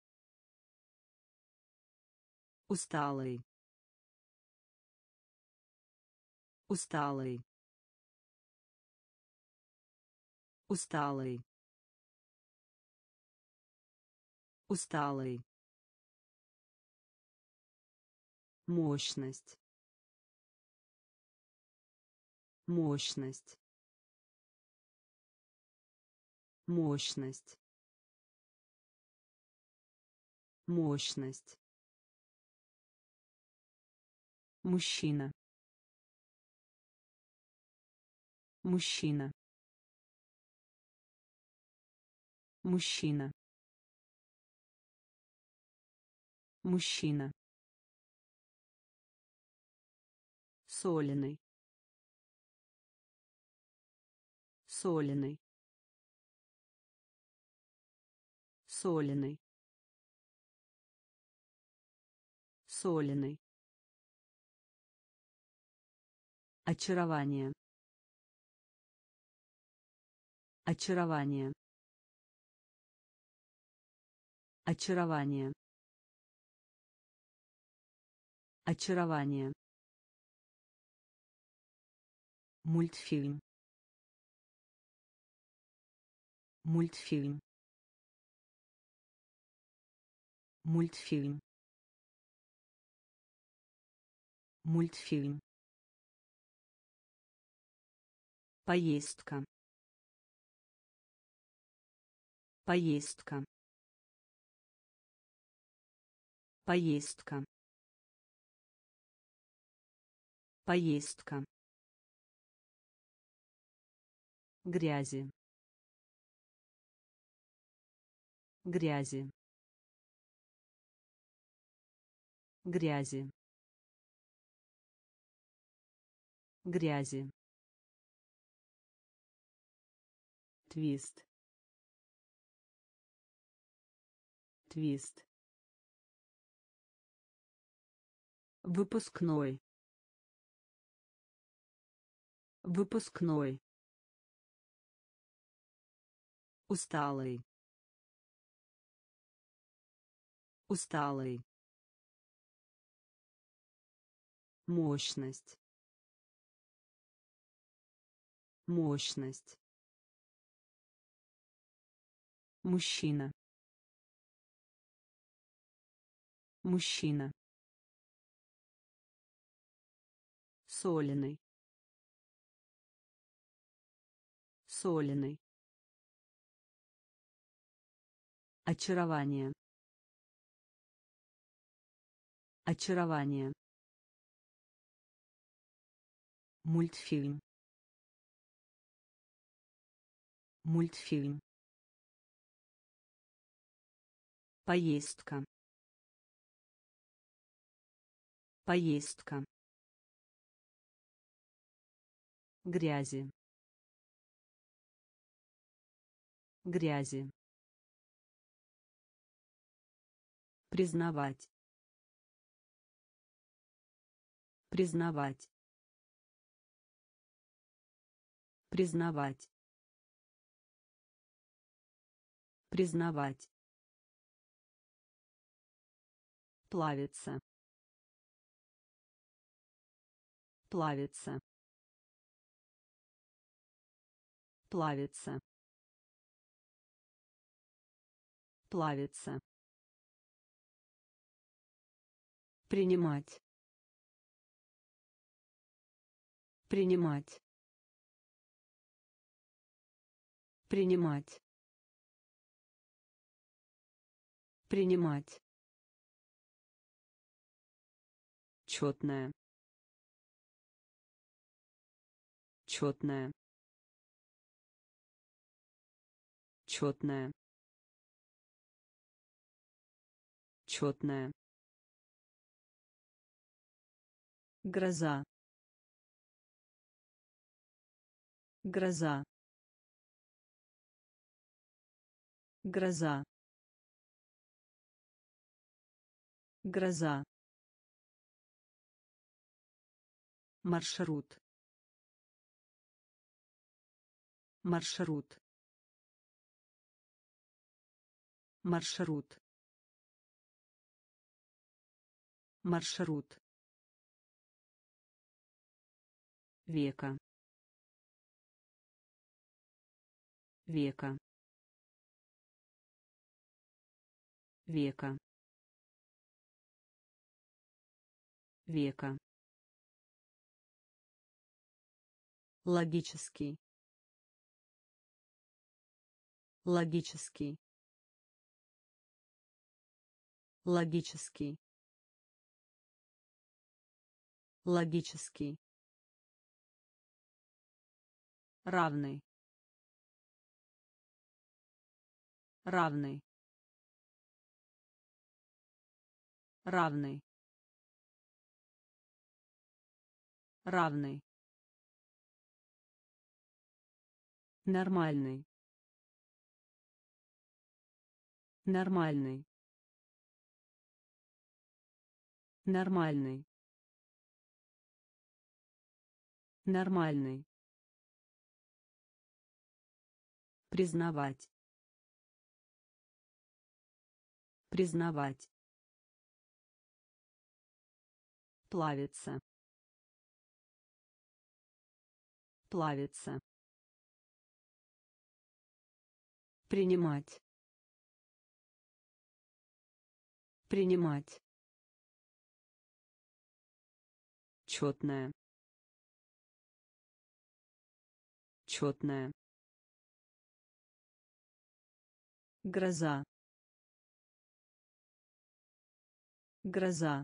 Усталый. Усталый. Усталый. Усталый. Мощность. Мощность. Мощность. мощность, мужчина, мужчина, мужчина, мужчина, соленый, соленый, соленый, соленый, очарование, очарование, очарование, очарование, мультфильм, мультфильм, мультфильм, мультфильм, поездка, поездка, поездка, поездка, грязи, грязи, грязи, грязи, твист, твист, выпускной, выпускной, усталый, усталый, мощность, мощность, мужчина, мужчина, соленый, соленый, очарование, очарование, мультфильм, мультфильм, поездка, поездка, грязи, грязи, признавать, признавать, признавать, признавать, плавиться, плавиться, плавиться, плавиться, принимать, принимать, принимать, принимать, четная, четная, четная, четная, гроза, гроза, гроза, гроза, маршрут, маршрут, маршрут, маршрут, века, века, века, века, логический, логический, Логический. Логический. Равный. Равный. Равный. Равный. Нормальный. Нормальный. Нормальный. Нормальный. Признавать. Признавать. Плавиться. Плавиться. Принимать. Принимать. Четная. Четная. Гроза. Гроза.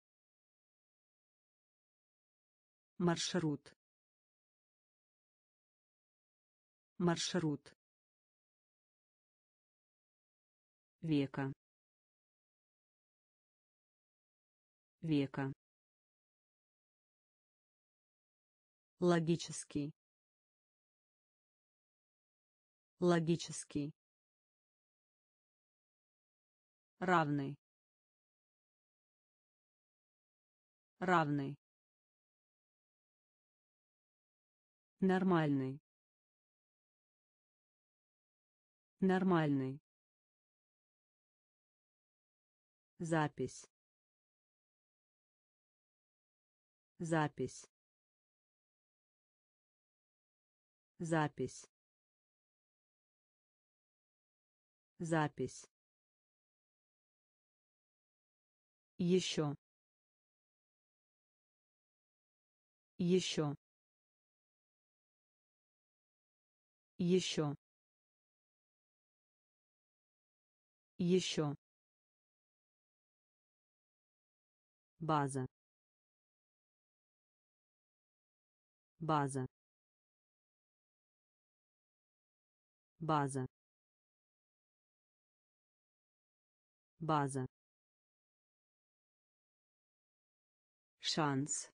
Маршрут. Маршрут. Века. Века. Логический. Логический. Равный. Равный. Нормальный. Нормальный. Запись. Запись. Запись. Запись. Еще. Еще. Еще. Еще. База. База. База. База. Шанс.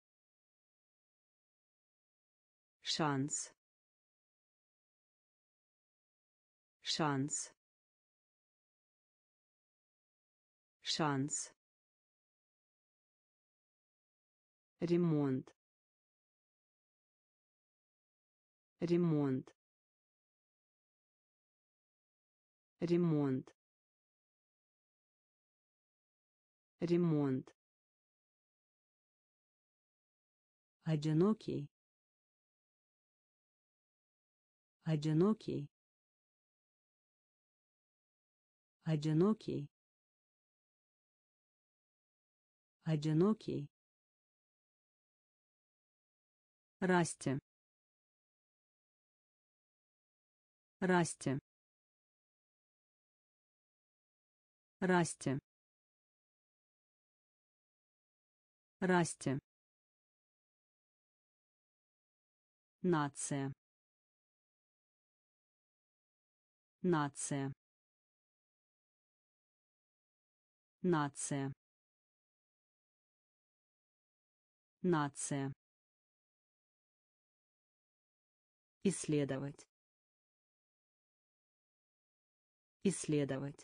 Шанс. Шанс. Шанс. Ремонт. Ремонт. Ремонт. Ремонт. Одинокий. Одинокий. Одинокий. Одинокий. Расти. Расти. Расти. Расти. Нация. Нация. Нация. Нация. Исследовать. Исследовать.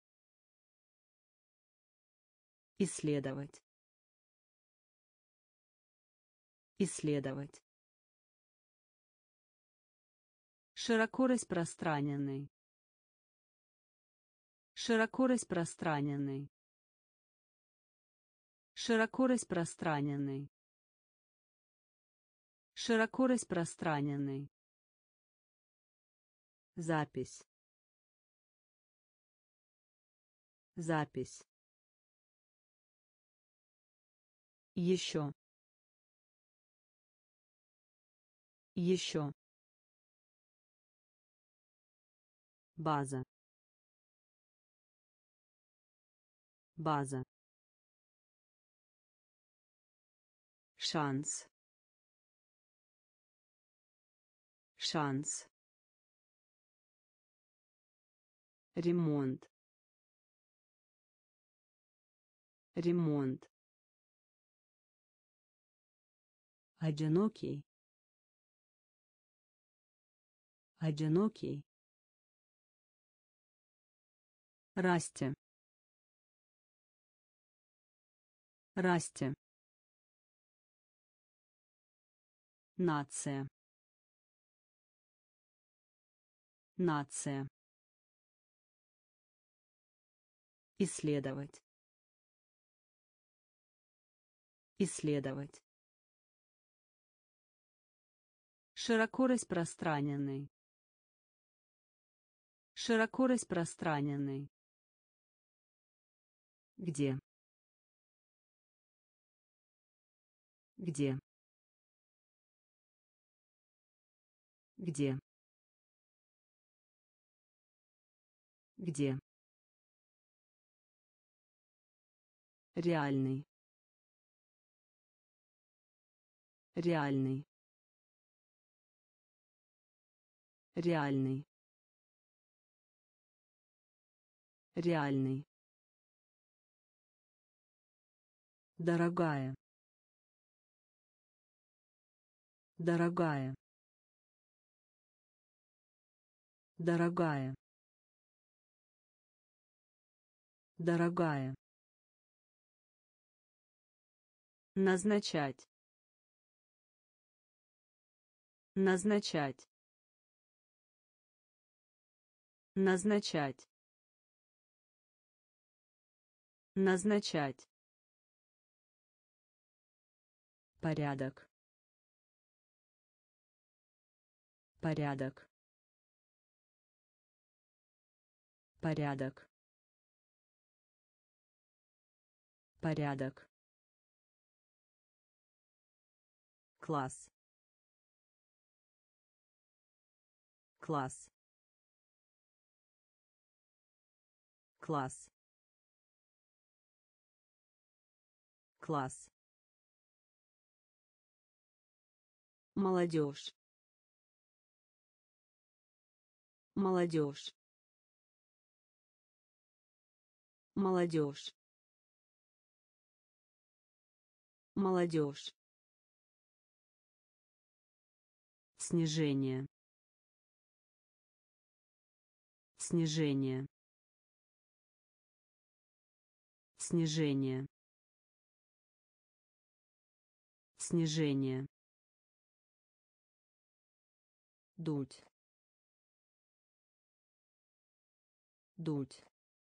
Исследовать. Исследовать. Широко распространенный. Широко распространенный. Широко распространенный. Широко распространенный. Запись. Запись. Еще. Еще. База. база, шанс, шанс, ремонт, ремонт, одинокий, одинокий, расти, расти, нация, нация, исследовать, исследовать, широко распространенный, широко распространенный, где, где, где, где, реальный, реальный, реальный, реальный, дорогая, дорогая, дорогая, дорогая, назначать, назначать, назначать, назначать, порядок, порядок, порядок, порядок, класс, класс, класс, класс, молодежь, молодежь, молодежь, молодежь, снижение, снижение, снижение, снижение, дуть, дуть,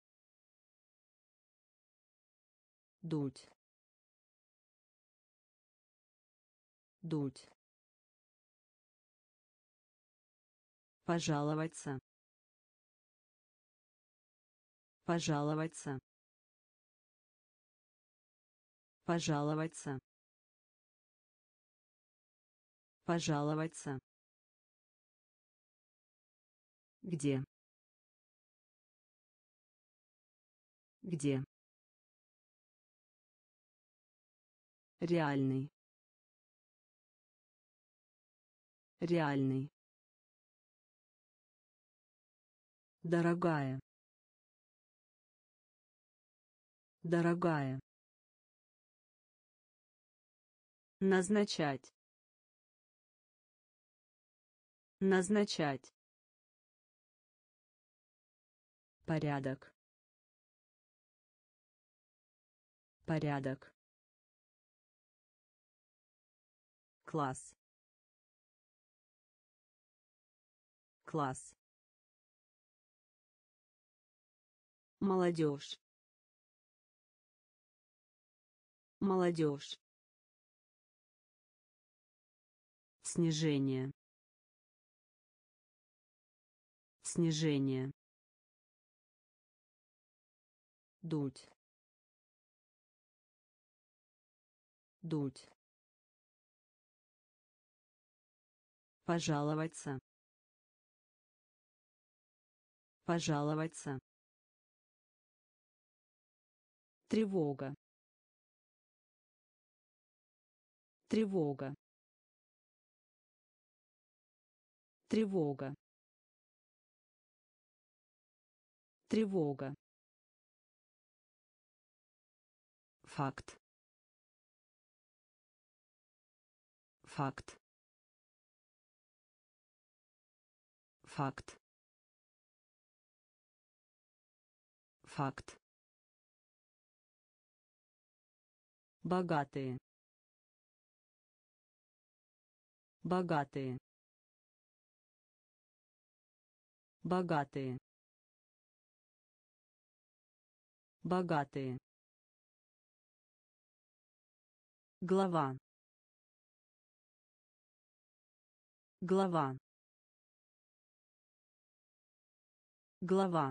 дуть, дуть, пожаловаться, пожаловаться, пожаловаться, пожаловаться, где, где, реальный, реальный, дорогая, дорогая, назначать, назначать, порядок, порядок, класс, класс, молодежь, молодежь, снижение, снижение, дуть, дуть, пожаловаться, пожаловаться, Тревога. Тревога. Тревога. Тревога. Факт. Факт. Факт. Факт. Богатые. Богатые. Богатые. Богатые. Глава. Глава. Глава.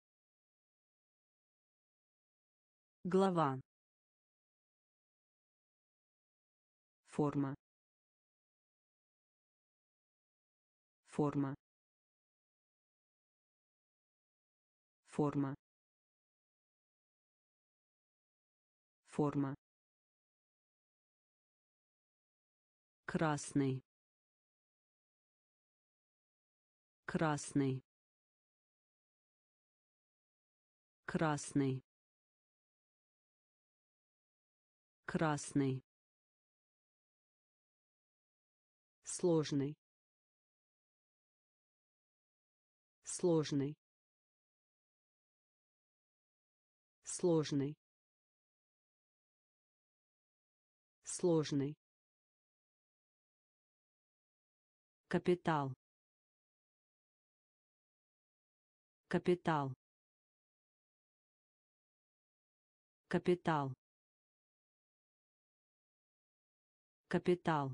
Глава. Форма. Форма. Форма. Форма. Красный. Красный. Красный. Красный. Сложный. Сложный. Сложный. Сложный. Капитал. Капитал. Капитал. Капитал.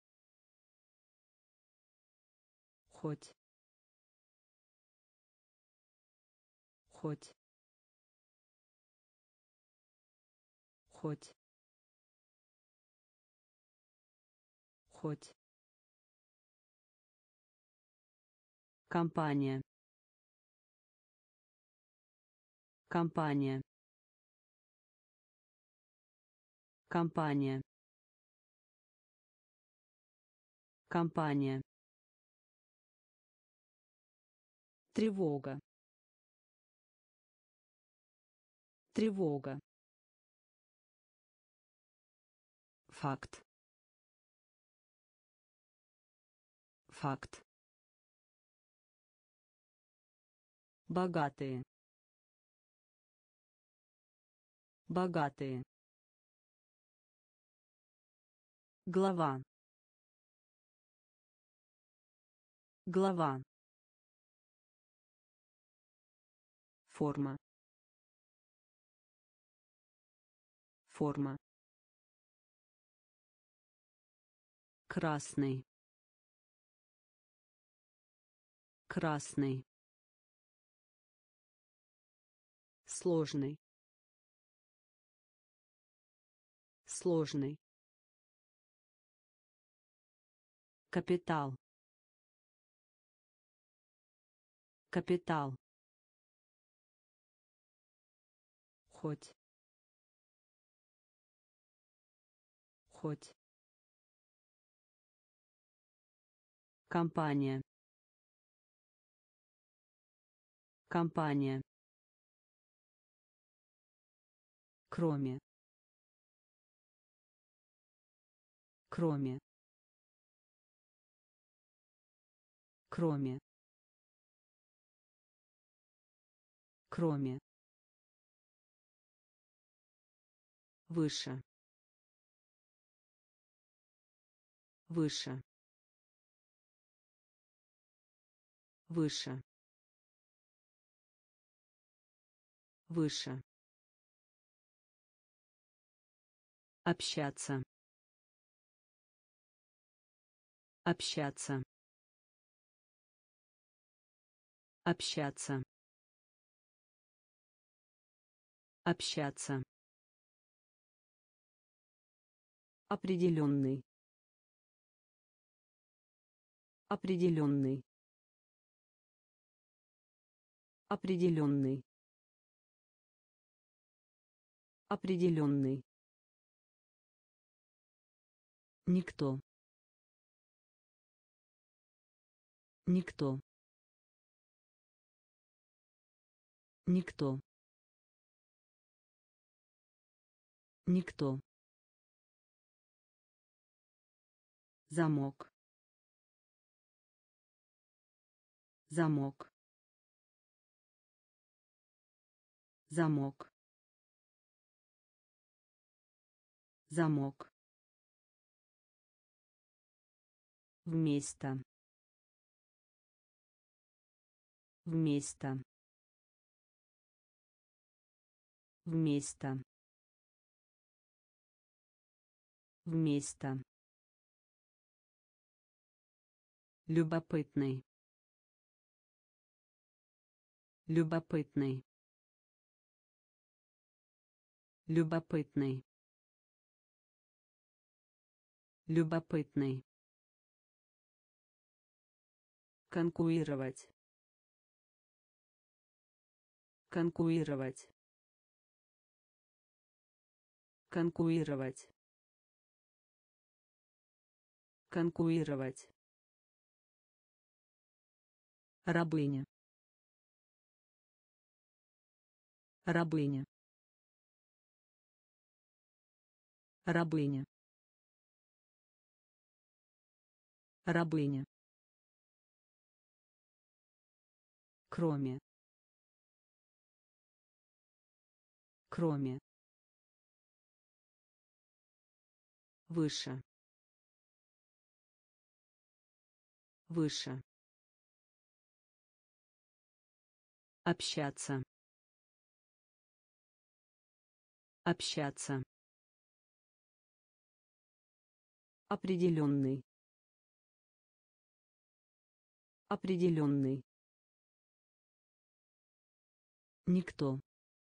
Хоть. Хоть. Хоть. Хоть. Компания. Компания. Компания. Компания. Тревога. Тревога. Факт. Факт. Богатые. Богатые. Глава. Глава. Форма. Форма. Красный. Красный. Сложный. Сложный. Капитал. Капитал. Хоть. Хоть. Компания. Компания. Кроме. Кроме. Кроме. Кроме. Выше. Выше. Выше. Выше. Общаться. Общаться. Общаться. Общаться. Определенный. Определенный. Определенный. Определенный. Никто. Никто. Никто. Никто. Замок. Замок. Замок. Замок. Вместо. Вместо. Вместо. Вместо. Любопытный. Любопытный. Любопытный. Любопытный. Конкурировать. Конкурировать. Конкурировать. Конкурировать. Рабыня. Рабыня. Рабыня. Рабыня. Кроме. Кроме. Выше. Выше. Общаться. Общаться. Определенный. Определенный. Никто.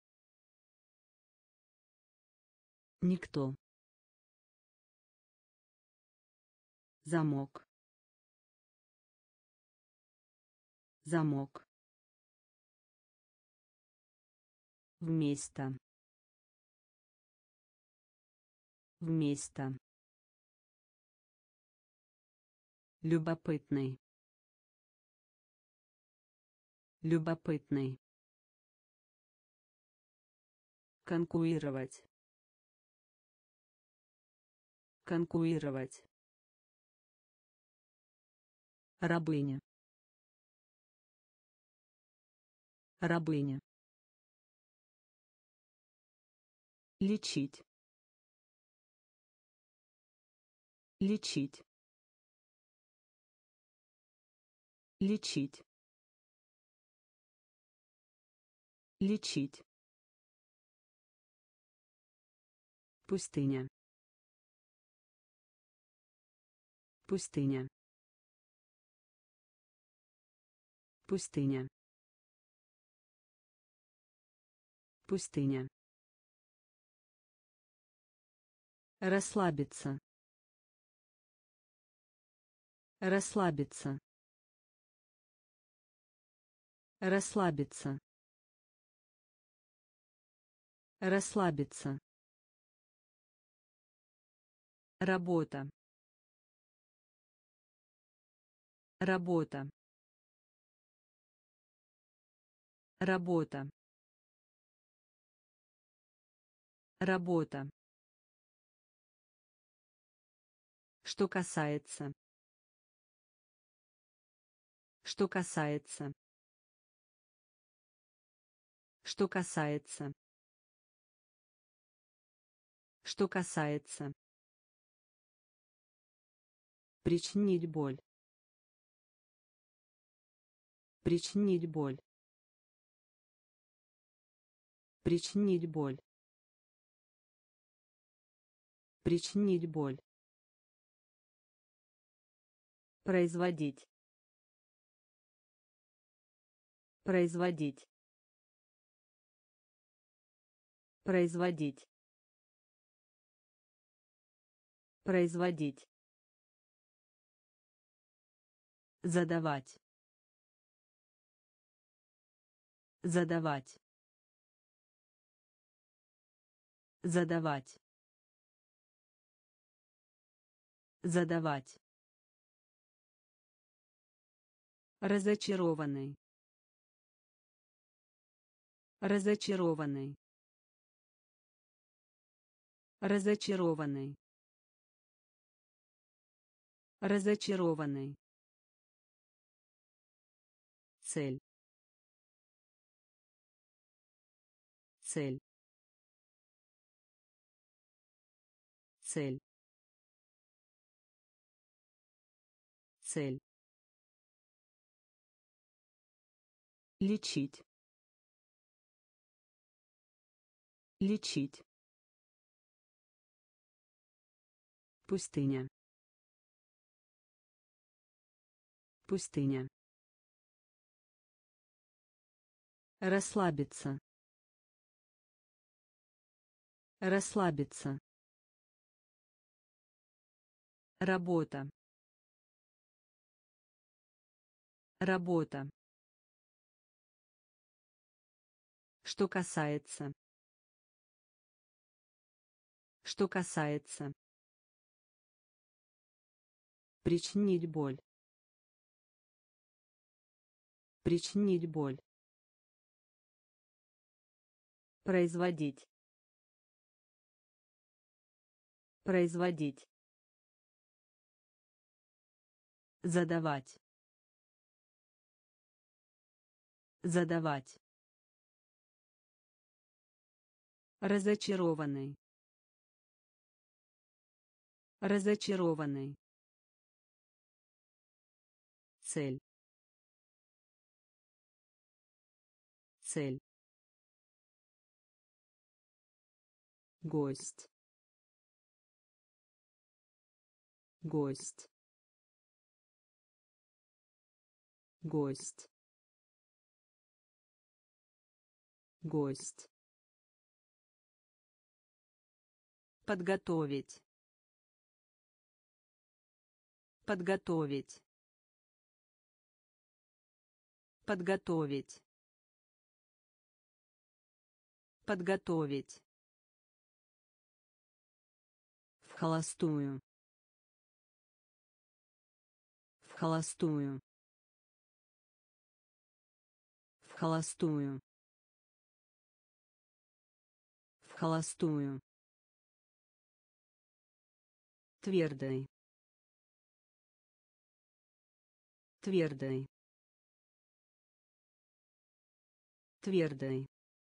Никто. Замок. Замок. Вместо. Вместо. Любопытный. Любопытный. Конкурировать. Конкурировать. Рабыня. Рабыня. Лечить. Лечить. Лечить. Лечить. Пустыня. Пустыня. Пустыня. Пустыня. Расслабиться. Расслабиться. Расслабиться. Расслабиться. Работа. Работа. Работа. Работа. Что касается. Что касается. Что касается. Что касается. Причинить боль. Причинить боль. Причинить боль. Причинить боль. Производить. Производить. Производить. Производить. Задавать. Задавать. Задавать. Задавать. Разочарованный. Разочарованный. Разочарованный. Разочарованный. Цель. Цель. Цель. Цель. Лечить. Лечить. Пустыня. Пустыня. Расслабиться. Расслабиться. Работа. Работа. Что касается. Что касается. Причинить боль. Причинить боль. Производить. Производить. Задавать. Задавать. Разочарованный. Разочарованный. Цель. Цель. Гость. Гость. Гость. Гость. Подготовить. Подготовить. Подготовить. Подготовить. В холостую. В холостую. В холостую. В холостую. Твердый. Твердый. Твердый.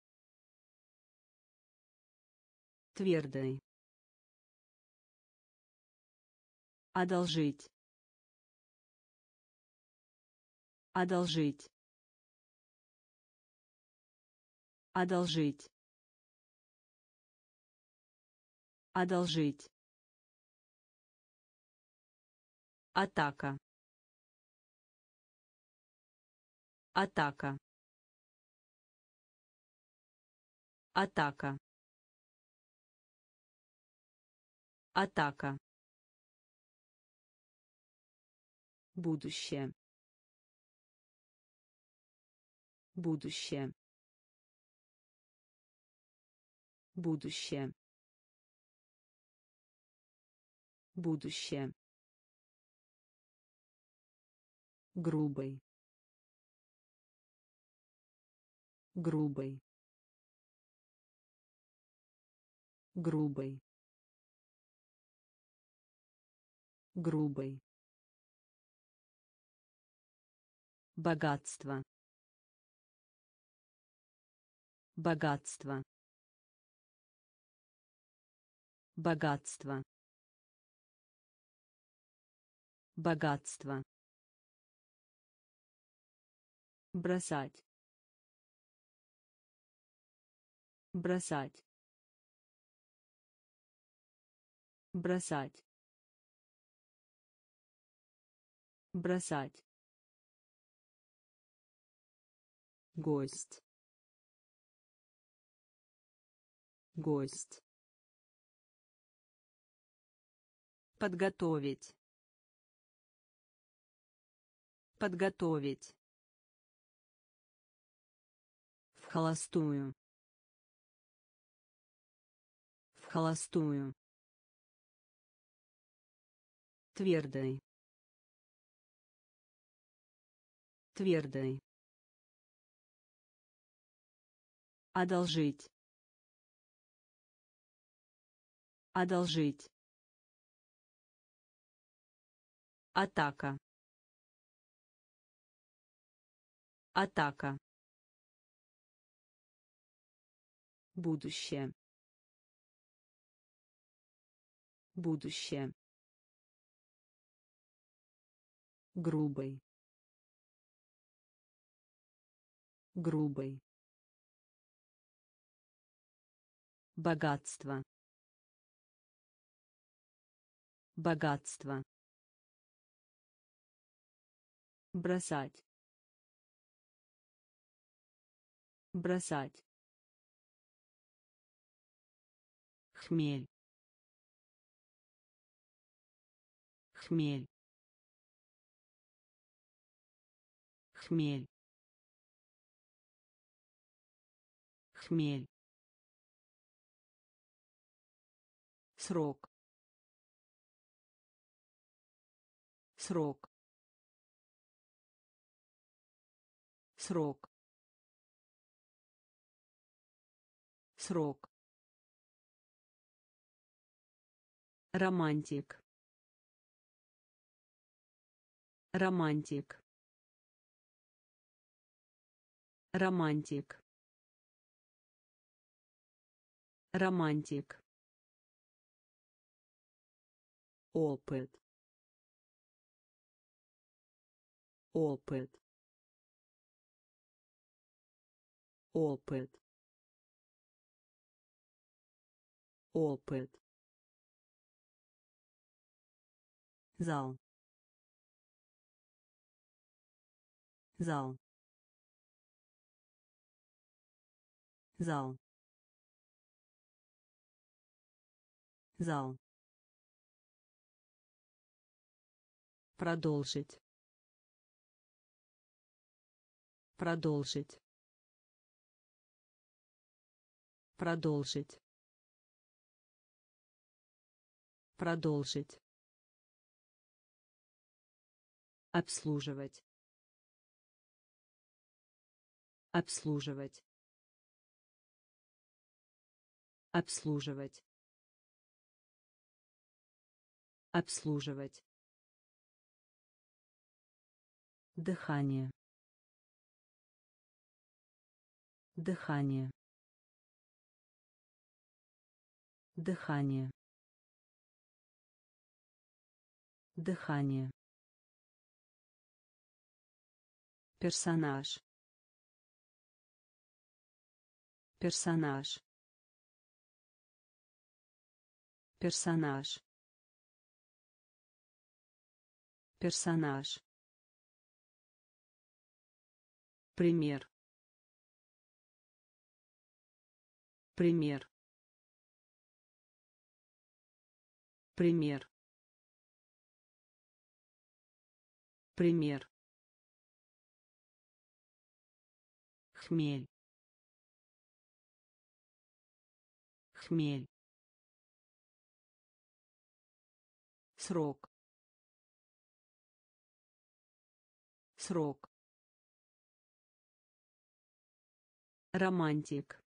Твердый. Одолжить. Одолжить. Одолжить. Одолжить. Атака. Атака. Атака. Атака. Будущее. Будущее. Будущее. Будущее. Грубый. Грубый. Грубый. Грубый. Богатство. Богатство. Богатство. Богатство. Бросать. Бросать. Бросать. Бросать. Гость. Гость. Подготовить. Подготовить. В холостую. холостую, твердый, твердый, одолжить, одолжить, атака, атака, будущее, будущее, грубый, грубый, богатство, богатство, бросать, бросать, хмель, хмель, хмель, хмель, срок, срок, срок, срок, романтик, романтик, романтик, романтик, опыт, опыт, опыт, опыт, зал, зал, зал, зал, продолжить, продолжить, продолжить, продолжить, обслуживать, обслуживать, обслуживать, обслуживать, дыхание, дыхание, дыхание, дыхание, персонаж, персонаж, персонаж, персонаж, пример, пример, пример, пример, хмель, хмель, срок, срок, романтик,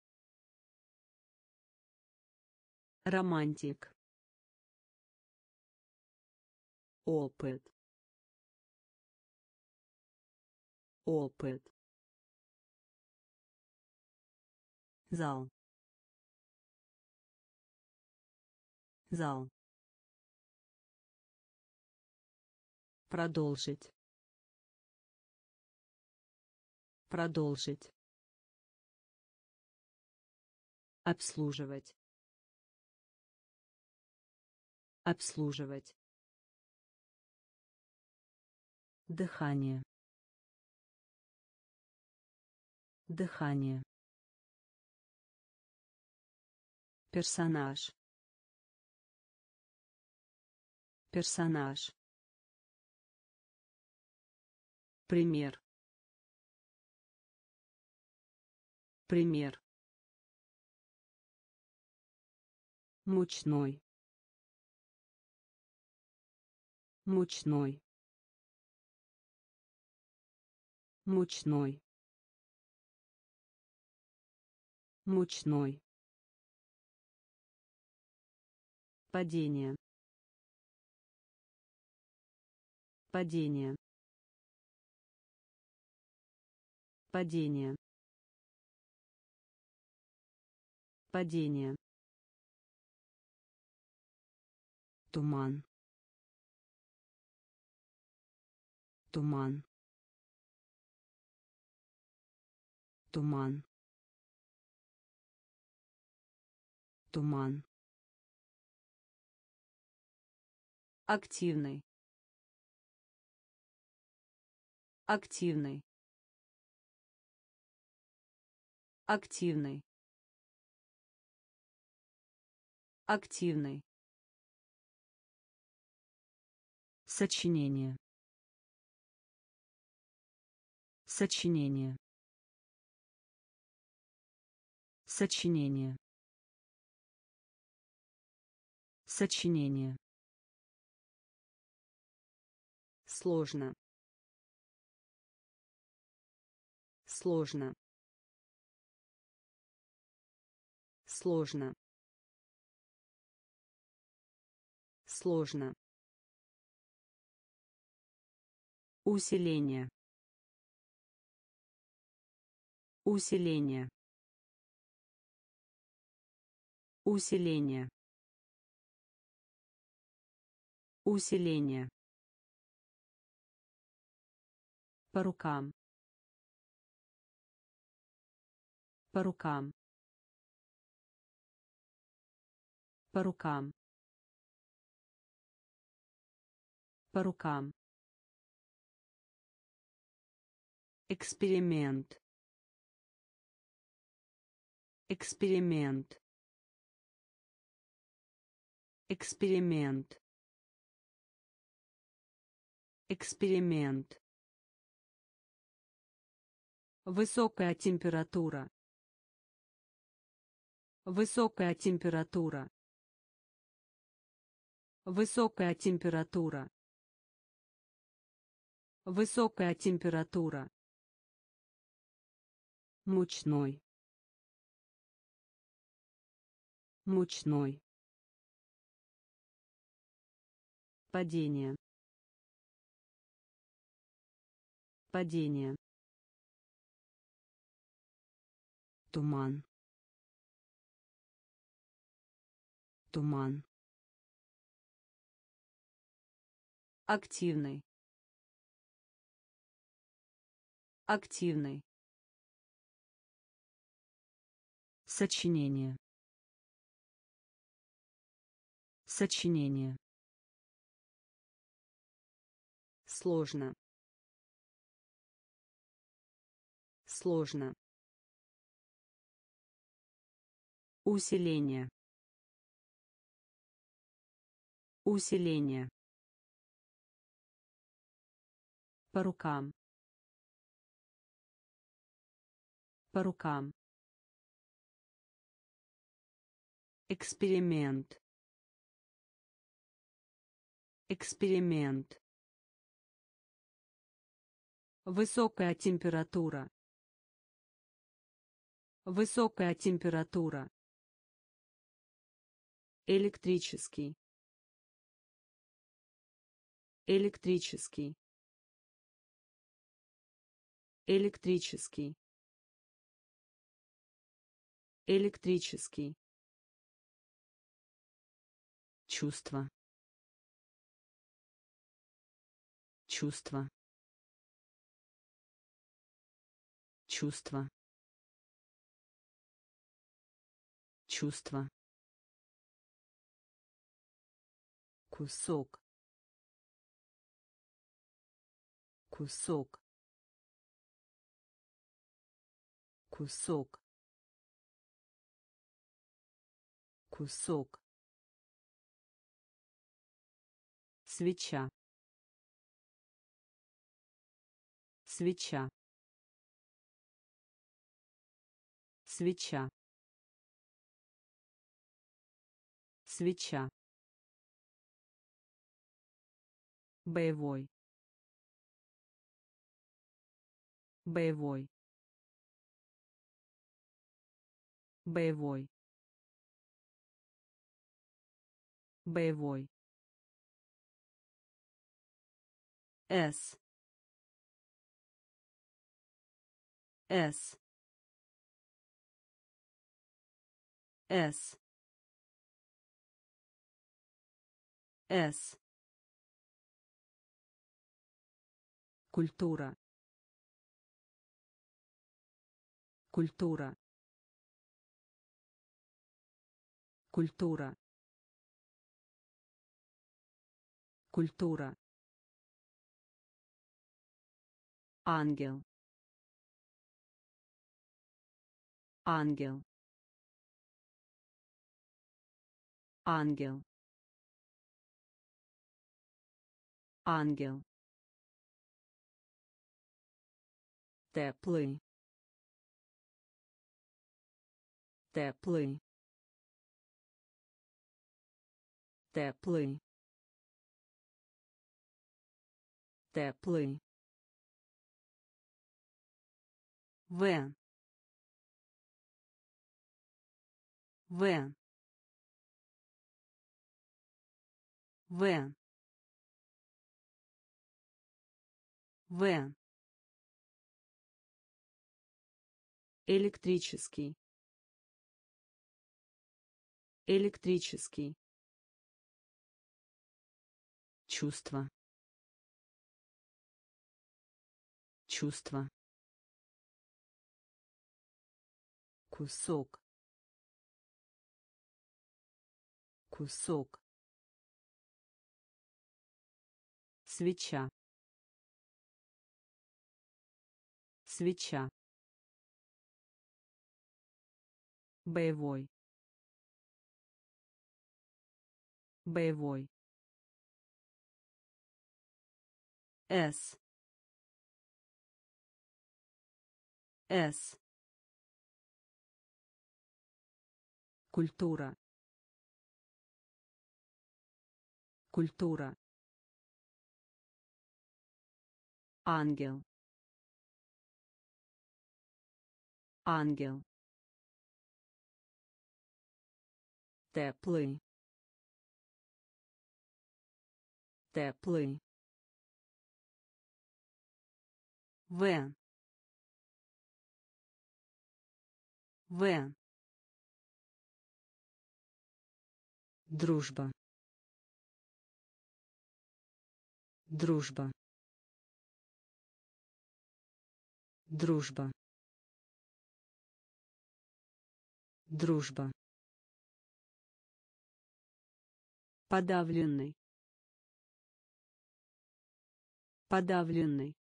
романтик, опыт, опыт, зал, зал, продолжить, продолжить, обслуживать, обслуживать, дыхание, дыхание, персонаж, персонаж, пример, пример, мучной, мучной, мучной, мучной, падение, падение, падение, падение, туман, туман, туман, туман, активный, активный, активный, активный, сочинение, сочинение, сочинение, сочинение, сложно, сложно, сложно, сложно, усиление, усиление, усиление, усиление, по рукам, по рукам, по рукам, по рукам, эксперимент, эксперимент, эксперимент, эксперимент, высокая температура, высокая температура, высокая температура, высокая температура, мучной, мучной, падение, падение, туман, туман, активный, активный, сочинение, сочинение, сложно, сложно, усиление, усиление, по рукам, по рукам, эксперимент, эксперимент, высокая температура, высокая температура, электрический, электрический, электрический, электрический, чувство, чувство, чувство, чувство, кусок, кусок, кусок, кусок, свеча, свеча, свеча, Свеча. Боевой. Боевой. Боевой. Боевой. С. С. С. С. Культура. Культура. Культура. Культура. Ангел. Ангел. Ангел. Ангел. Теплый. Теплый. Теплый. Теплый. В. В. В. В. Электрический. Электрический. Чувство. Чувство. Кусок. Кусок. Свеча. Свеча. Боевой. Боевой. С. С. Культура. Культура. Ангел. Ангел. Теплый. Теплый. В. В. Дружба. Дружба. Дружба. Дружба. Подавленный. Подавленный.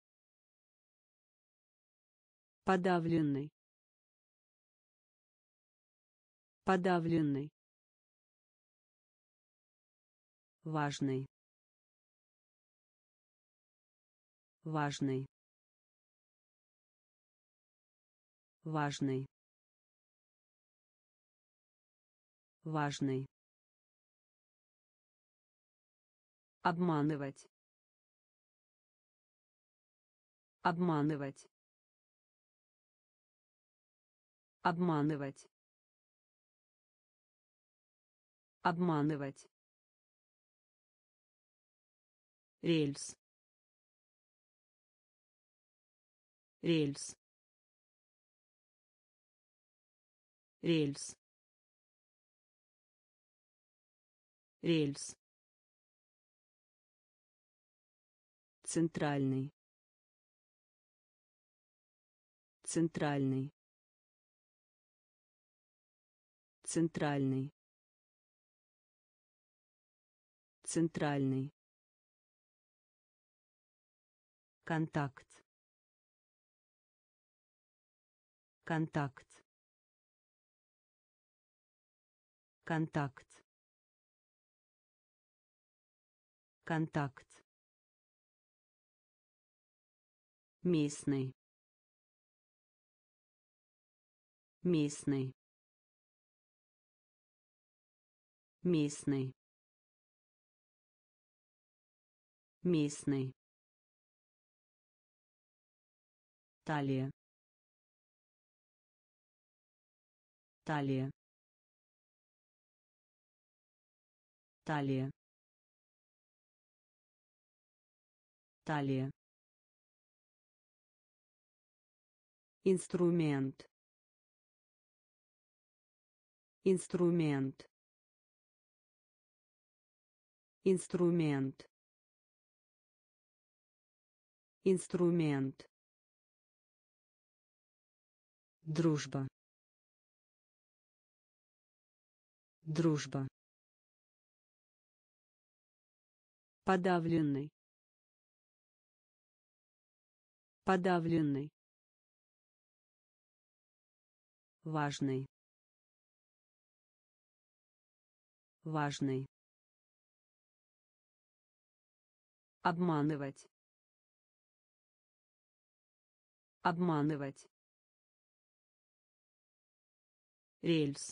Подавленный. Подавленный. Важный. Важный. Важный. Важный. Обманывать. Обманывать. Обманывать. Обманывать. Рельс. Рельс. Рельс. Рельс. Центральный. Центральный. Центральный. Центральный. Контакт. Контакт. Контакт. Контакт. Местный. Местный. местный, местный, талия, талия, талия, талия, инструмент, инструмент, инструмент, инструмент, дружба, дружба, подавленный, подавленный, важный, важный, обманывать, обманывать, рельс,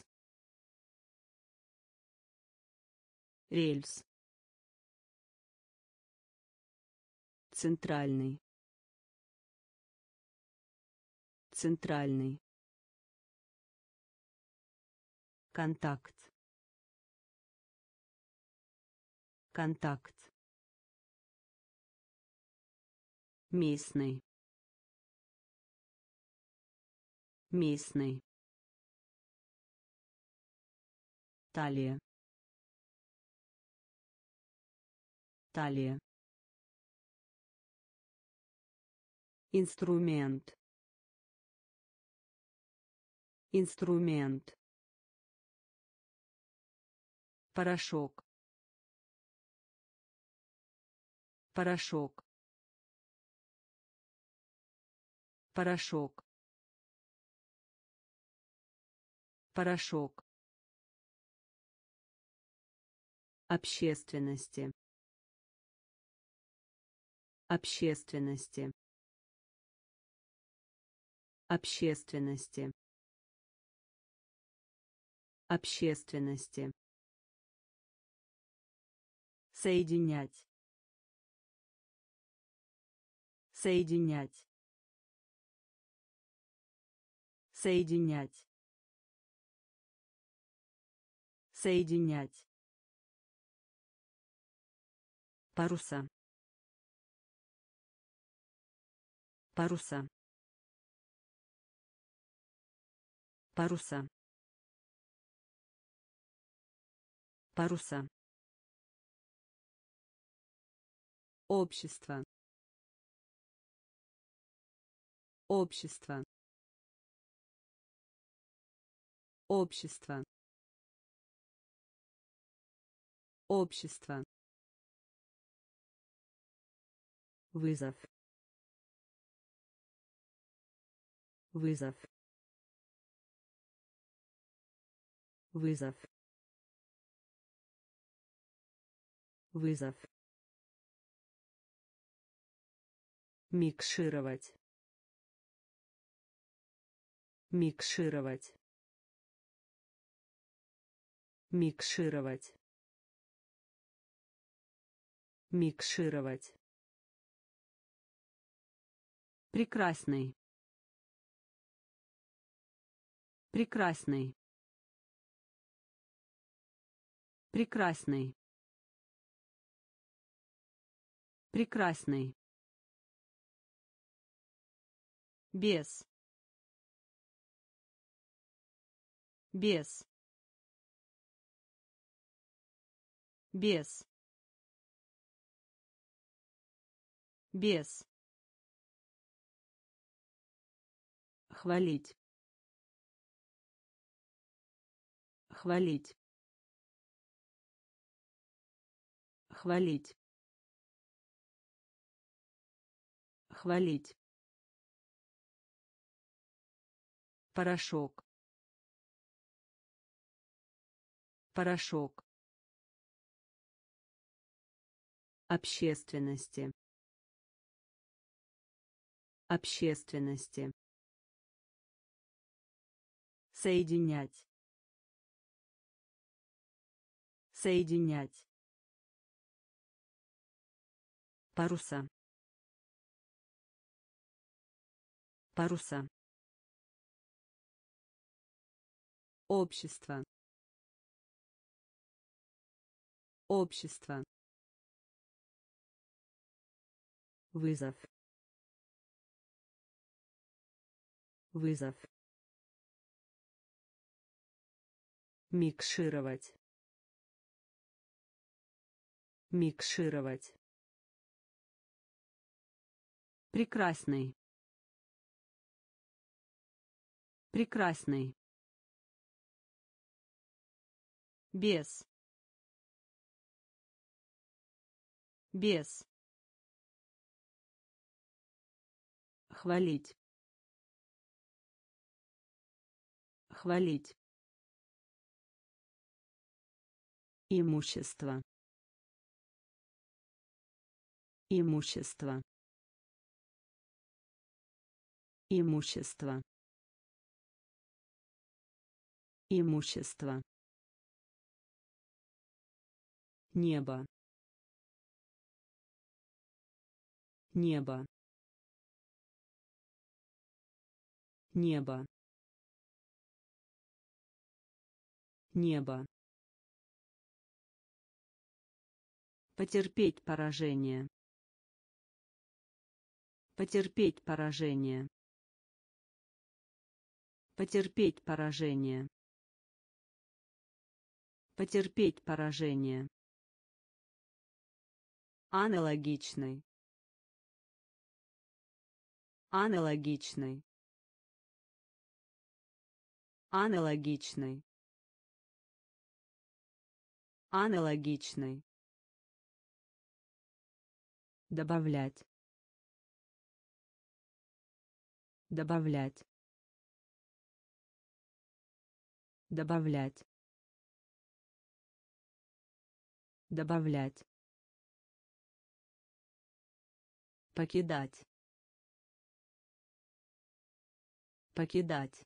рельс, центральный, центральный, контакт, контакт, местный, местный, талия, талия, инструмент, инструмент, порошок, порошок, порошок, порошок, общественности, общественности, общественности, общественности, соединять, соединять, соединять, соединять, паруса, паруса, паруса, паруса, общество, общество, общество, общество, вызов, вызов, вызов, вызов, микшировать, микшировать, микшировать, микшировать, прекрасный, прекрасный, прекрасный, прекрасный, без, без, без, без, хвалить, хвалить, хвалить, хвалить, порошок, порошок, общественности, общественности, соединять, Соединять. Паруса. Паруса. Общество. Общество. Вызов. Вызов. Микшировать. Микшировать. Прекрасный. Прекрасный. Без. Без. Хвалить. Хвалить. Имущество. Имущество. Имущество. Имущество. Небо. Небо. Небо. Небо. Потерпеть поражение. Потерпеть поражение. Потерпеть поражение. Потерпеть поражение. Аналогичный. Аналогичный. Аналогичный. Аналогичный. Добавлять. Добавлять. Добавлять. Добавлять. Покидать. Покидать.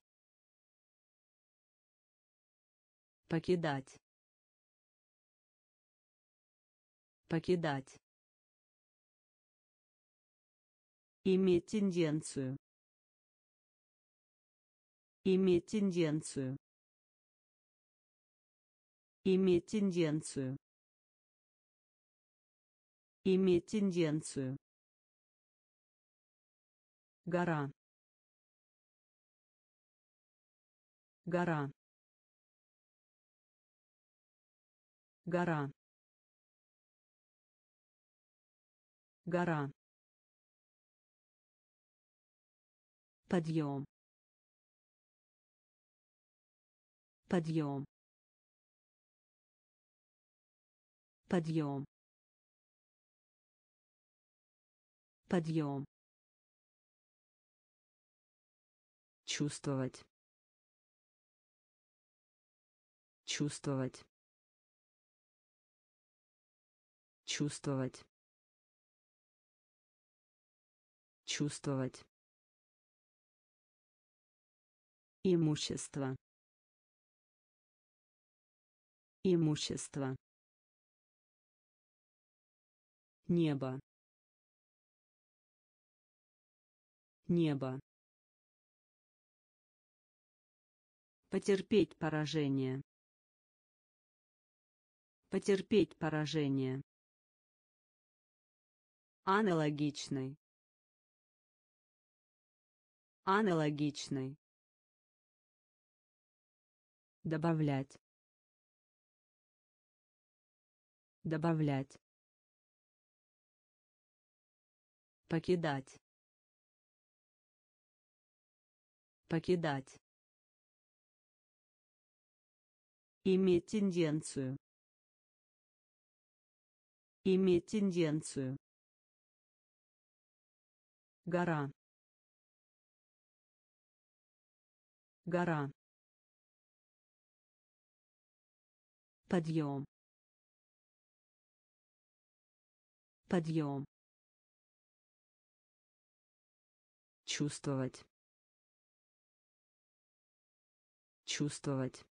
Покидать. Покидать. Иметь тенденцию. Иметь тенденцию. Иметь тенденцию. Иметь тенденцию. Гора. Гора. Гора. Гора. Подъем. Подъем. Подъем. Подъем. Чувствовать. Чувствовать. Чувствовать. Чувствовать. Имущество. Имущество. Небо. Небо. Потерпеть поражение. Потерпеть поражение. Аналогичный. Аналогичный. Добавлять. Добавлять. Покидать. Покидать. Иметь тенденцию. Иметь тенденцию. Гора. Гора. Подъем. Подъем. Чувствовать. Чувствовать.